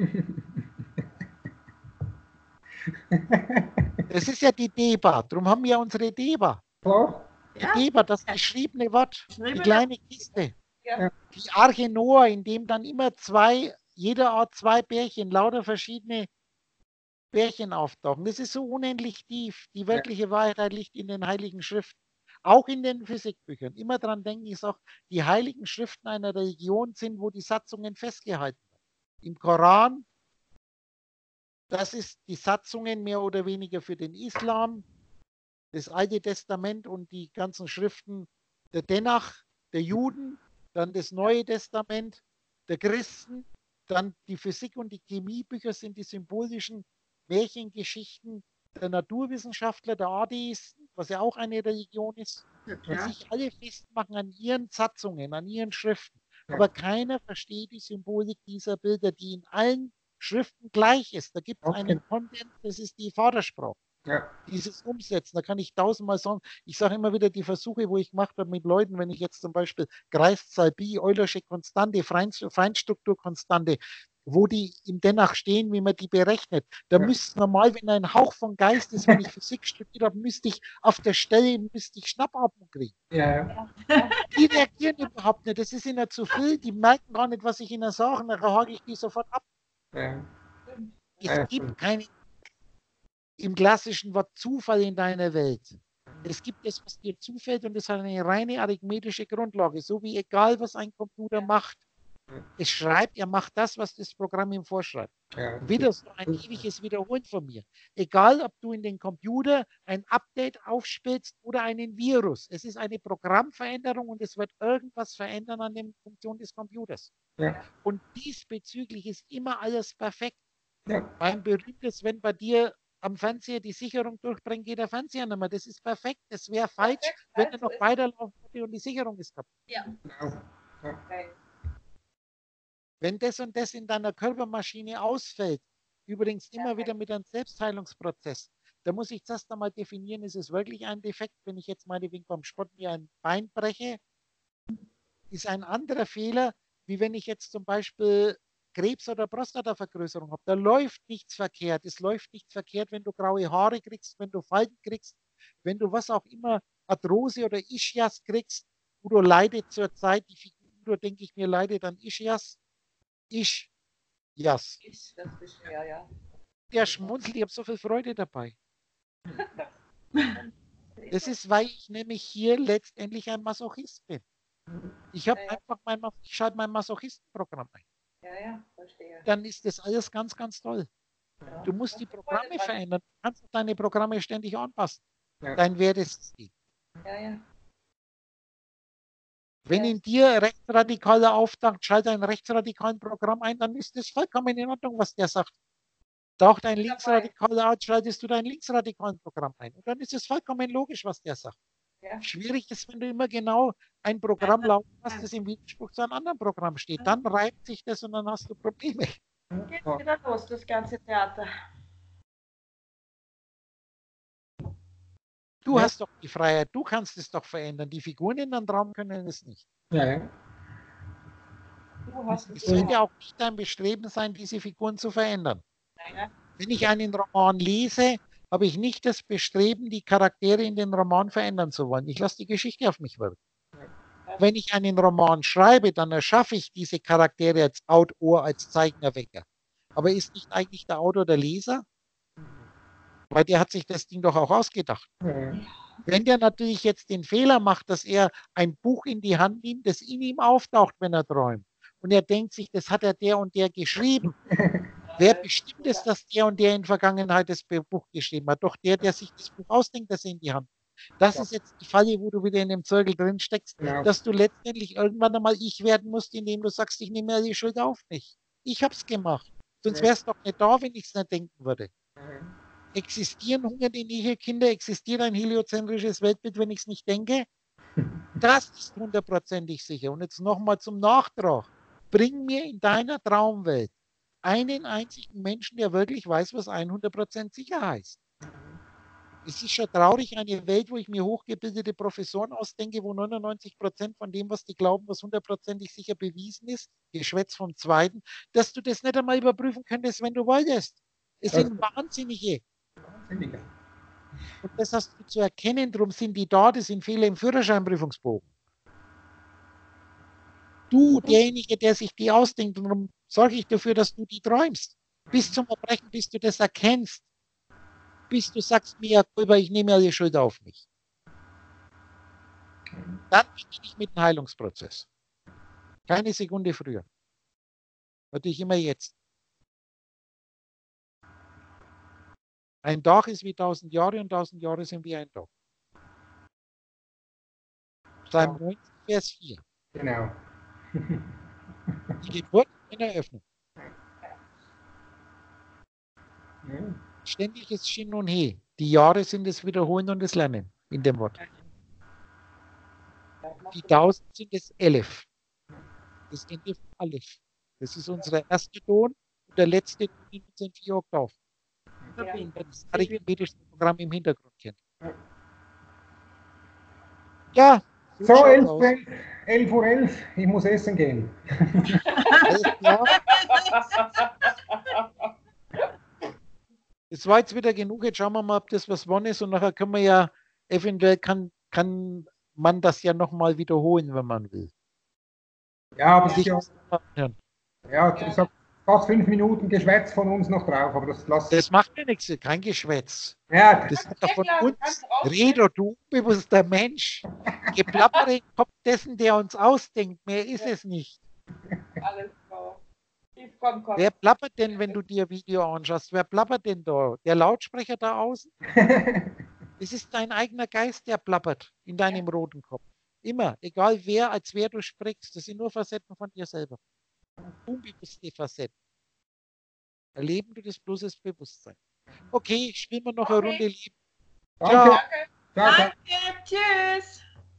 Das ist ja die DEBA. Darum haben wir ja unsere DEBA. Klar? Die Ja. DEBA, das geschriebene Wort. Die Geschriebene- kleine Kiste. Ja. Die Arche Noah, in dem dann immer zwei, jeder Art zwei Bärchen, lauter verschiedene Bärchen auftauchen. Das ist so unendlich tief. Die wirkliche Wahrheit liegt in den Heiligen Schriften. Auch in den Physikbüchern. Immer dran denken ist auch, die Heiligen Schriften einer Religion sind, wo die Satzungen festgehalten werden. Im Koran, das ist die Satzungen mehr oder weniger für den Islam, das Alte Testament und die ganzen Schriften der Tenach, der Juden, dann das Neue Testament, der Christen, dann die Physik und die Chemiebücher sind die symbolischen Märchengeschichten der Naturwissenschaftler, der Atheisten, was ja auch eine Religion ist, Ja, und klar. sich alle festmachen an ihren Satzungen, an ihren Schriften. Ja. Aber keiner versteht die Symbolik dieser Bilder, die in allen Schriften gleich ist. Da gibt es Okay. einen Content, das ist die Vatersprache. Ja. Dieses Umsetzen, da kann ich tausendmal sagen, ich sage immer wieder die Versuche, wo ich gemacht habe mit Leuten, wenn ich jetzt zum Beispiel Kreiszahl Bi, Eulersche Konstante, Feinstrukturkonstante, wo die im Denach stehen, wie man die berechnet. Da Ja. müsste normal, wenn ein Hauch von Geist ist, wenn ich Physik studiert habe, müsste ich auf der Stelle müsste ich Schnappatmung kriegen. Ja. Die reagieren überhaupt nicht, das ist ihnen zu viel, die merken gar nicht, was ich ihnen sage, dann hake ich die sofort ab. Ja. Es Ja, gibt stimmt. keine, im klassischen Wort Zufall in deiner Welt. Es gibt das, was dir zufällt und es hat eine reine arithmetische Grundlage, so wie egal, was ein Computer macht. Es schreibt, er macht das, was das Programm ihm vorschreibt. Ja. Wieder so ein ewiges Wiederholen von mir. Egal, ob du in den Computer ein Update aufspielst oder einen Virus. Es ist eine Programmveränderung und es wird irgendwas verändern an der Funktion des Computers. Ja. Und diesbezüglich ist immer alles perfekt. Ja. Beim berühmtes, wenn bei dir am Fernseher die Sicherung durchbringt, geht der Fernseher nicht mehr. Das ist perfekt. Es wäre falsch, Perfekt, wenn er also noch ist- weiterlaufen würde und die Sicherung ist kaputt. Ja. Genau. Okay. Wenn das und das in deiner Körpermaschine ausfällt, übrigens immer wieder mit einem Selbstheilungsprozess, da muss ich zuerst einmal definieren, ist es wirklich ein Defekt, wenn ich jetzt meinetwegen beim Sport mir ein Bein breche, ist ein anderer Fehler, wie wenn ich jetzt zum Beispiel Krebs- oder Prostatavergrößerung habe. Da läuft nichts verkehrt. Es läuft nichts verkehrt, wenn du graue Haare kriegst, wenn du Falten kriegst, wenn du was auch immer, Arthrose oder Ischias kriegst. Udo leidet zurzeit, die Figur Udo, denke ich mir, leidet an Ischias. Ich, yes. Ist das beschwer, ja. Der schmunzelt, ich habe so viel Freude dabei. Das ist, weil ich nämlich hier letztendlich ein Masochist bin. Ich habe Ja, ja. einfach mein, ich schalte mein Masochistenprogramm ein. Ja, ja, verstehe. Dann ist das alles ganz, ganz toll. Ja. Du musst die Das ist Programme voll verändern. Du kannst deine Programme ständig anpassen. Ja. Dein Wertesystem. Ja, ja. Wenn Ja. in dir Rechtsradikaler auftaucht, schalte ein rechtsradikalen Programm ein, dann ist das vollkommen in Ordnung, was der sagt. Taucht ein Dabei. Linksradikaler auf, schaltest du dein linksradikalen Programm ein. Und dann ist es vollkommen logisch, was der sagt. Ja. Schwierig ist, wenn du immer genau ein Programm laufen hast, das im Widerspruch zu einem anderen Programm steht. Dann reibt sich das und dann hast du Probleme. Geht wieder los, das ganze Theater. Du Ja. hast doch die Freiheit, du kannst es doch verändern. Die Figuren in deinem Traum können es nicht. Ja. Ja. Du hast Es es wird ja auch nicht dein Bestreben sein, diese Figuren zu verändern. Ja. Wenn ich einen Roman lese, habe ich nicht das Bestreben, die Charaktere in den Roman verändern zu wollen. Ich lasse die Geschichte auf mich wirken. Wenn ich einen Roman schreibe, dann erschaffe ich diese Charaktere als Autor, als Zeichnerwecker. Aber ist nicht eigentlich der Autor der Leser? Weil der hat sich das Ding doch auch ausgedacht. Ja. Wenn der natürlich jetzt den Fehler macht, dass er ein Buch in die Hand nimmt, das in ihm auftaucht, wenn er träumt, und er denkt sich, das hat er der und der geschrieben. Wer bestimmt es, dass der und der in Vergangenheit das Buch geschrieben hat? Doch der, der sich das Buch ausdenkt, das er in die Hand nimmt. Das Ja. ist jetzt die Falle, wo du wieder in dem Zirkel drin steckst, Genau. dass du letztendlich irgendwann einmal ich werden musst, indem du sagst, ich nehme ja die Schuld auf mich. Ich habe es gemacht. Sonst Ja. wär's doch nicht da, wenn ich es nicht denken würde. Existieren hungertnährige Kinder, existiert ein heliozentrisches Weltbild, wenn ich es nicht denke? Das ist hundertprozentig sicher. Und jetzt nochmal zum Nachtrag. Bring mir in deiner Traumwelt einen einzigen Menschen, der wirklich weiß, was hundert Prozent sicher heißt. Es ist schon traurig, eine Welt, wo ich mir hochgebildete Professoren ausdenke, wo neunundneunzig Prozent von dem, was die glauben, was hundertprozentig sicher bewiesen ist, Geschwätz vom Zweiten, dass du das nicht einmal überprüfen könntest, wenn du wolltest. Es Das- sind Wahnsinnige. Wahnsinniger. Und das hast du zu erkennen, darum sind die da, das sind Fehler im Führerscheinprüfungsbogen. Du, derjenige, der sich die ausdenkt, und darum sorge ich dafür, dass du die träumst. Bis zum Erbrechen, bis du das erkennst. Bis du sagst mir, Jakob, ich nehme ja die Schuld auf mich. Dann beginne ich mit dem Heilungsprozess. Keine Sekunde früher. Natürlich immer jetzt. Ein Tag ist wie tausend Jahre und tausend Jahre sind wie ein Tag. Psalm neunzig, Vers vier. Genau. Die Geburt und Eröffnung. Ja. Ständiges Shin und He. Die Jahre sind das Wiederholen und das Lernen in dem Wort. Die Tausend sind das Elef. Das Ende von Aleph. Das ist unser erster Ton und der letzte Ton in unseren vier Oktaven. Das arithmetische Programm im Hintergrund kennt. Ja, so So, schaut's elf aus. Uhr elf, elf Uhr elf, ich muss essen gehen. Alles klar. Es war jetzt wieder genug. Jetzt schauen wir mal, ob das was wann ist. Und nachher können wir ja, eventuell kann, kann man das ja nochmal wiederholen, wenn man will. Ja, aber Sich ja, das mal anhören. ja, ich sag fast fünf Minuten Geschwätz von uns noch drauf, aber das lass. Das macht mir nichts, kein Geschwätz. Ja, Das ist doch von Ja, uns. kannst du auch- Rede, du unbewusster Mensch. Geplappere im Kopf dessen, der uns ausdenkt. Mehr ist es nicht. Alles klar. Tief, komm, komm. Wer plappert denn, wenn du dir Video anschaust? Wer plappert denn da? Der Lautsprecher da außen? Es ist dein eigener Geist, der plappert in deinem roten Kopf. Immer, egal wer, als wer du sprichst. Das sind nur Facetten von dir selber. Unbewusste Facetten. Erleben du das bloß als Bewusstsein. Okay, spielen wir noch eine Okay. Runde Liebe. danke. Ciao. Danke. Ciao, ciao. Danke, tschüss.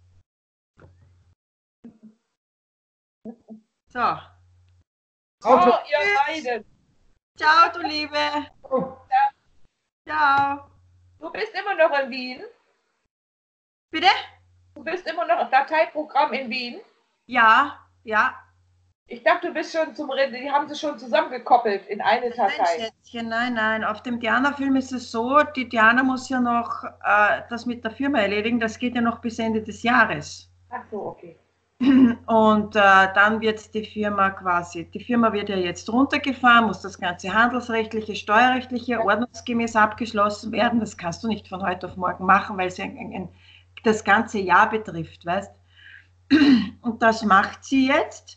So, Also, Oh, ihr beiden. ciao, du Liebe. oh, Ciao. Du bist immer noch in Wien. Bitte? Du bist immer noch im Dateiprogramm in Wien. Ja, ja. Ich dachte, du bist schon zum Reden. Die haben sie schon zusammengekoppelt in eine Nein, Datei. Schätzchen, nein, nein. Auf dem Diana-Film ist es so, die Diana muss ja noch äh, das mit der Firma erledigen. Das geht ja noch bis Ende des Jahres. Ach so, okay. Und äh, dann wird die Firma quasi, die Firma wird ja jetzt runtergefahren, muss das ganze handelsrechtliche, steuerrechtliche ordnungsgemäß abgeschlossen werden. Das kannst du nicht von heute auf morgen machen, weil es ein, ein, ein, das ganze Jahr betrifft, weißt? Und das macht sie jetzt.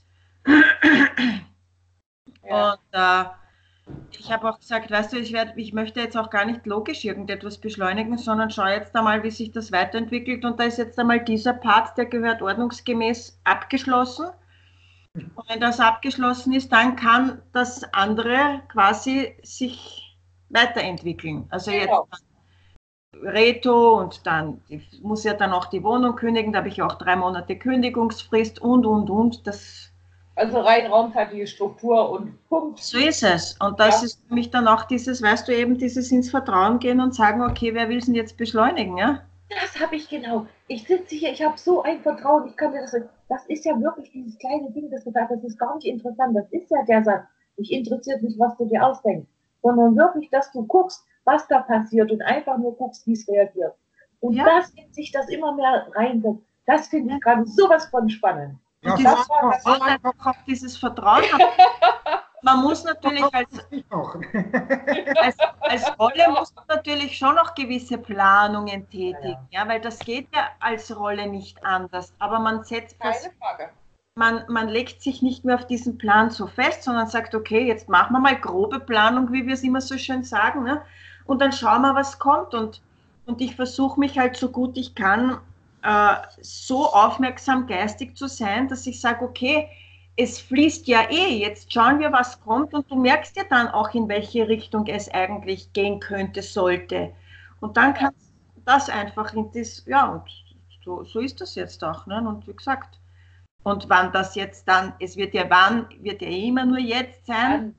Ja. Und äh, ich habe auch gesagt, weißt du, ich, werd, ich möchte jetzt auch gar nicht logisch irgendetwas beschleunigen, sondern schau jetzt einmal, wie sich das weiterentwickelt. Und da ist jetzt einmal dieser Part, der gehört ordnungsgemäß abgeschlossen. Und wenn das abgeschlossen ist, dann kann das andere quasi sich weiterentwickeln. Also Genau. jetzt Reto und dann ich muss ja dann auch die Wohnung kündigen, da habe ich auch drei Monate Kündigungsfrist und, und, und. Das Also rein raumzeitliche Struktur und Punkt. So ist es. Und das Ja. ist für mich dann auch dieses, weißt du, eben dieses ins Vertrauen gehen und sagen, okay, wer will es denn jetzt beschleunigen, ja? Das habe ich genau. Ich sitze hier, ich habe so ein Vertrauen, ich kann dir das. Das ist ja wirklich dieses kleine Ding, das du sagst, das ist gar nicht interessant. Das ist ja der Satz. Mich interessiert nicht, was du dir ausdenkst, sondern wirklich, dass du guckst, was da passiert und einfach nur guckst, wie es reagiert. Und Ja. das in sich das immer mehr reinsetzt. Das finde ich gerade sowas von spannend. ja, Und so das einfach, so braucht einfach einfach auch dieses Vertrauen. Man muss natürlich als, ist es nicht noch. als, als Rolle muss man natürlich schon noch gewisse Planungen tätigen, ja, weil das geht ja als Rolle nicht anders. Aber man setzt das, Keine Frage. man, man legt sich nicht mehr auf diesen Plan so fest, sondern sagt, okay, jetzt machen wir mal grobe Planung, wie wir es immer so schön sagen, ne? Und dann schauen wir, was kommt. Und Und ich versuche mich halt so gut ich kann, äh, so aufmerksam geistig zu sein, dass ich sage, okay, es fließt ja eh, jetzt schauen wir, was kommt und du merkst ja dann auch, in welche Richtung es eigentlich gehen könnte, sollte. Und dann kannst du das einfach in das, ja, und so, so ist das jetzt auch, ne? Und wie gesagt, und wann das jetzt dann, es wird ja wann, wird ja immer nur jetzt sein,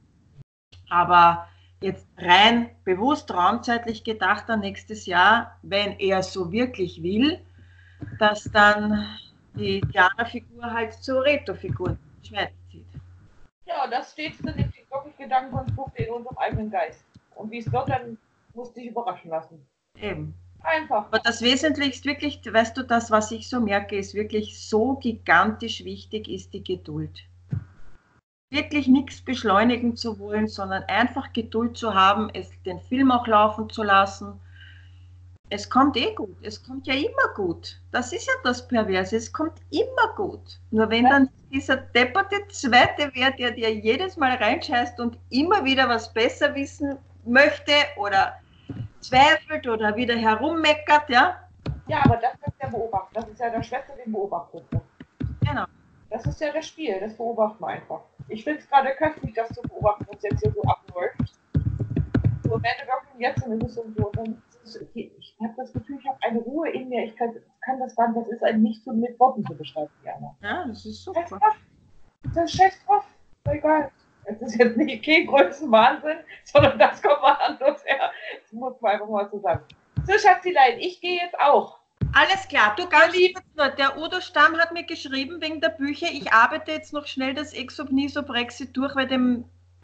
aber jetzt rein bewusst raumzeitlich gedacht an nächstes Jahr, wenn er so wirklich will, dass dann die Diana-Figur halt zur Reto-Figur Schwert zieht. Ja, das steht dann in wirklich Gedankenkonstrukte in unserem eigenen Geist. Und wie es wird, dann musst du dich überraschen lassen. Eben. Einfach. Aber das Wesentlichste wirklich, weißt du, das, was ich so merke, ist wirklich so gigantisch wichtig, ist die Geduld. Wirklich nichts beschleunigen zu wollen, sondern einfach Geduld zu haben, es, den Film auch laufen zu lassen. Es kommt eh gut, es kommt ja immer gut. Das ist ja das Perverse, es kommt immer gut. Nur wenn dann dieser depperte Zweite wäre, der dir jedes Mal reinscheißt und immer wieder was besser wissen möchte oder zweifelt oder wieder herummeckert, ja? Ja, aber das ist ja beobachten, das ist ja der Schwester, den beobachtet. Genau. Das ist ja das Spiel, das beobachten wir einfach. Ich finde es gerade köstlich, das zu beobachten, was jetzt hier so abläuft. So, wenn du wirklich jetzt in der Rüstung so, dann ich habe das Gefühl, ich habe eine Ruhe in mir, ich kann, kann das gar nicht, das ist ein nicht so mit Worten zu beschreiben, Jana. Ja, das ist super. Das ist scheiß drauf, egal. Es ist jetzt nicht kein größten Wahnsinn, sondern das kommt mal anders her. Das muss man einfach mal so sagen. So, Schatzilein, ich gehe jetzt auch. Alles klar, du ganz lieb. Der Udo Stamm hat mir geschrieben wegen der Bücher, ich arbeite jetzt noch schnell das Exobniso-Brexit durch, weil dem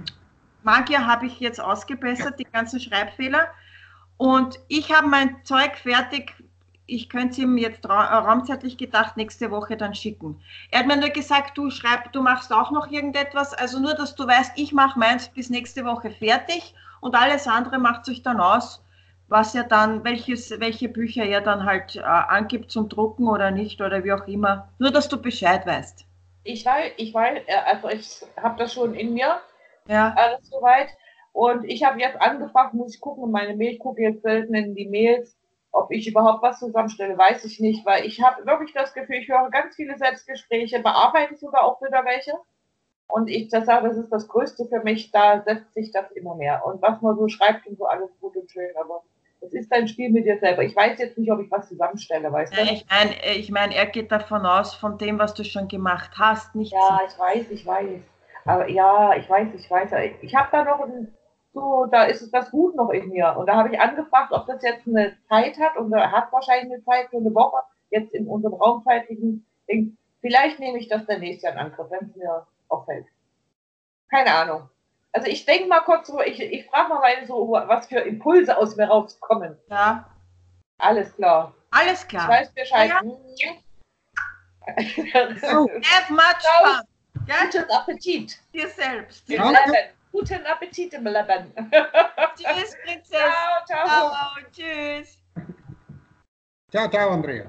Magier habe ich jetzt ausgebessert, die ganzen Schreibfehler. Und ich habe mein Zeug fertig, ich könnte es ihm jetzt ra raumzeitlich gedacht nächste Woche dann schicken. Er hat mir nur gesagt, du schreib, du machst auch noch irgendetwas, also nur, dass du weißt, ich mache meins bis nächste Woche fertig und alles andere macht sich dann aus, was er dann, welches, welche Bücher er dann halt äh, angibt zum Drucken oder nicht oder wie auch immer. Nur, dass du Bescheid weißt. Ich weiß, ich weiß, also ich habe das schon in mir, ja. Alles soweit. Und ich habe jetzt angefragt, muss ich gucken in meine Mail, ich gucke jetzt selten in die Mails, ob ich überhaupt was zusammenstelle, weiß ich nicht, weil ich habe wirklich das Gefühl, ich höre ganz viele Selbstgespräche, bearbeite sogar auch wieder welche. Und ich das sage, das ist das Größte für mich, da setzt sich das immer mehr. Und was man so schreibt und so, alles gut und schön, aber es ist ein Spiel mit dir selber. Ich weiß jetzt nicht, ob ich was zusammenstelle, weißt du? Ja, ich meine, ich mein, er geht davon aus, von dem, was du schon gemacht hast, nicht Ja, ich weiß, ich weiß. Aber ja, ich weiß, ich weiß. Ich habe da noch ein so, da ist es das Gut noch in mir. Und da habe ich angefragt, ob das jetzt eine Zeit hat, und er hat wahrscheinlich eine Zeit für eine Woche, jetzt in unserem raumzeitlichen Ding. Vielleicht nehme ich das dann nächstes Jahr in Angriff, wenn es mir auffällt. Keine Ahnung. Also ich denke mal kurz so, ich, ich frage mal meine so, was für Impulse aus mir rauskommen. Ja. Alles klar. Alles klar. Ich weiß Bescheid. Ja. So, have much fun. Ja? Guten Appetit. Dir selbst. Dir Leben. Guten Appetit im Leben. Tschüss, Prinzessin. Ciao, ciao. Ciao, tschüss. Ciao, ciao, Andrea.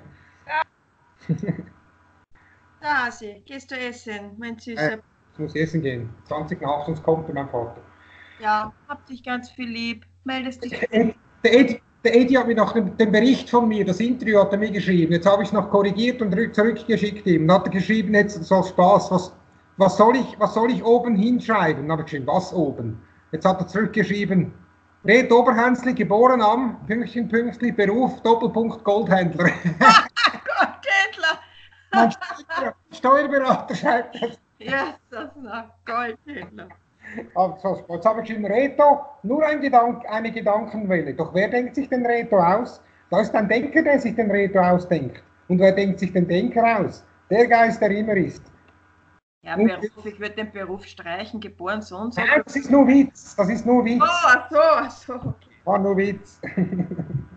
Da, Hasi, gehst du essen, mein Süßer? Äh, ich muss essen gehen. zwanzig nach, sonst kommt mein Vater. Ja, hab dich ganz viel lieb. Meldest dich. Der Edi, der Edi hat mir noch den, den Bericht von mir, das Interview hat er mir geschrieben. Jetzt habe ich es noch korrigiert und zurückgeschickt ihm. Dann hat er geschrieben, jetzt so Spaß, was, was, soll ich, was soll ich oben hinschreiben? Dann habe ich geschrieben, was oben? Jetzt hat er zurückgeschrieben, Red Oberhänzli, geboren am, Pünktchen, Pünktchen, Beruf, Doppelpunkt, Goldhändler. Goldhändler! Mein Steuerberater, Steuerberater schreibt das. Ja, das ist ein Goldhändler. Also, jetzt habe ich geschrieben, Reto, nur ein Gedank, eine Gedankenwelle. Doch wer denkt sich den Reto aus? Da ist ein Denker, der sich den Reto ausdenkt. Und wer denkt sich den Denker aus? Der Geist, der immer ist. Ja, Beruf, ich würde den Beruf streichen, geboren so und so. Nein, das ist nur Witz, das ist nur Witz. Oh, ach so, ach so. Okay. War nur Witz.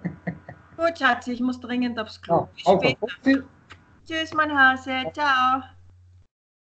Gut, Schatzi, ich muss dringend aufs Klo. Ja, Bis also, später. Tschüss, mein Hase. Ciao.